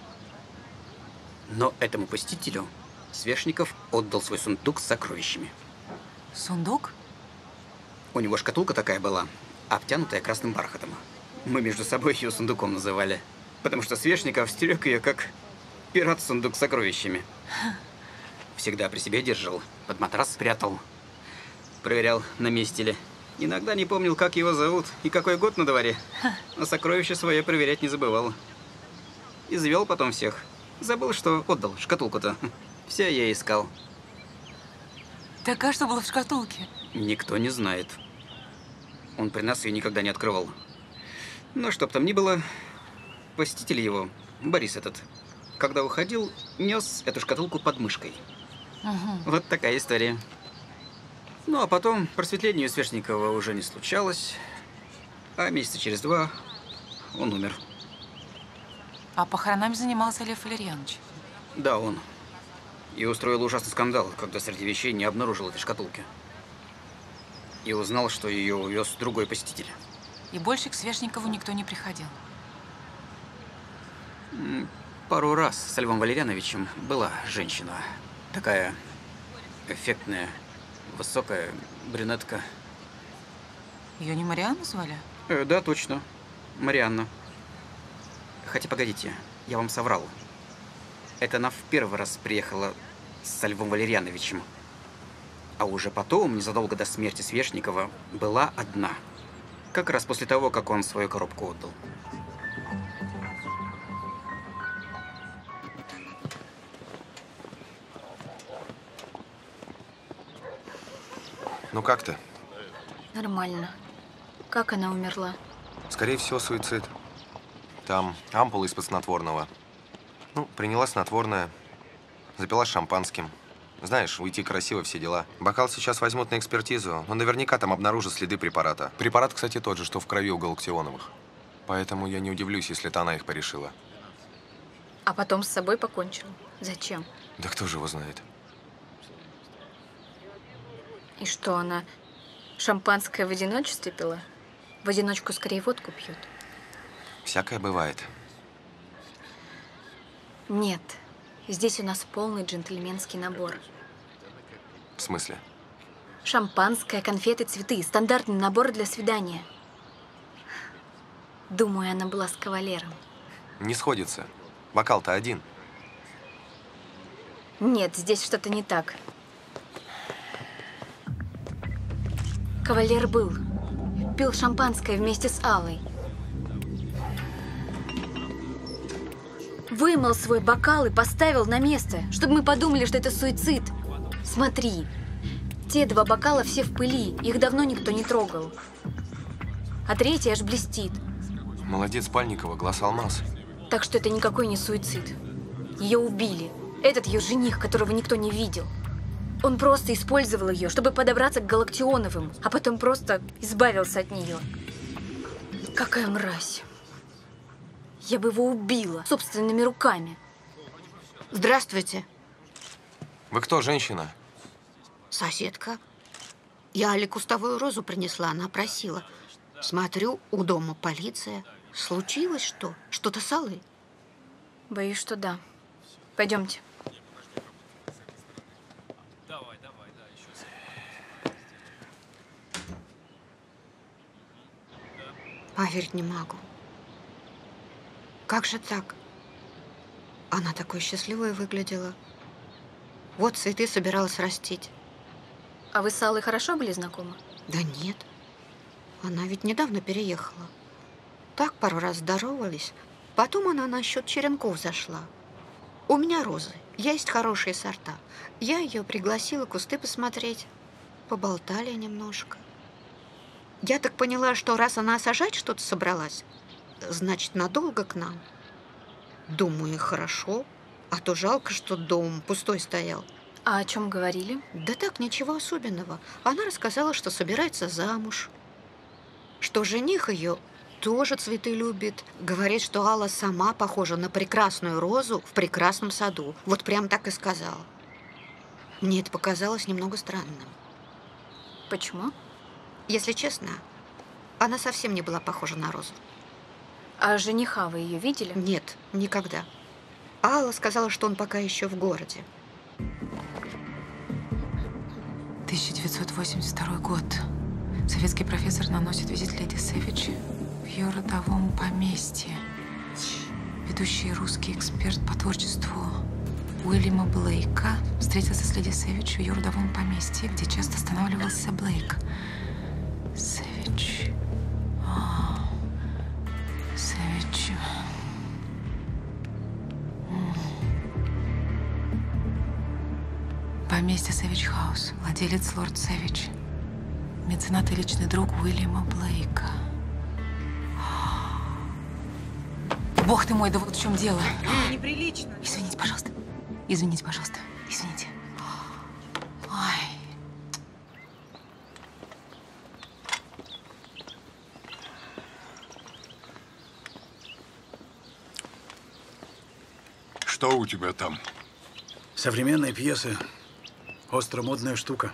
Но этому посетителю Свешников отдал свой сундук с сокровищами. Сундук? У него шкатулка такая была, обтянутая красным бархатом. Мы между собой ее сундуком называли, потому что Свешников стерег ее как пират-сундук с сокровищами. Всегда при себе держал, под матрас спрятал. Проверял, на месте ли. Иногда не помнил, как его зовут и какой год на дворе. Но сокровище свое проверять не забывал. Извел потом всех. Забыл, что отдал шкатулку-то. Все я искал. Так а что было в шкатулке? Никто не знает. Он при нас ее никогда не открывал. Но чтоб там ни было, посетитель его, Борис этот, когда уходил, нес эту шкатулку под мышкой. Угу. Вот такая история. Ну, а потом просветление у Свешникова уже не случалось, а месяца через два он умер. А похоронами занимался Лев Валерьянович? Да, он. И устроил ужасный скандал, когда среди вещей не обнаружил этой шкатулки. И узнал, что ее увез другой посетитель. И больше к Свешникову никто не приходил? Пару раз с Львом Валерьяновичем была женщина. Такая эффектная, высокая брюнетка. Ее не Марианна звали? Э, да, точно. Марианна. Хотя, погодите, я вам соврал. Это она в первый раз приехала с Львом Валерьяновичем. А уже потом, незадолго до смерти Свешникова, была одна. Как раз после того, как он свою коробку отдал. Ну как ты? Нормально. Как она умерла? Скорее всего, суицид. Там ампула из-под снотворного. Ну, приняла снотворное, запила шампанским. Знаешь, уйти красиво, все дела. Бокал сейчас возьмут на экспертизу, но наверняка там обнаружат следы препарата. Препарат, кстати, тот же, что в крови у Галактионовых. Поэтому я не удивлюсь, если это она их порешила. А потом с собой покончил. Зачем? Да кто же его знает? И что, она шампанское в одиночестве пила? В одиночку скорее водку пьет. Всякое бывает. Нет. Здесь у нас полный джентльменский набор. В смысле? Шампанское, конфеты, цветы. Стандартный набор для свидания. Думаю, она была с кавалером. Не сходится. Бокал-то один. Нет, здесь что-то не так. Кавалер был. Пил шампанское вместе с Аллой. Вымыл свой бокал и поставил на место, чтобы мы подумали, что это суицид. Смотри, те два бокала все в пыли, их давно никто не трогал. а третья аж блестит. Молодец, Пальникова, глаз алмаз. Так что это никакой не суицид. Ее убили. Этот ее жених, которого никто не видел. Он просто использовал ее, чтобы подобраться к Галактионовым, а потом просто избавился от нее. Какая мразь. Я бы его убила собственными руками. Здравствуйте. Вы кто, женщина? Соседка. Я Али кустовую розу принесла, она просила. Смотрю, у дома полиция. Случилось что? Что-то с Аллой? Боюсь, что да. Пойдемте. Поверить не могу. Как же так? Она такой счастливой выглядела. Вот цветы собиралась растить. А вы с Аллой хорошо были знакомы? Да нет. Она ведь недавно переехала. Так пару раз здоровались. Потом она насчет черенков зашла. У меня розы. Есть хорошие сорта. Я ее пригласила кусты посмотреть. Поболтали немножко. Я так поняла, что раз она сажать что-то собралась, значит, надолго к нам. Думаю, хорошо. А то жалко, что дом пустой стоял. А о чем говорили? Да так, ничего особенного. Она рассказала, что собирается замуж. Что жених ее тоже цветы любит. Говорит, что Алла сама похожа на прекрасную розу в прекрасном саду. Вот прям так и сказала. Мне это показалось немного странным. Почему? Если честно, она совсем не была похожа на розу. А жениха вы ее видели? Нет, никогда. Алла сказала, что он пока еще в городе. тысяча девятьсот восемьдесят второй год. Советский профессор наносит визит леди Сэвидж в ее родовом поместье. Ведущий русский эксперт по творчеству Уильяма Блейка встретился с леди Сэвидж в ее родовом поместье, где часто останавливался Блейк. Сэвидж. О, Сэвидж. Поместье Сэвидж Хаус. Владелец лорд Сэвидж. Меценат и личный друг Уильяма Блейка. Бог ты мой, да вот в чем дело. Неприлично. Извините, пожалуйста. Извините, пожалуйста. Извините. Ой. Что у тебя там? Современные пьесы. Остромодная штука.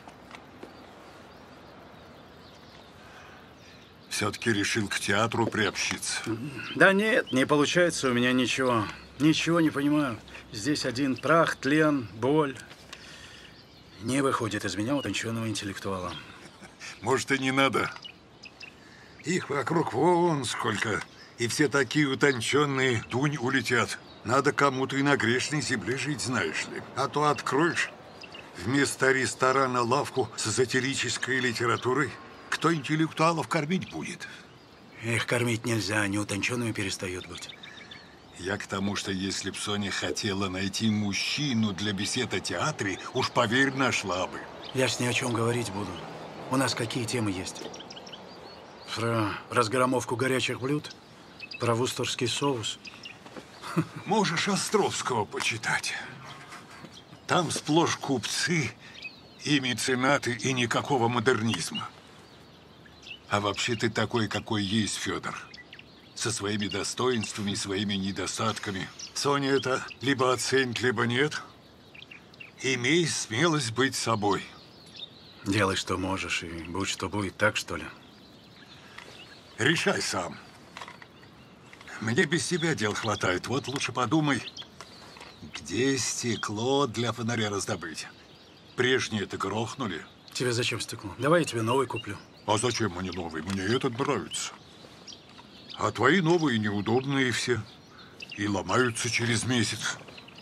Все-таки решил к театру приобщиться. Да нет, не получается у меня ничего. Ничего не понимаю. Здесь один прах, тлен, боль. Не выходит из меня утонченного интеллектуала. Может, и не надо. Их вокруг вон сколько. И все такие утонченные, тунь улетят. Надо кому-то и на грешной земле жить, знаешь ли. А то откроешь вместо ресторана лавку с эзотерической литературой. Кто интеллектуалов кормить будет? Их кормить нельзя, они утонченными перестают быть. Я к тому, что если б Соня хотела найти мужчину для бесед о театре, уж поверь, нашла бы. Я ж ни о чем говорить буду. У нас какие темы есть? Про разгромовку горячих блюд? Про вустерский соус? Можешь Островского почитать. Там сплошь купцы и меценаты, и никакого модернизма. А вообще ты такой, какой есть, Федор. Со своими достоинствами, своими недостатками. Соня это либо оценит, либо нет. Имей смелость быть собой. Делай, что можешь, и будь, что будет, так, что ли? Решай сам. Мне без тебя дел хватает. Вот лучше подумай, где стекло для фонаря раздобыть. Прежние-то грохнули. Тебе зачем стекло? Давай я тебе новый куплю. А зачем мне новый? Мне этот нравится. А твои новые неудобные все. И ломаются через месяц.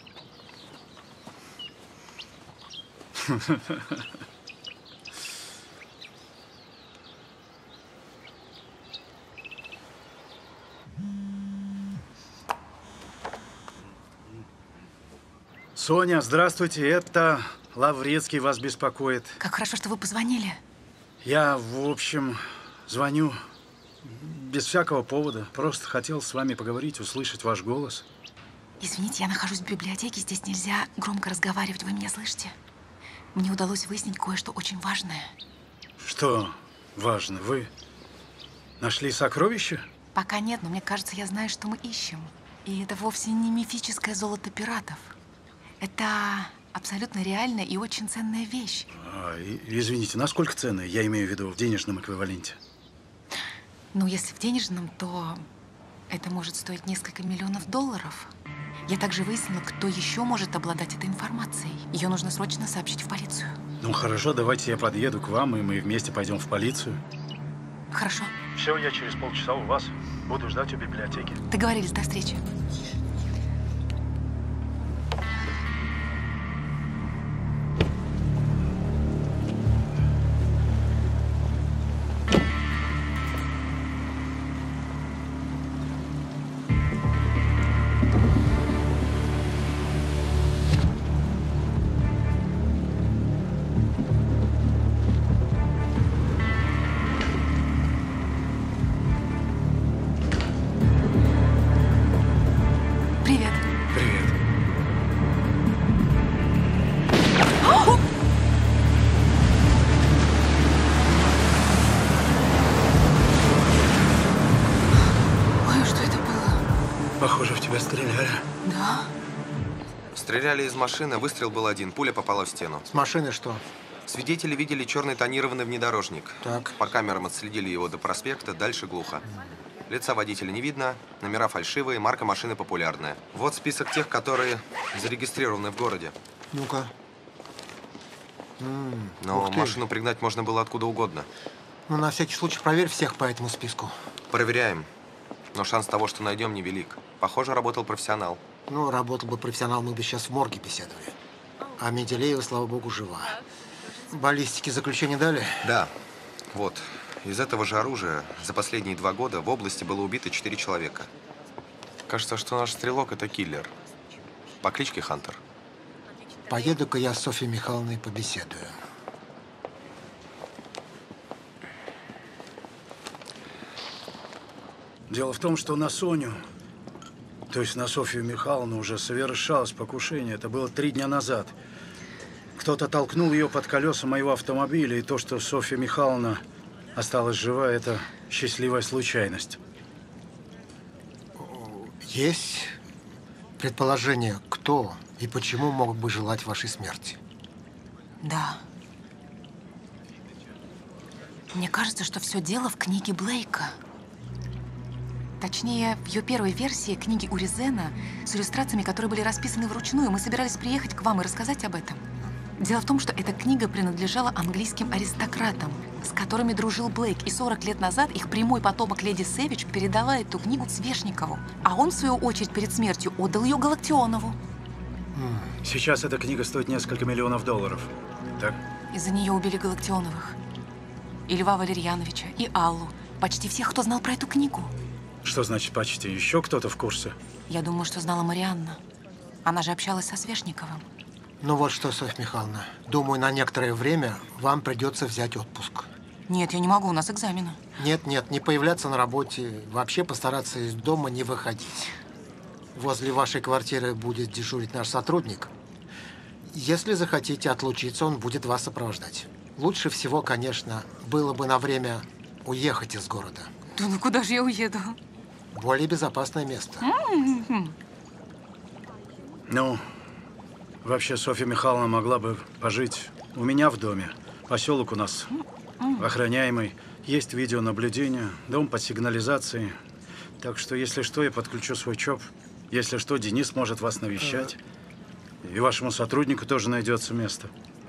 Соня, здравствуйте. Это Лаврецкий вас беспокоит. Как хорошо, что вы позвонили. Я, в общем, звоню. Без всякого повода. Просто хотел с вами поговорить, услышать ваш голос. Извините, я нахожусь в библиотеке, здесь нельзя громко разговаривать. Вы меня слышите? Мне удалось выяснить кое-что очень важное. Что важно? Вы нашли сокровища? Пока нет, но мне кажется, я знаю, что мы ищем. И это вовсе не мифическое золото пиратов. Это абсолютно реальная и очень ценная вещь. А, и- извините, насколько ценная? Я имею в виду в денежном эквиваленте. Ну, если в денежном, то это может стоить несколько миллионов долларов. Я также выяснила, кто еще может обладать этой информацией. Ее нужно срочно сообщить в полицию. Ну хорошо, давайте я подъеду к вам, и мы вместе пойдем в полицию. Хорошо. Все, я через полчаса у вас. Буду ждать у библиотеки. Договорились, до встречи. Привет. Привет. Ой, что это было? Похоже, в тебя стреляли. Да? Стреляли из машины, выстрел был один, пуля попала в стену. С машины что? Свидетели видели черный тонированный внедорожник. Так. По камерам отследили его до проспекта, дальше глухо. Лица водителя не видно, номера фальшивые, марка машины популярная. Вот список тех, которые зарегистрированы в городе. Ну-ка. М, Но ух ты. машину пригнать можно было откуда угодно. Ну, на всякий случай проверь всех по этому списку. Проверяем. Но шанс того, что найдем, невелик. Похоже, работал профессионал. Ну, работал бы профессионал, мы бы сейчас в морге беседовали. А Менделеева, слава богу, жива. Баллистики заключение дали? Да. Вот. Из этого же оружия за последние два года в области было убито четыре человека. Кажется, что наш стрелок – это киллер. По кличке Хантер. Поеду-ка я с Софьей Михайловной побеседую. Дело в том, что на Соню, то есть на Софью Михайловну, уже совершалось покушение. Это было три дня назад. Кто-то толкнул ее под колеса моего автомобиля, и то, что Софья Михайловна осталась жива, это счастливая случайность. Есть предположение, кто и почему мог бы желать вашей смерти? Да. Мне кажется, что все дело в книге Блейка. Точнее, в ее первой версии книги Уризена с иллюстрациями, которые были расписаны вручную. Мы собирались приехать к вам и рассказать об этом. Дело в том, что эта книга принадлежала английским аристократам, с которыми дружил Блейк. И сорок лет назад их прямой потомок леди Сэвидж передала эту книгу Свешникову. А он, в свою очередь, перед смертью отдал ее Галактионову. Сейчас эта книга стоит несколько миллионов долларов. Так? Из-за нее убили Галактионовых. И Льва Валерьяновича, и Аллу. Почти всех, кто знал про эту книгу. Что значит почти? Еще кто-то в курсе? Я думаю, что знала Марианна. Она же общалась со Свешниковым. Ну вот что, Софья Михайловна, думаю, на некоторое время вам придется взять отпуск. Нет, я не могу, у нас экзамены. Нет, нет, не появляться на работе, вообще постараться из дома не выходить. Возле вашей квартиры будет дежурить наш сотрудник. Если захотите отлучиться, он будет вас сопровождать. Лучше всего, конечно, было бы на время уехать из города. Да ну куда же я уеду? Более безопасное место. М-м-м. Ну, вообще Софья Михайловна могла бы пожить у меня в доме. Поселок у нас охраняемый. Есть видеонаблюдение, дом под сигнализацией. Так что, если что, я подключу свой ЧОП. Если что, Денис может вас навещать. И вашему сотруднику тоже найдется место.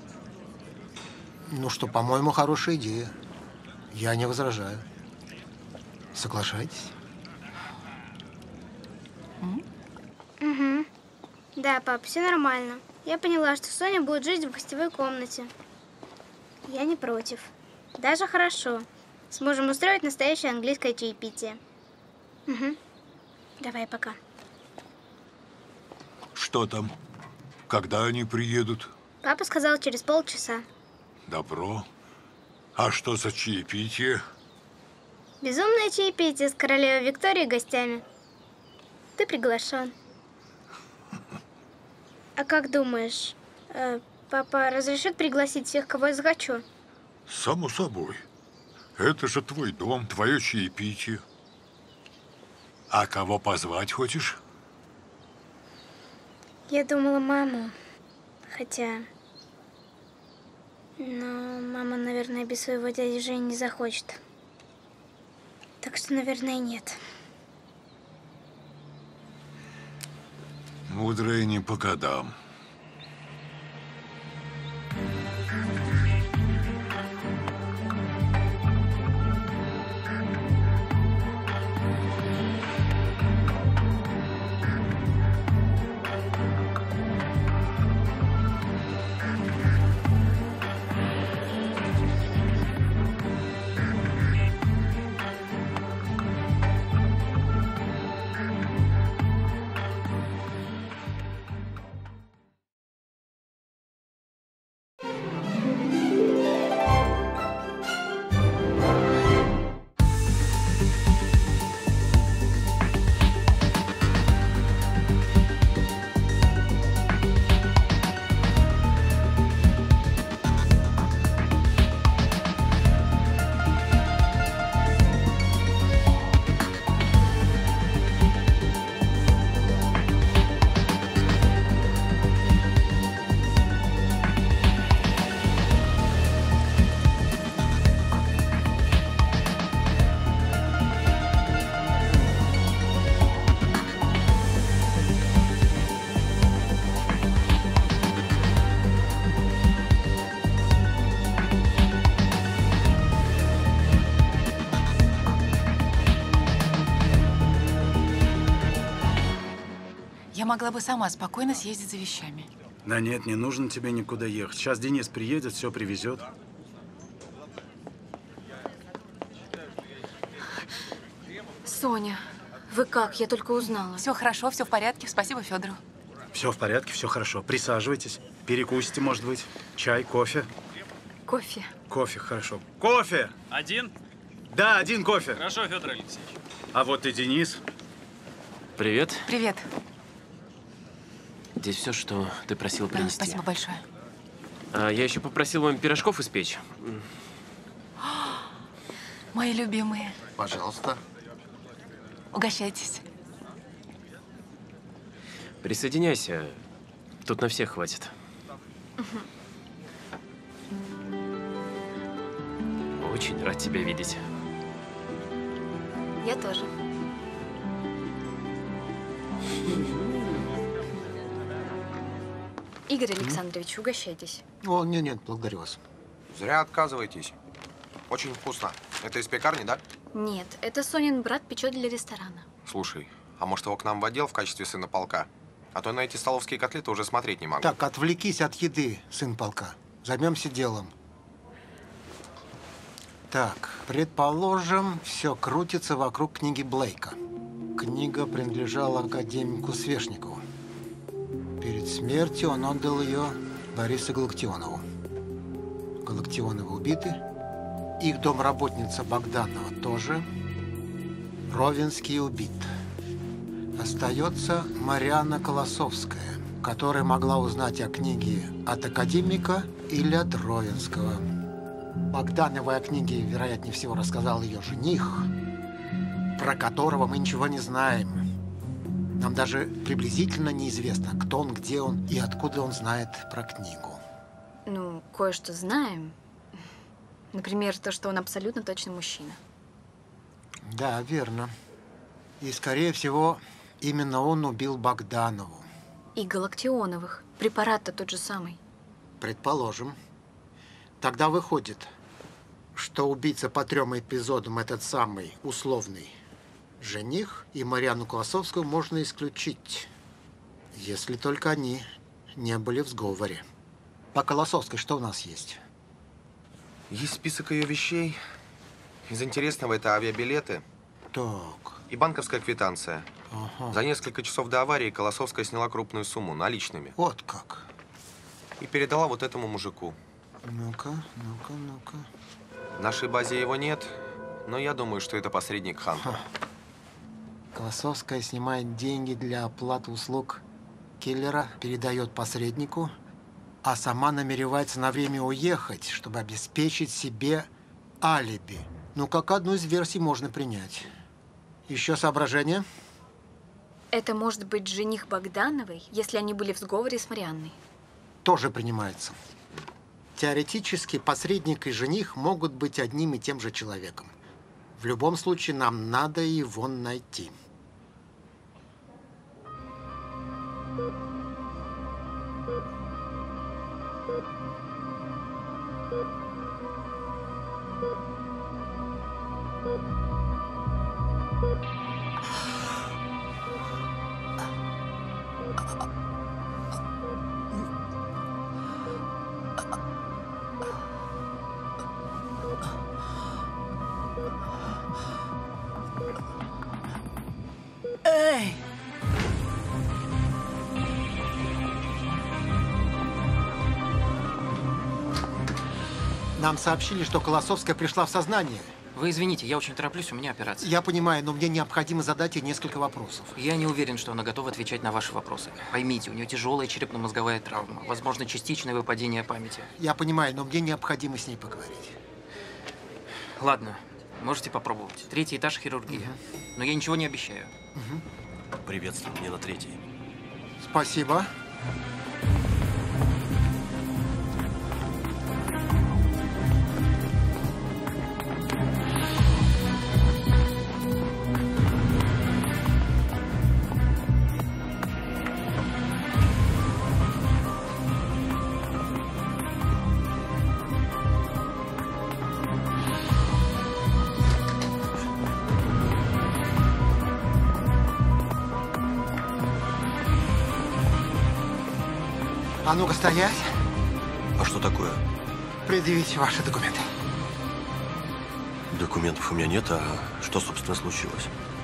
Ну что, по-моему, хорошая идея. Я не возражаю. Соглашайтесь? Угу. Да, пап, все нормально. Я поняла, что Соня будет жить в гостевой комнате. Я не против. Даже хорошо. Сможем устроить настоящее английское чаепитие. Угу. Давай, пока. Что там? Когда они приедут? Папа сказал через полчаса. Добро. А что за чаепитие? Безумное чаепитие с королевой Викторией и гостями. Ты приглашен. А как думаешь, э, папа разрешит пригласить всех, кого я захочу? Само собой. Это же твой дом, твое чаепитие. А кого позвать хочешь? Я думала маму. Хотя... Но мама, наверное, без своего дяди Жени не захочет. Так что, наверное, нет. Мудрые не по годам. Я могла бы сама спокойно съездить за вещами. Да нет, не нужно тебе никуда ехать. Сейчас Денис приедет, все привезет. Соня, вы как? Я только узнала. Все хорошо, все в порядке. Спасибо Федору. Все в порядке, все хорошо. Присаживайтесь. Перекусите, может быть. Чай, кофе. Кофе. Кофе, хорошо. Кофе! Один? Да, один кофе. Хорошо, Федор Алексеевич. А вот и Денис. Привет. Привет. Здесь все, что ты просил Да, принести. спасибо большое. А, я еще попросил вам пирожков испечь. Мои любимые. Пожалуйста. Угощайтесь. Присоединяйся. Тут на всех хватит. Очень рад тебя видеть. Я тоже. Игорь Александрович, угощайтесь. О, нет, нет, благодарю вас. Зря отказываетесь. Очень вкусно. Это из пекарни, да? Нет, это Сонин брат печет для ресторана. Слушай, а может его к нам в отдел в качестве сына полка? А то на эти столовские котлеты уже смотреть не могу. Так, отвлекись от еды, сын полка. Займемся делом. Так, предположим, все крутится вокруг книги Блейка. Книга принадлежала академику Свешникову. Перед смертью он отдал ее Борису Галактионову. Галактионовы убиты. Их домработница Богданова тоже. Ровенский убит. Остается Марианна Колосовская, которая могла узнать о книге от академика или от Ровенского. Богдановой о книге, вероятнее всего, рассказал ее жених, про которого мы ничего не знаем. Нам даже приблизительно неизвестно, кто он, где он и откуда он знает про книгу. Ну, кое-что знаем. Например, то, что он абсолютно точно мужчина. Да, верно. И, скорее всего, именно он убил Богданову. И Галактионовых. Препарат-то тот же самый. Предположим. Тогда выходит, что убийца по трем эпизодам этот самый условный жених, и Марианну Колосовскую можно исключить, если только они не были в сговоре. По Колосовской что у нас есть? Есть список ее вещей. Из интересного это авиабилеты. Так. И банковская квитанция. Ага. За несколько часов до аварии Колосовская сняла крупную сумму наличными. Вот как. И передала вот этому мужику. Ну-ка, ну-ка, ну-ка. В нашей базе его нет, Но я думаю, что это посредник Ханта. Колосовская снимает деньги для оплаты услуг киллера, передает посреднику, а сама намеревается на время уехать, чтобы обеспечить себе алиби. Ну, как одну из версий можно принять. Еще соображения? Это может быть жених Богдановой, если они были в сговоре с Марианной. Тоже принимается. Теоретически посредник и жених могут быть одним и тем же человеком. В любом случае нам надо его найти. Эй! Нам сообщили, что Колосовская пришла в сознание. Вы извините, я очень тороплюсь, у меня операция. Я понимаю, но мне необходимо задать ей несколько вопросов. Я не уверен, что она готова отвечать на ваши вопросы. Поймите, у нее тяжелая черепно-мозговая травма, возможно, частичное выпадение памяти. Я понимаю, но мне необходимо с ней поговорить. Ладно, можете попробовать. Третий этаж хирургия. Угу. Но я ничего не обещаю. Угу. Приветствую, мне на третий. Спасибо. А ну-ка стоять. А что такое? Предъявите ваши документы. Документов у меня нет, а что, собственно, случилось?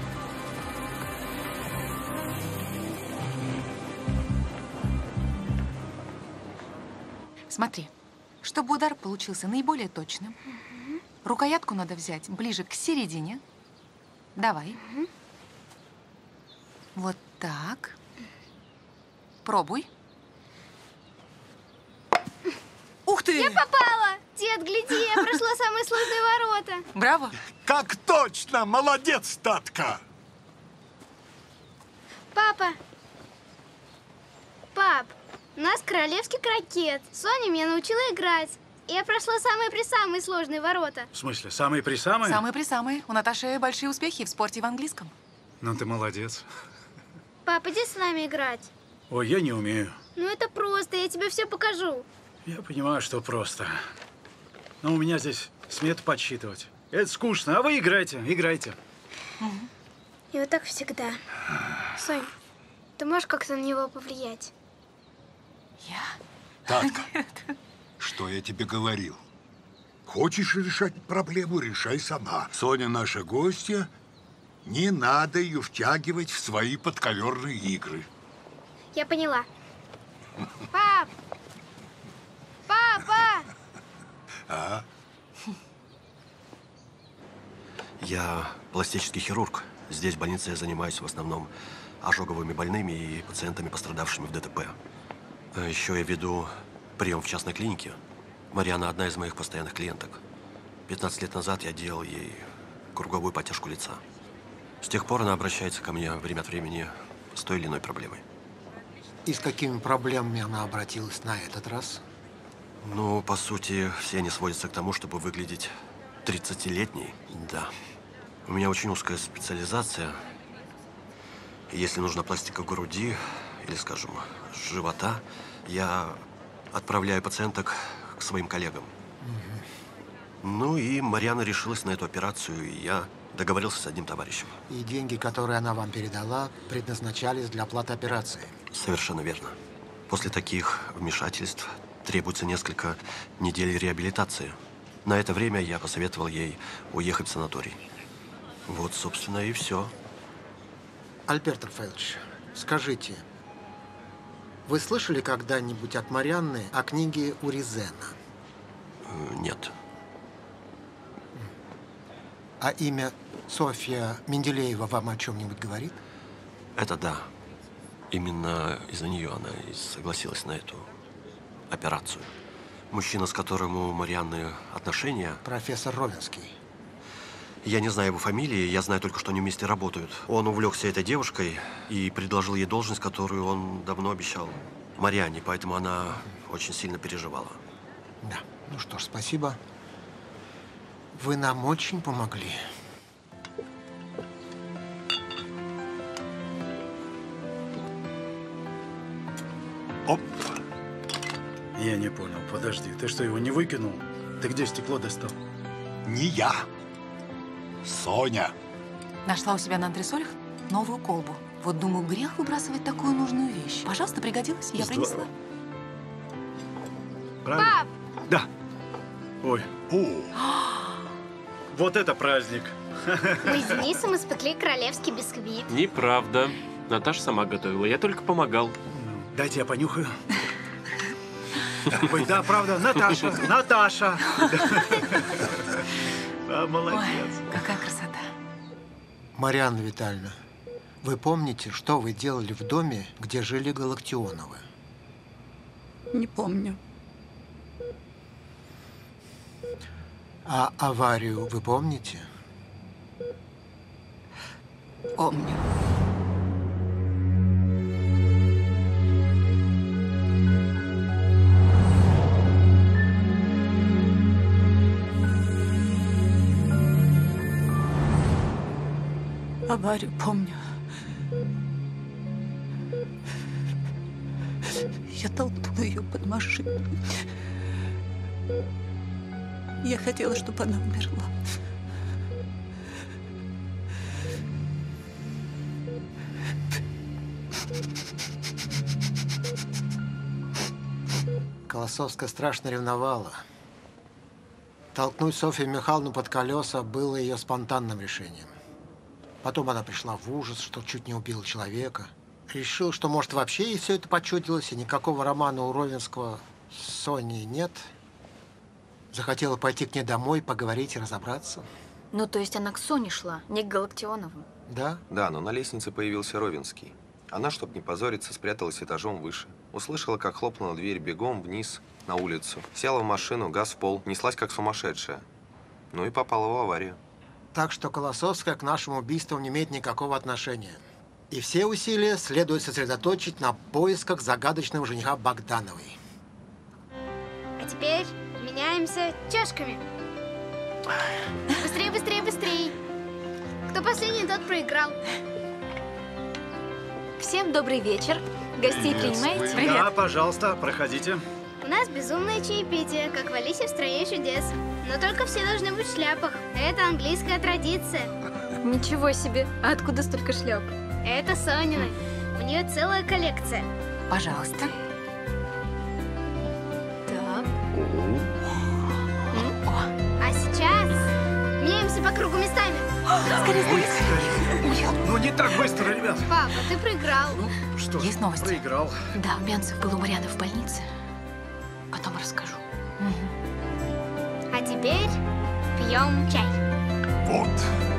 Смотри, чтобы удар получился наиболее точным, угу. Рукоятку надо взять ближе к середине. Давай. Угу. Вот так. Пробуй. Ух ты! Я попала! Дед, гляди, я прошла самые сложные ворота. Браво! Как точно! Молодец, Татка! Папа! Пап, у нас королевский крокет. Соня меня научила играть. И я прошла самые-присамые сложные ворота. В смысле, самые-присамые? Самые-присамые. У Наташи большие успехи в спорте и в английском. Ну, ты молодец. Пап, иди с нами играть. Ой, я не умею. Ну, это просто, я тебе все покажу. Я понимаю, что просто. Но у меня здесь смету подсчитывать. Это скучно, а вы играйте, играйте. Угу. И вот так всегда. Сонь, ты можешь как-то на него повлиять? Я? Татка, что я тебе говорил? Хочешь решать проблему, решай сама. Соня наша гостья, не надо ее втягивать в свои подковерные игры. Я поняла. Пап! Папа! А? Я пластический хирург. Здесь в больнице я занимаюсь в основном ожоговыми больными и пациентами, пострадавшими в ДТП. Еще я веду прием в частной клинике. Марианна одна из моих постоянных клиенток. пятнадцать лет назад я делал ей круговую потяжку лица. С тех пор она обращается ко мне время от времени с той или иной проблемой. И с какими проблемами она обратилась на этот раз? Ну, по сути, все они сводятся к тому, чтобы выглядеть тридцатилетней. Да. У меня очень узкая специализация. И если нужна пластика груди или, скажем, живота, я отправляю пациенток к своим коллегам. Угу. Ну и Марианна решилась на эту операцию, и я договорился с одним товарищем. И деньги, которые она вам передала, предназначались для оплаты операции? Совершенно верно. После таких вмешательств требуется несколько недель реабилитации. На это время я посоветовал ей уехать в санаторий. Вот, собственно, и все. Альберт Рафаэлович, скажите, вы слышали когда-нибудь от Марианны о книге Уризена? Нет. А имя Софья Менделеева вам о чем-нибудь говорит? Это да. Именно из-за нее она и согласилась на эту операцию. Мужчина, с которым у Марианны отношения… Профессор Ровенский. Я не знаю его фамилии, я знаю только, что они вместе работают. Он увлекся этой девушкой и предложил ей должность, которую он давно обещал Марианне, поэтому она очень сильно переживала. Да. Ну что ж, спасибо. Вы нам очень помогли. Оп! Я не понял. Подожди, ты что, его не выкинул? Ты где стекло достал? Не я. Соня. Нашла у себя на антресолях новую колбу. Вот думаю, грех выбрасывать такую нужную вещь. Пожалуйста, пригодилась, я Здорово. принесла. Правильно? Пап! Да. Ой. Вот это праздник. Мы с Денисом испекли королевский бисквит. Неправда. Наташа сама готовила, я только помогал. Дайте я понюхаю. Ой, да, правда, Наташа, Наташа. А, молодец. Ой, какая красота. Марианна Витальевна, вы помните, что вы делали в доме, где жили Галактионовы? Не помню. А аварию вы помните? Помню. Аварию помню. Я толкнула ее под машину. Я хотела, чтобы она умерла. Колосовская страшно ревновала. Толкнуть Софью Михайловну под колеса было ее спонтанным решением. Потом она пришла в ужас, что чуть не убила человека. Решила, что, может, вообще ей все это почудилось, и никакого романа у Ровенского с Соней нет. Захотела пойти к ней домой, поговорить и разобраться. Ну, то есть она к Соне шла, не к Галактионовым? Да? Да, но на лестнице появился Ровенский. Она, чтобы не позориться, спряталась этажом выше. Услышала, как хлопнула дверь, бегом вниз, на улицу. Села в машину, газ в пол, неслась как сумасшедшая. Ну и попала в аварию. Так что Колосовская к нашему убийству не имеет никакого отношения. И все усилия следует сосредоточить на поисках загадочного жениха Богдановой. А теперь меняемся чашками. Быстрее, быстрее, быстрее. Кто последний, тот проиграл. Всем добрый вечер. Гостей принимаете? Да, пожалуйста, проходите. У нас безумное чаепитие, как в Алисе в стране чудес. Но только все должны быть в шляпах. Это английская традиция. Ничего себе. А откуда столько шляп? Это Сонина. У нее целая коллекция. Пожалуйста. Так. А сейчас меняемся по кругу местами. Скорее, скорее. Ну не так быстро, ребят. Папа, ты проиграл. Что? Есть новости? Проиграл. Да, Бенцев был у Марианны в больнице. Потом расскажу. А теперь пьем чай. Вот.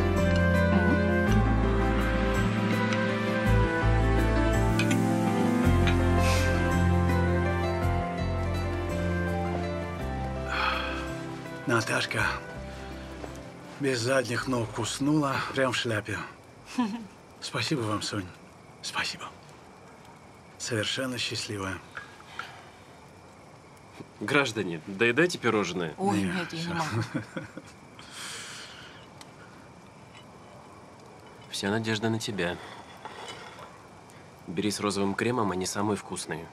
Наташка без задних ног уснула прям в шляпе. Спасибо вам, Сонь. Спасибо. Совершенно счастливая. Граждане, доедайте пирожное. Ой, нет, я не могу. Вся надежда на тебя. Бери с розовым кремом, они самые вкусные.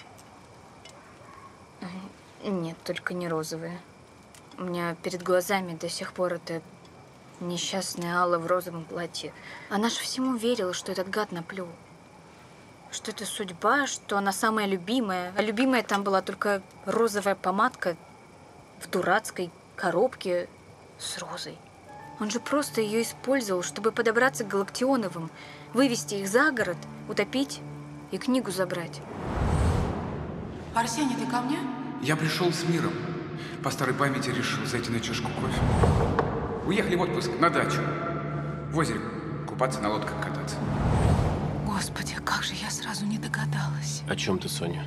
Нет, только не розовые. У меня перед глазами до сих пор эта несчастная Алла в розовом платье. Она же всему верила, что этот гад наплюл. Что это судьба, что она самая любимая. А любимая там была только розовая помадка в дурацкой коробке с розой. Он же просто ее использовал, чтобы подобраться к Галактионовым, вывести их за город, утопить и книгу забрать. Арсений, ты ко мне? Я пришел с миром. По старой памяти решил зайти на чашку кофе. Уехали в отпуск на дачу. В озере купаться, на лодках кататься. Господи, как же я сразу не догадалась. О чем ты, Соня?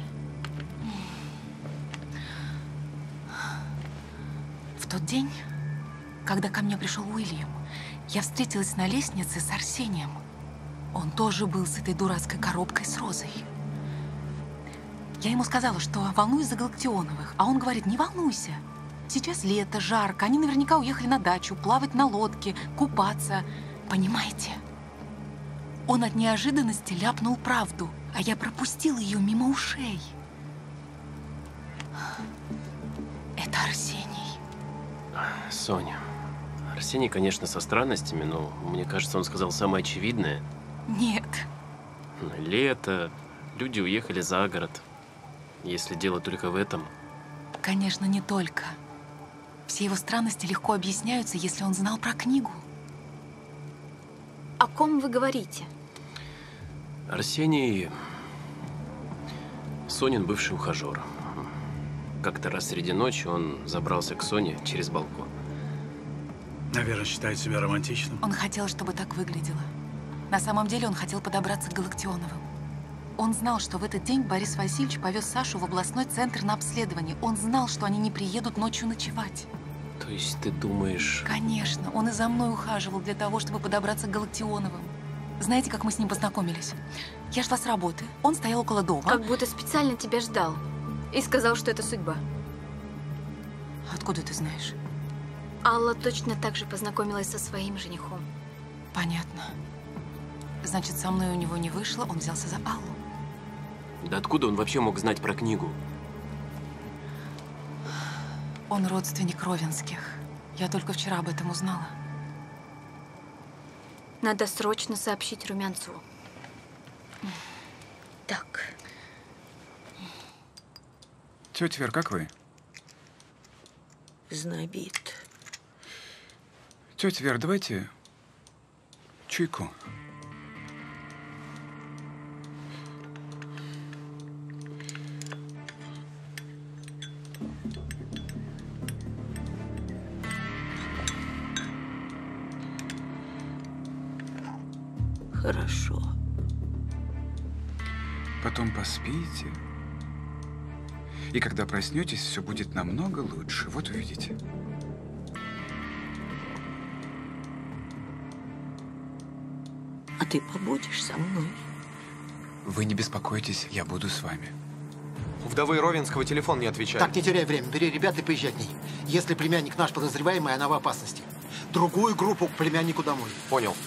В тот день, когда ко мне пришел Уильям, я встретилась на лестнице с Арсением. Он тоже был с этой дурацкой коробкой с розой. Я ему сказала, что волнуюсь за Галактионовых, а он говорит: не волнуйся. Сейчас лето, жарко, они наверняка уехали на дачу, плавать на лодке, купаться. Понимаете? Он от неожиданности ляпнул правду, а я пропустила ее мимо ушей. Это Арсений. Соня, Арсений, конечно, со странностями, но мне кажется, он сказал самое очевидное. Нет. Лето, люди уехали за город. Если дело только в этом. Конечно, не только. Все его странности легко объясняются, если он знал про книгу. О ком вы говорите? Арсений – Сонин бывший ухажер. Как-то раз среди ночи он забрался к Соне через балкон. Наверное, считает себя романтичным. Он хотел, чтобы так выглядело. На самом деле он хотел подобраться к Галактионовым. Он знал, что в этот день Борис Васильевич повез Сашу в областной центр на обследование. Он знал, что они не приедут ночью ночевать. То есть ты думаешь… Конечно. Он и за мной ухаживал для того, чтобы подобраться к Галактионовым. Знаете, как мы с ним познакомились? Я шла с работы, он стоял около дома. Как будто специально тебя ждал. И сказал, что это судьба. Откуда ты знаешь? Алла точно так же познакомилась со своим женихом. Понятно. Значит, со мной у него не вышло, он взялся за Аллу. Да откуда он вообще мог знать про книгу? Он родственник Ровенских. Я только вчера об этом узнала. Надо срочно сообщить Румянцу. Так. Тетя Вер, как вы? Знобит. Тетя Вер, давайте чайку. Хорошо. Потом поспите. И когда проснетесь, все будет намного лучше. Вот увидите. А ты побудешь со мной? Вы не беспокойтесь, я буду с вами. У вдовы Ровенского телефон не отвечает. Так, не теряй время. Бери ребят и поезжай к ней. Если племянник наш подозреваемый, она в опасности. Другую группу к племяннику домой. Понял.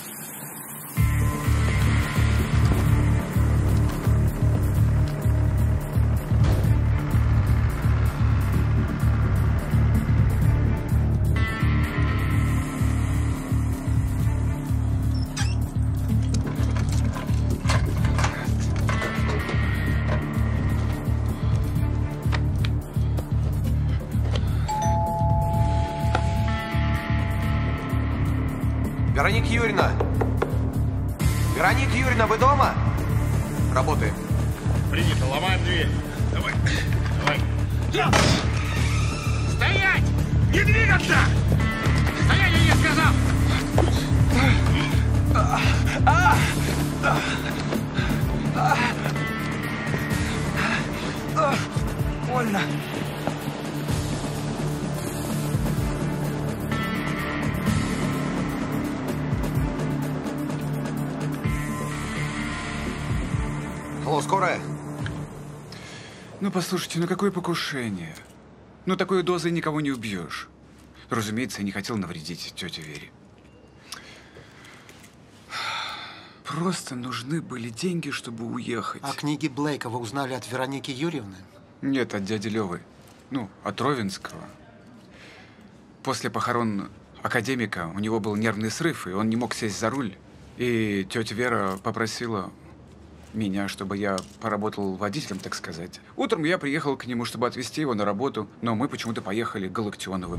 Вероника Юрьевна! Вероника Юрьевна, вы дома? Работаем. Принято, ломаем дверь. Давай, давай. Стоять! Не двигаться! Стоять, я не сказал! Больно. Алло, скорая? Ну, послушайте, ну какое покушение? Ну, такой дозой никого не убьешь. Разумеется, я не хотел навредить тете Вере. Просто нужны были деньги, чтобы уехать. А книги Блейка вы узнали от Вероники Юрьевны? Нет, от дяди Левы. Ну, от Ровенского. После похорон академика у него был нервный срыв, и он не мог сесть за руль. И тетя Вера попросила меня, чтобы я поработал водителем, так сказать. Утром я приехал к нему, чтобы отвезти его на работу, но мы почему-то поехали к Галактионовым.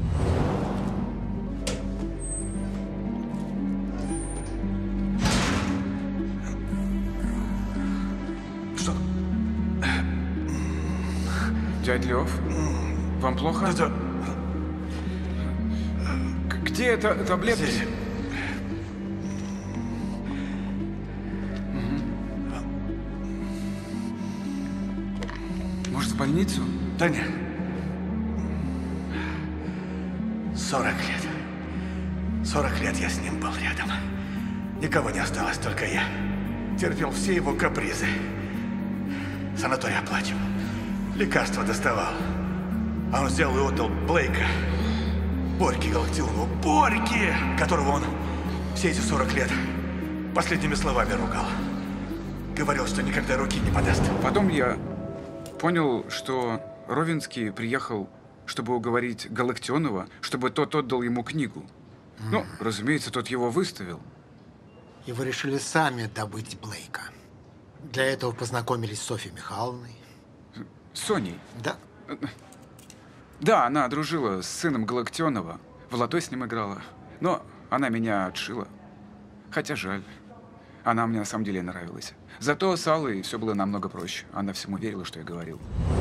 Что? Дядь Лев, вам плохо? Это… Где это таблетки? Здесь. Может, в больницу? Да нет. Сорок лет. Сорок лет я с ним был рядом. Никого не осталось, только я. Терпел все его капризы. Санаторий оплачивал. Лекарства доставал. А он взял и отдал Блейка. Борьке Галактионову. Борьке! Которого он все эти сорок лет последними словами ругал. Говорил, что никогда руки не подаст. Потом я понял, что Ровенский приехал, чтобы уговорить Галактионова, чтобы тот отдал ему книгу. Mm. Ну, разумеется, тот его выставил. И вы решили сами добыть Блейка. Для этого познакомились с Софьей Михайловной. С Соней? Да. Да, она дружила с сыном Галактионова. В лото с ним играла. Но она меня отшила. Хотя жаль. Она мне на самом деле нравилась. Зато с Аллой все было намного проще. Она всему верила, что я говорил.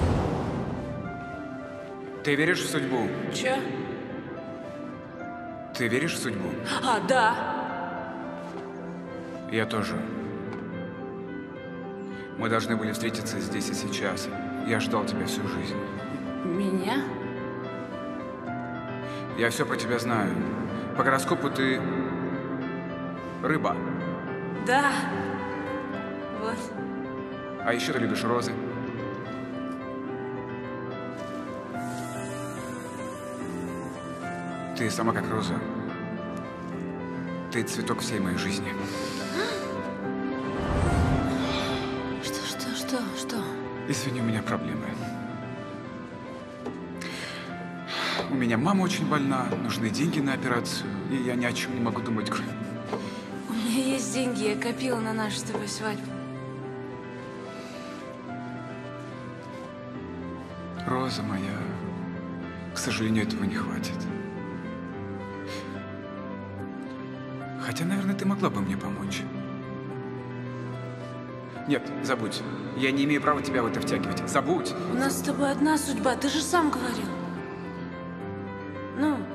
Ты веришь в судьбу? Че? Ты веришь в судьбу? А, да. Я тоже. Мы должны были встретиться здесь и сейчас. Я ждал тебя всю жизнь. Меня? Я все про тебя знаю. По гороскопу ты рыба. Да. Вот. А еще ты любишь розы. Ты сама как роза. Ты цветок всей моей жизни. Что, что, что, что? Извини, у меня проблемы. У меня мама очень больна, нужны деньги на операцию, и я ни о чем не могу думать, кроме... У меня есть деньги, я копила на нашу с тобой свадьбу. Роза моя, к сожалению, этого не хватит. Хотя, наверное, ты могла бы мне помочь. Нет, забудь. Я не имею права тебя в это втягивать. Забудь. У нас с тобой одна судьба, ты же сам говорил. Ну?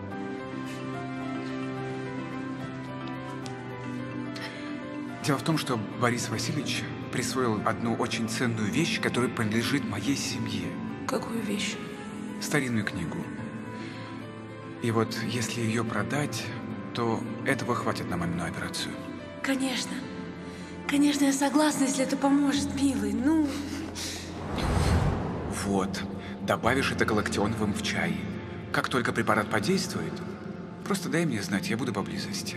Дело в том, что Борис Васильевич присвоил одну очень ценную вещь, которая принадлежит моей семье. Какую вещь? Старинную книгу. И вот если ее продать, то этого хватит на мамину операцию. Конечно. Конечно, я согласна, если это поможет, милый. Ну... Вот. Добавишь это Галактионовым в чай. Как только препарат подействует, просто дай мне знать, я буду поблизости.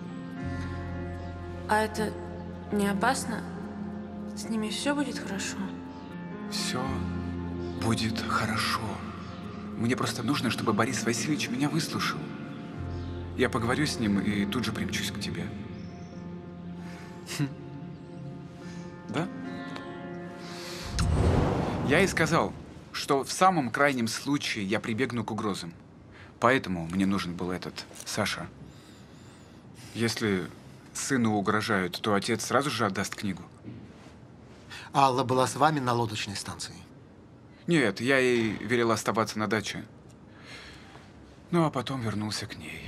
А это не опасно? С ними все будет хорошо? Все будет хорошо. Мне просто нужно, чтобы Борис Васильевич меня выслушал. Я поговорю с ним и тут же примчусь к тебе. Хм. Да? Я и сказал, что в самом крайнем случае я прибегну к угрозам. Поэтому мне нужен был этот Саша. Если сыну угрожают, то отец сразу же отдаст книгу. Алла была с вами на лодочной станции? Нет, я ей велел оставаться на даче. Ну, а потом вернулся к ней.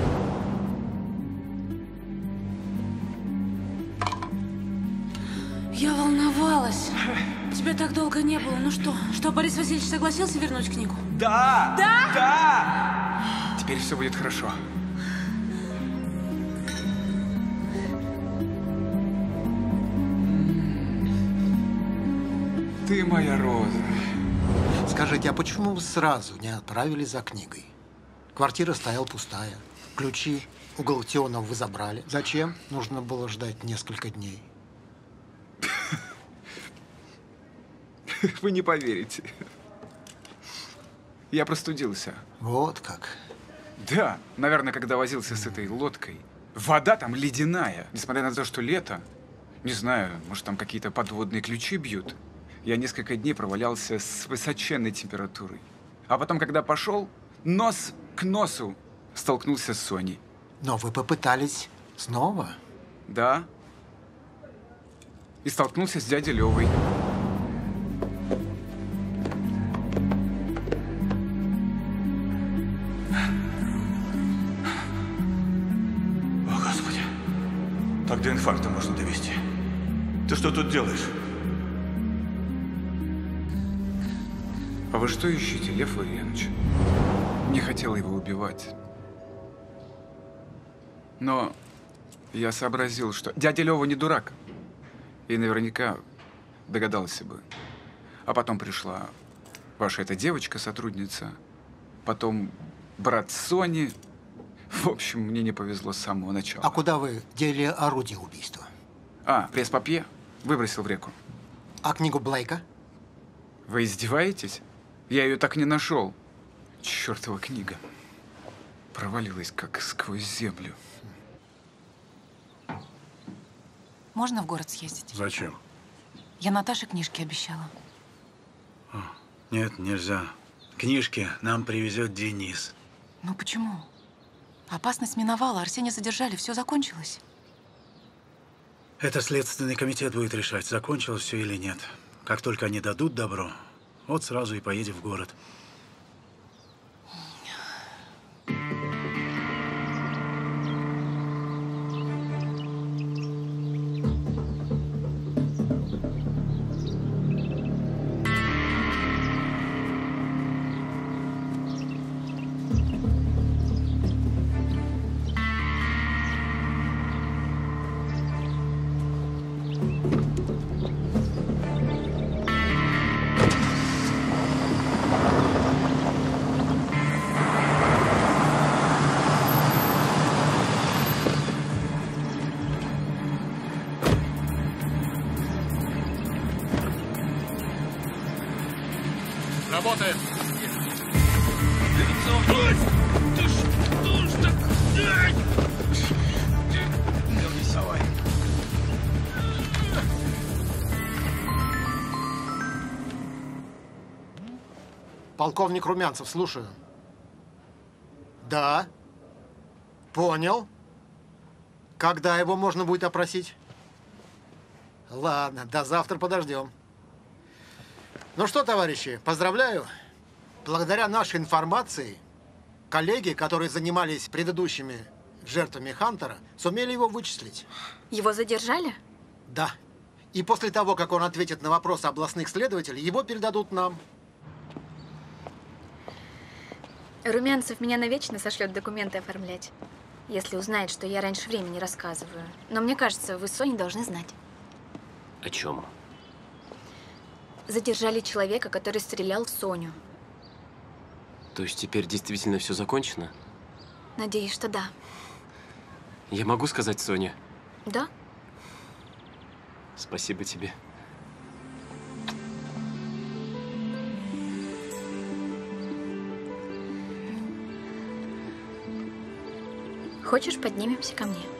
Я волновалась. Тебя так долго не было. Ну что? Что, Борис Васильевич согласился вернуть книгу? Да! Да? Да! Теперь все будет хорошо. Ты моя роза. Скажите, а почему вы сразу не отправились за книгой? Квартира стояла пустая. Ключи у Галактионова вы забрали. Зачем? Нужно было ждать несколько дней. Вы не поверите. Я простудился. Вот как. Да, наверное, когда возился с этой лодкой. Вода там ледяная. Несмотря на то, что лето. Не знаю, может, там какие-то подводные ключи бьют. Я несколько дней провалялся с высоченной температурой. А потом, когда пошел, нос к носу столкнулся с Соней. Но вы попытались снова? Да. И столкнулся с дядей Левой. как до инфаркта можно довести. Ты что тут делаешь? А вы что ищете, Лев Валерьянович? Не хотел его убивать. Но я сообразил, что дядя Лёва не дурак. И наверняка догадался бы. А потом пришла ваша эта девочка, сотрудница. Потом брат Сони. В общем, мне не повезло с самого начала. А куда вы дели орудие убийства? А, пресс-папье выбросил в реку. А книгу Блейка? Вы издеваетесь? Я ее так не нашел. Чёртова книга. Провалилась, как сквозь землю. Можно в город съездить? Зачем? Я Наташе книжки обещала. Нет, нельзя. Книжки нам привезет Денис. Ну почему? Опасность миновала, Арсения задержали, все закончилось. Это Следственный комитет будет решать, закончилось все или нет. Как только они дадут добро, вот сразу и поедем в город. Работаем! Ты что ж так? Не рисовай. Полковник Румянцев, слушаю. Да. Понял. Когда его можно будет опросить? Ладно, до завтра подождем. Ну что, товарищи, поздравляю. Благодаря нашей информации, коллеги, которые занимались предыдущими жертвами Хантера, сумели его вычислить. Его задержали? Да. И после того, как он ответит на вопросы областных следователей, его передадут нам. Румянцев меня навечно сошлет документы оформлять, если узнает, что я раньше времени рассказываю. Но мне кажется, вы с Соней должны знать. О чем? Задержали человека, который стрелял в Соню. То есть теперь действительно все закончено? Надеюсь, что да. Я могу сказать Соне? Да? Спасибо тебе. Хочешь, поднимемся ко мне?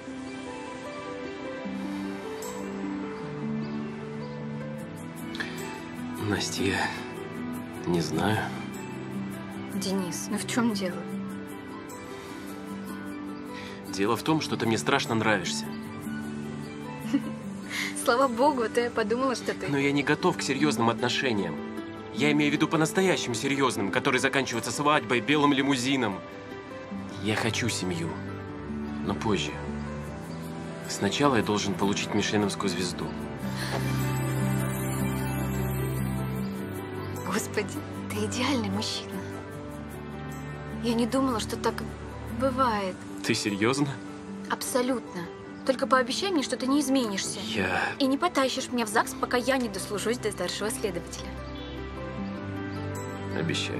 Настя, я не знаю. Денис, ну в чем дело? Дело в том, что ты мне страшно нравишься. Слава богу, то я подумала, что ты… Но я не готов к серьезным отношениям. Я имею в виду по-настоящему серьезным, которые заканчиваются свадьбой, белым лимузином. Я хочу семью, но позже. Сначала я должен получить Мишленовскую звезду. Господи, ты идеальный мужчина. Я не думала, что так бывает. Ты серьезно? Абсолютно. Только пообещай мне, что ты не изменишься. Я… И не потащишь меня в ЗАГС, пока я не дослужусь до старшего следователя. Обещаю.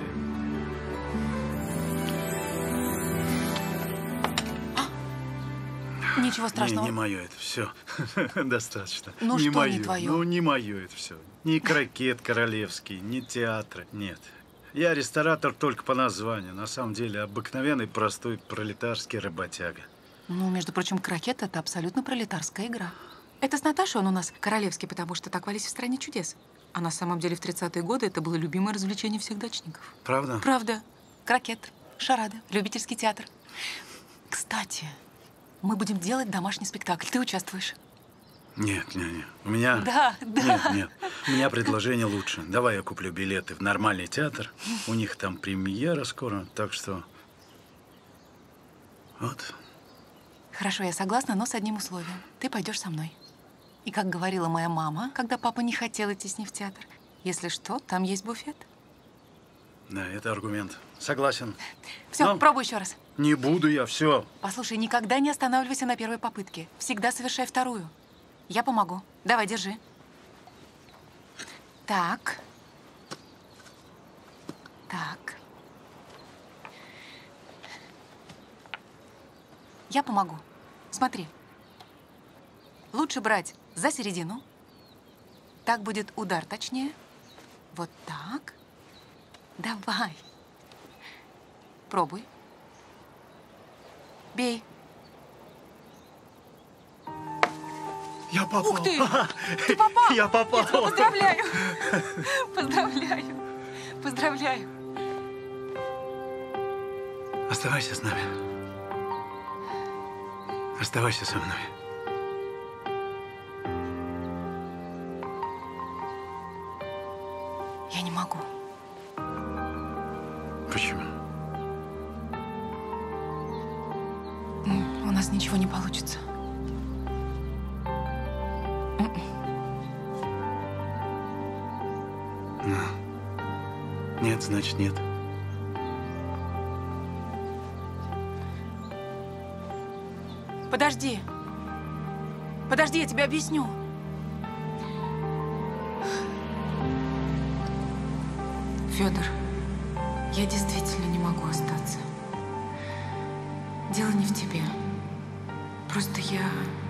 Ничего страшного. Не, не мое это все. Достаточно. Ну не что мое. не твое? Ну не мое это все. Ни крокет королевский, ни театр. Нет. Я ресторатор только по названию. На самом деле обыкновенный простой пролетарский работяга. Ну, между прочим, крокет – это абсолютно пролетарская игра. Это с Наташей он у нас королевский, потому что так вались в «Стране чудес». А на самом деле в тридцатые годы это было любимое развлечение всех дачников. Правда? Правда. Крокет, шарада, любительский театр. Кстати, мы будем делать домашний спектакль. Ты участвуешь? Нет, не, не. У меня… Да, да. Нет, нет. У меня предложение лучше. Давай я куплю билеты в нормальный театр. У них там премьера скоро, так что… Вот. Хорошо, я согласна, но с одним условием. Ты пойдешь со мной. И как говорила моя мама, когда папа не хотел идти с ней в театр, если что, там есть буфет. Да, это аргумент. Согласен. Все, Но пробуй еще раз. Не буду я, все. Послушай, никогда не останавливайся на первой попытке. Всегда совершай вторую. Я помогу. Давай, держи. Так. Так. Я помогу. Смотри. Лучше брать за середину. Так будет удар точнее. Вот так. Давай. Пробуй. Бей. Я попал. Ух ты! Ты попал! Я попал. Я тебя поздравляю! Поздравляю! Поздравляю! Оставайся с нами. Оставайся со мной. Я не могу. Почему? М, У нас ничего не получится. Нет, значит, нет. Подожди. Подожди, я тебе объясню. Федор, я действительно не могу остаться. Дело не в тебе. Просто я...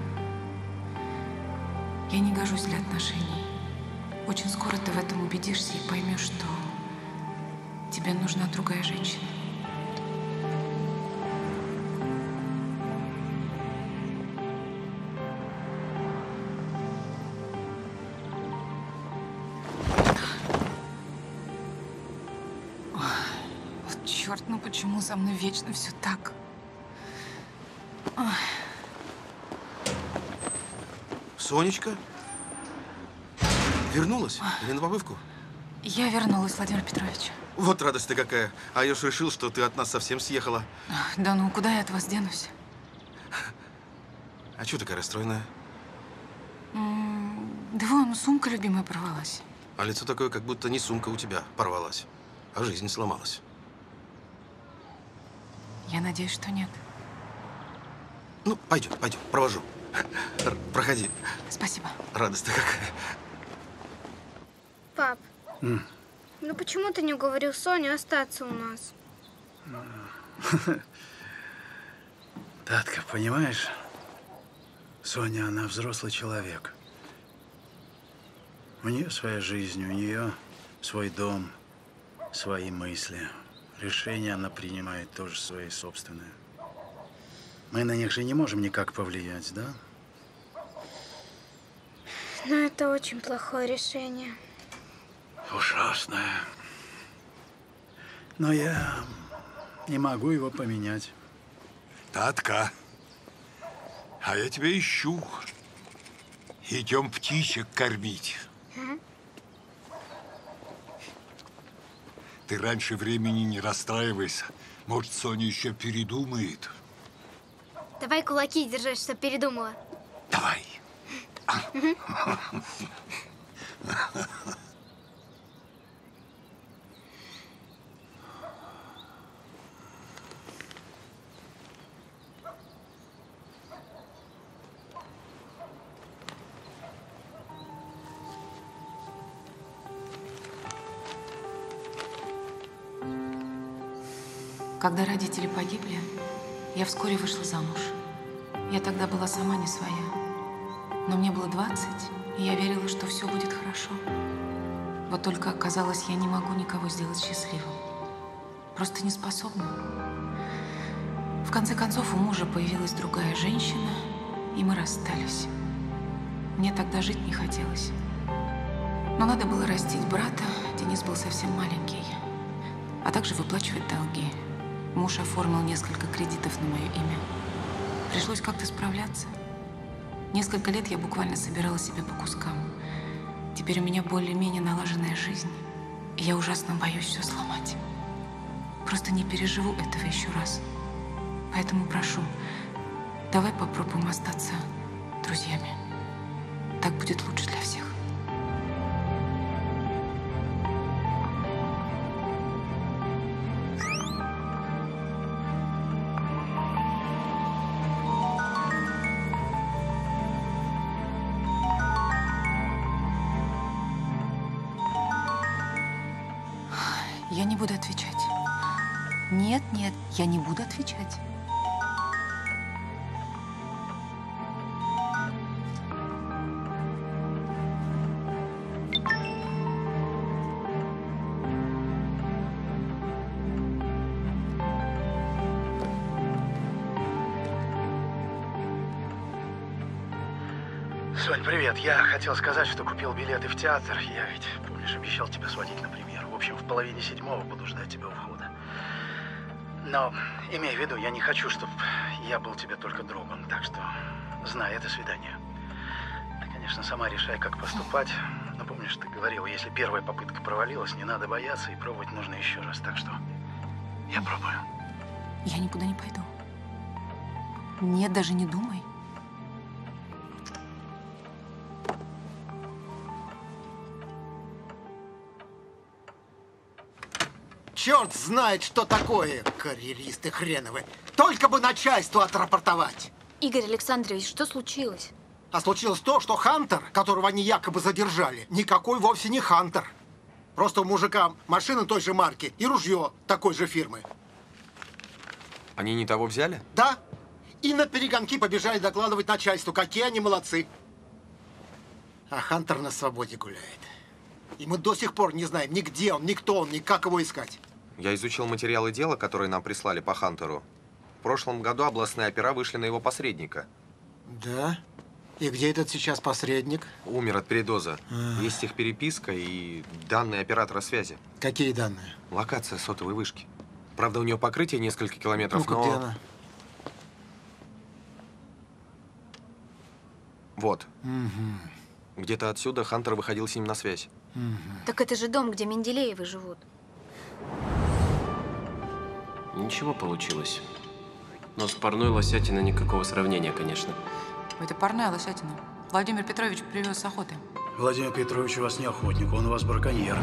Я не гожусь для отношений. Очень скоро ты в этом убедишься и поймешь, что тебе нужна другая женщина. Вот черт, ну почему со мной вечно все так? Ой. Сонечка? Вернулась? Или на побывку? Я вернулась, Владимир Петрович. Вот радость ты какая. А я уж решил, что ты от нас совсем съехала. Да ну, куда я от вас денусь? А чего такая расстроенная? М, Да вон, сумка любимая порвалась. А лицо такое, как будто не сумка у тебя порвалась, а жизнь сломалась. Я надеюсь, что нет. Ну, пойдем, пойдем, провожу. Р- Проходи. Спасибо. Радость ты какая. Пап, М. ну почему ты не уговорил Соню остаться у нас? Татка, понимаешь, Соня, она взрослый человек. У нее своя жизнь, у нее свой дом, свои мысли. Решения она принимает тоже свои собственные. Мы на них же не можем никак повлиять, да? Но это очень плохое решение. Ужасное. Но я не могу его поменять. Татка, а я тебя ищу. Идем птичек кормить. Ты раньше времени не расстраивайся. Может, Соня еще передумает. Давай кулаки держать, чтоб передумала. Давай. Мгм. Когда родители погибли, я вскоре вышла замуж. Я тогда была сама не своя. Но мне было двадцать, и я верила, что все будет хорошо. Вот только оказалось, я не могу никого сделать счастливым. Просто не способна. В конце концов, у мужа появилась другая женщина, и мы расстались. Мне тогда жить не хотелось. Но надо было растить брата, Денис был совсем маленький, а также выплачивать долги. Муж оформил несколько кредитов на мое имя. Пришлось как-то справляться. Несколько лет я буквально собирала себя по кускам. Теперь у меня более-менее налаженная жизнь. И я ужасно боюсь все сломать. Просто не переживу этого еще раз. Поэтому прошу, Давай попробуем остаться друзьями. Так будет лучше для всех. Я не буду отвечать. Нет, нет, я не буду отвечать. Сонь, привет. Я хотел сказать, что купил билеты в театр. Я ведь, помнишь, обещал тебя сводить на премьеру. В общем, в половине седьмого буду ждать тебя у входа. Но, имей в виду, я не хочу, чтобы я был тебе только другом. Так что, знай, это свидание. Ты, конечно, сама решай, как поступать. Но помнишь, ты говорила, если первая попытка провалилась, не надо бояться, и пробовать нужно еще раз. Так что, я пробую. Я никуда не пойду. Нет, даже не думай. Черт знает, что такое, карьеристы хреновы. Только бы начальству отрапортовать. Игорь Александрович, что случилось? А случилось то, что Хантер, которого они якобы задержали, никакой вовсе не Хантер. Просто у мужика машина той же марки и ружье такой же фирмы. Они не того взяли? Да. И на перегонки побежали докладывать начальству, какие они молодцы. А Хантер на свободе гуляет. И мы до сих пор не знаем, ни где он, ни кто он, ни как его искать. Я изучил материалы дела, которые нам прислали по Хантеру. В прошлом году областные опера вышли на его посредника. Да? И где этот сейчас посредник? Умер от передоза. А. Есть их переписка и данные оператора связи. Какие данные? Локация сотовой вышки. Правда, у нее покрытие несколько километров, Ну-ка, но… где она? Вот. Угу. Где-то отсюда Хантер выходил с ним на связь. Угу. Так это же дом, где Менделеевы живут. Ничего получилось. Но с парной лосятиной никакого сравнения, конечно. Это парная лосятина. Владимир Петрович привез с охоты. Владимир Петрович у вас не охотник, он у вас браконьер.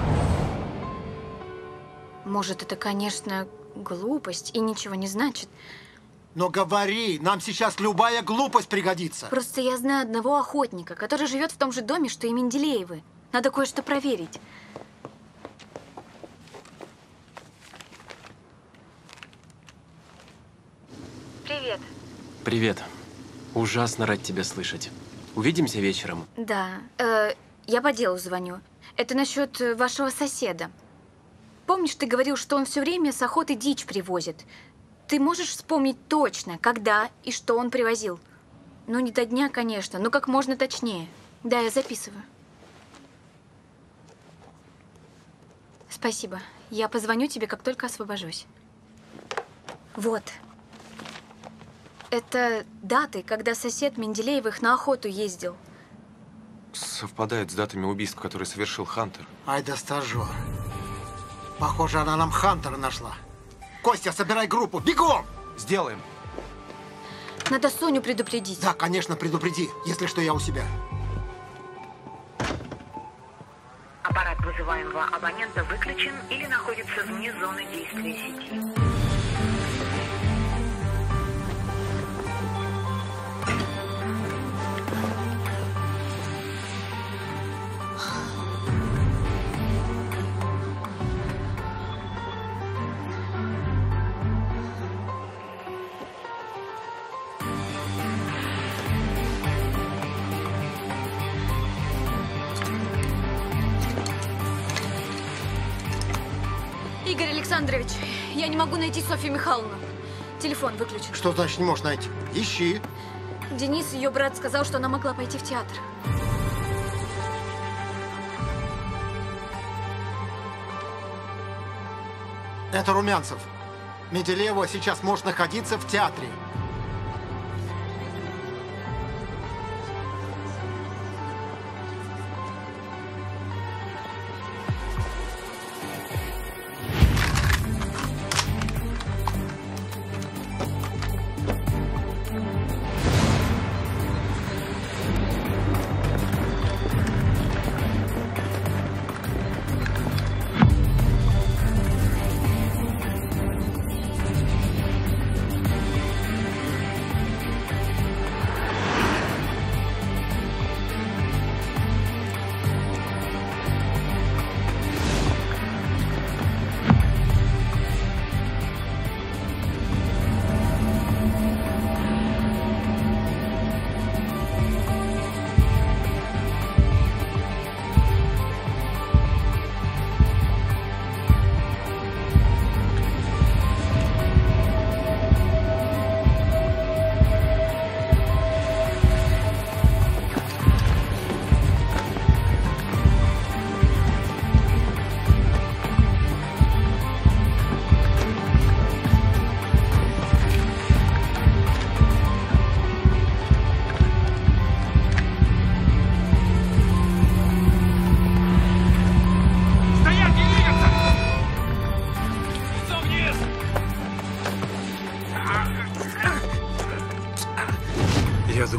Может, это, конечно, глупость и ничего не значит. Но говори, нам сейчас любая глупость пригодится. Просто я знаю одного охотника, который живет в том же доме, что и Менделеевы. Надо кое-что проверить. Привет. Привет. Ужасно рад тебя слышать. Увидимся вечером. Да, э, я по делу звоню. Это насчет вашего соседа. Помнишь, ты говорил, что он все время с охоты дичь привозит? Ты можешь вспомнить точно, когда и что он привозил? Ну, не до дня, конечно, но как можно точнее. Да, я записываю. Спасибо. Я позвоню тебе, как только освобожусь. Вот. Это даты, когда сосед Менделеевых на охоту ездил. Совпадает с датами убийств, которые совершил Хантер. Ай да стажер. Похоже, она нам Хантера нашла. Костя, собирай группу, бегом! Сделаем. Надо Соню предупредить. Да, конечно, предупреди, если что, я у себя. Аппарат вызываемого абонента выключен или находится вне зоны действия сети. Игорь Александрович, я не могу найти Софью Михайловну. Телефон выключен. Что значит не можешь найти? Ищи. Денис, ее брат, сказал, что она могла пойти в театр. Это Румянцев. Менделеева сейчас может находиться в театре.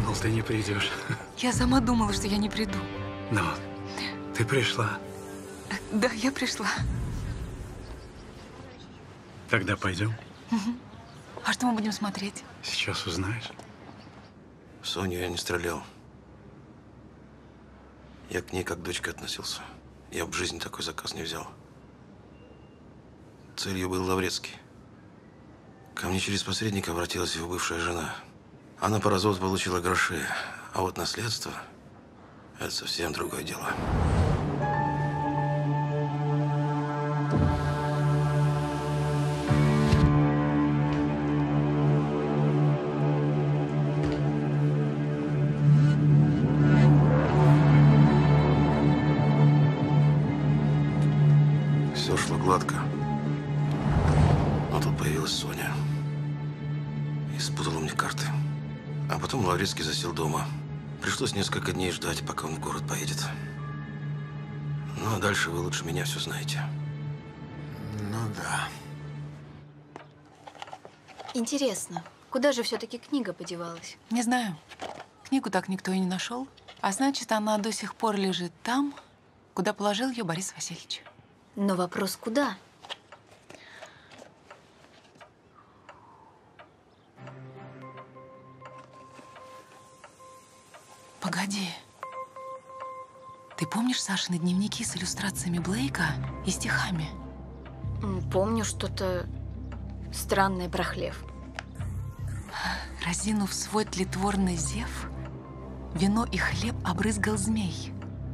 думал, ты не придешь. Я сама думала, что я не приду. Ну, ты пришла. Да, я пришла. Тогда пойдем. Угу. А что мы будем смотреть? Сейчас узнаешь. В Соню я не стрелял. Я к ней как к дочке относился. Я бы в жизни такой заказ не взял. Целью был Лаврецкий. Ко мне через посредника обратилась его бывшая жена. Она по разводу получила гроши. А вот наследство – это совсем другое дело. Все шло гладко. Но тут появилась Соня. И спутала мне карты. А потом Лаврецкий засел дома. Пришлось несколько дней ждать, пока он в город поедет. Ну, а дальше вы лучше меня все знаете. Ну да. Интересно, куда же все-таки книга подевалась? Не знаю. Книгу так никто и не нашел. А значит, она до сих пор лежит там, куда положил ее Борис Васильевич. Но вопрос куда? Погоди. Ты помнишь Сашины дневники с иллюстрациями Блейка и стихами? Помню что-то странное про хлев. Разинув свой тлетворный зев, вино и хлеб обрызгал змей.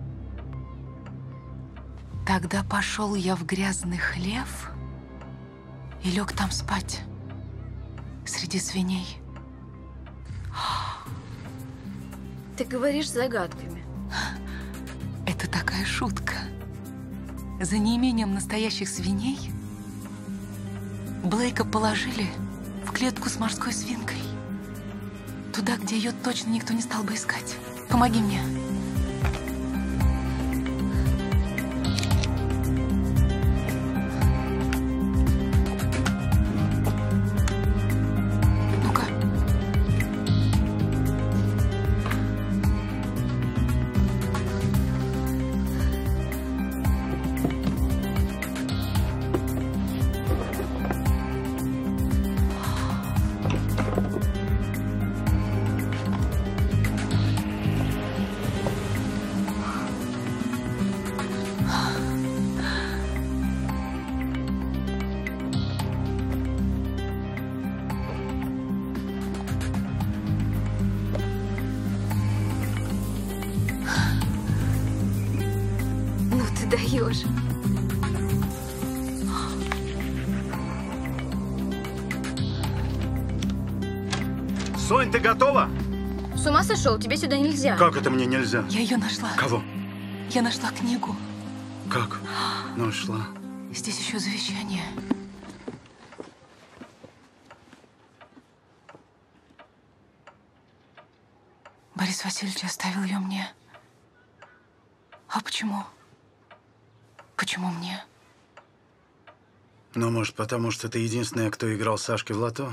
Тогда пошел я в грязный хлев и лег там спать среди свиней. Ты говоришь загадками. Это такая шутка. За неимением настоящих свиней Блейка положили в клетку с морской свинкой. Туда, где ее точно никто не стал бы искать. Помоги мне. Даешь. Сонь, ты готова? С ума сошел? Тебе сюда нельзя. Как это мне нельзя? Я ее нашла. Кого? Я нашла книгу. Как? Нашла. Здесь еще завещание. Борис Васильевич оставил ее мне. А почему? Почему мне? Ну, может, потому что ты единственная, кто играл Сашке в лото?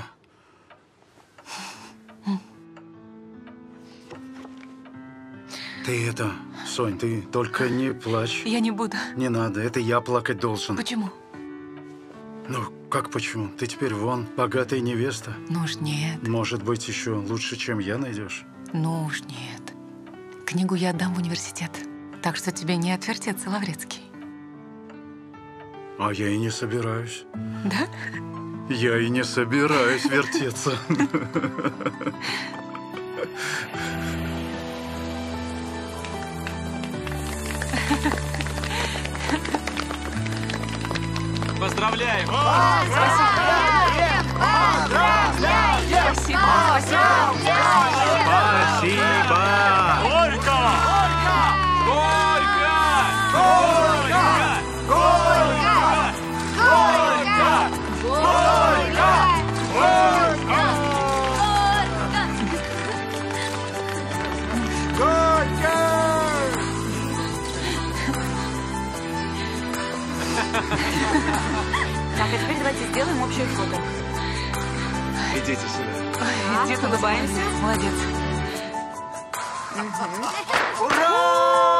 Ты это, Сонь, ты только не плачь. Я не буду. Не надо, это я плакать должен. Почему? Ну, как почему? Ты теперь вон, богатая невеста. Ну уж нет. Может быть, еще лучше, чем я найдешь? Ну уж нет. Книгу я отдам в университет. Так что тебе не отвертеться, Лаврецкий. А я и не собираюсь. Да? Я и не собираюсь вертеться. Поздравляем! Поздравляем! Поздравляем! Спасибо! Спасибо! Горько! Горько! Горько! Горько! Горько! Горько! Горько! Горько! Так, а теперь давайте сделаем общее фото. Идите сюда. Ой, иди, улыбаемся. Молодец. Ура!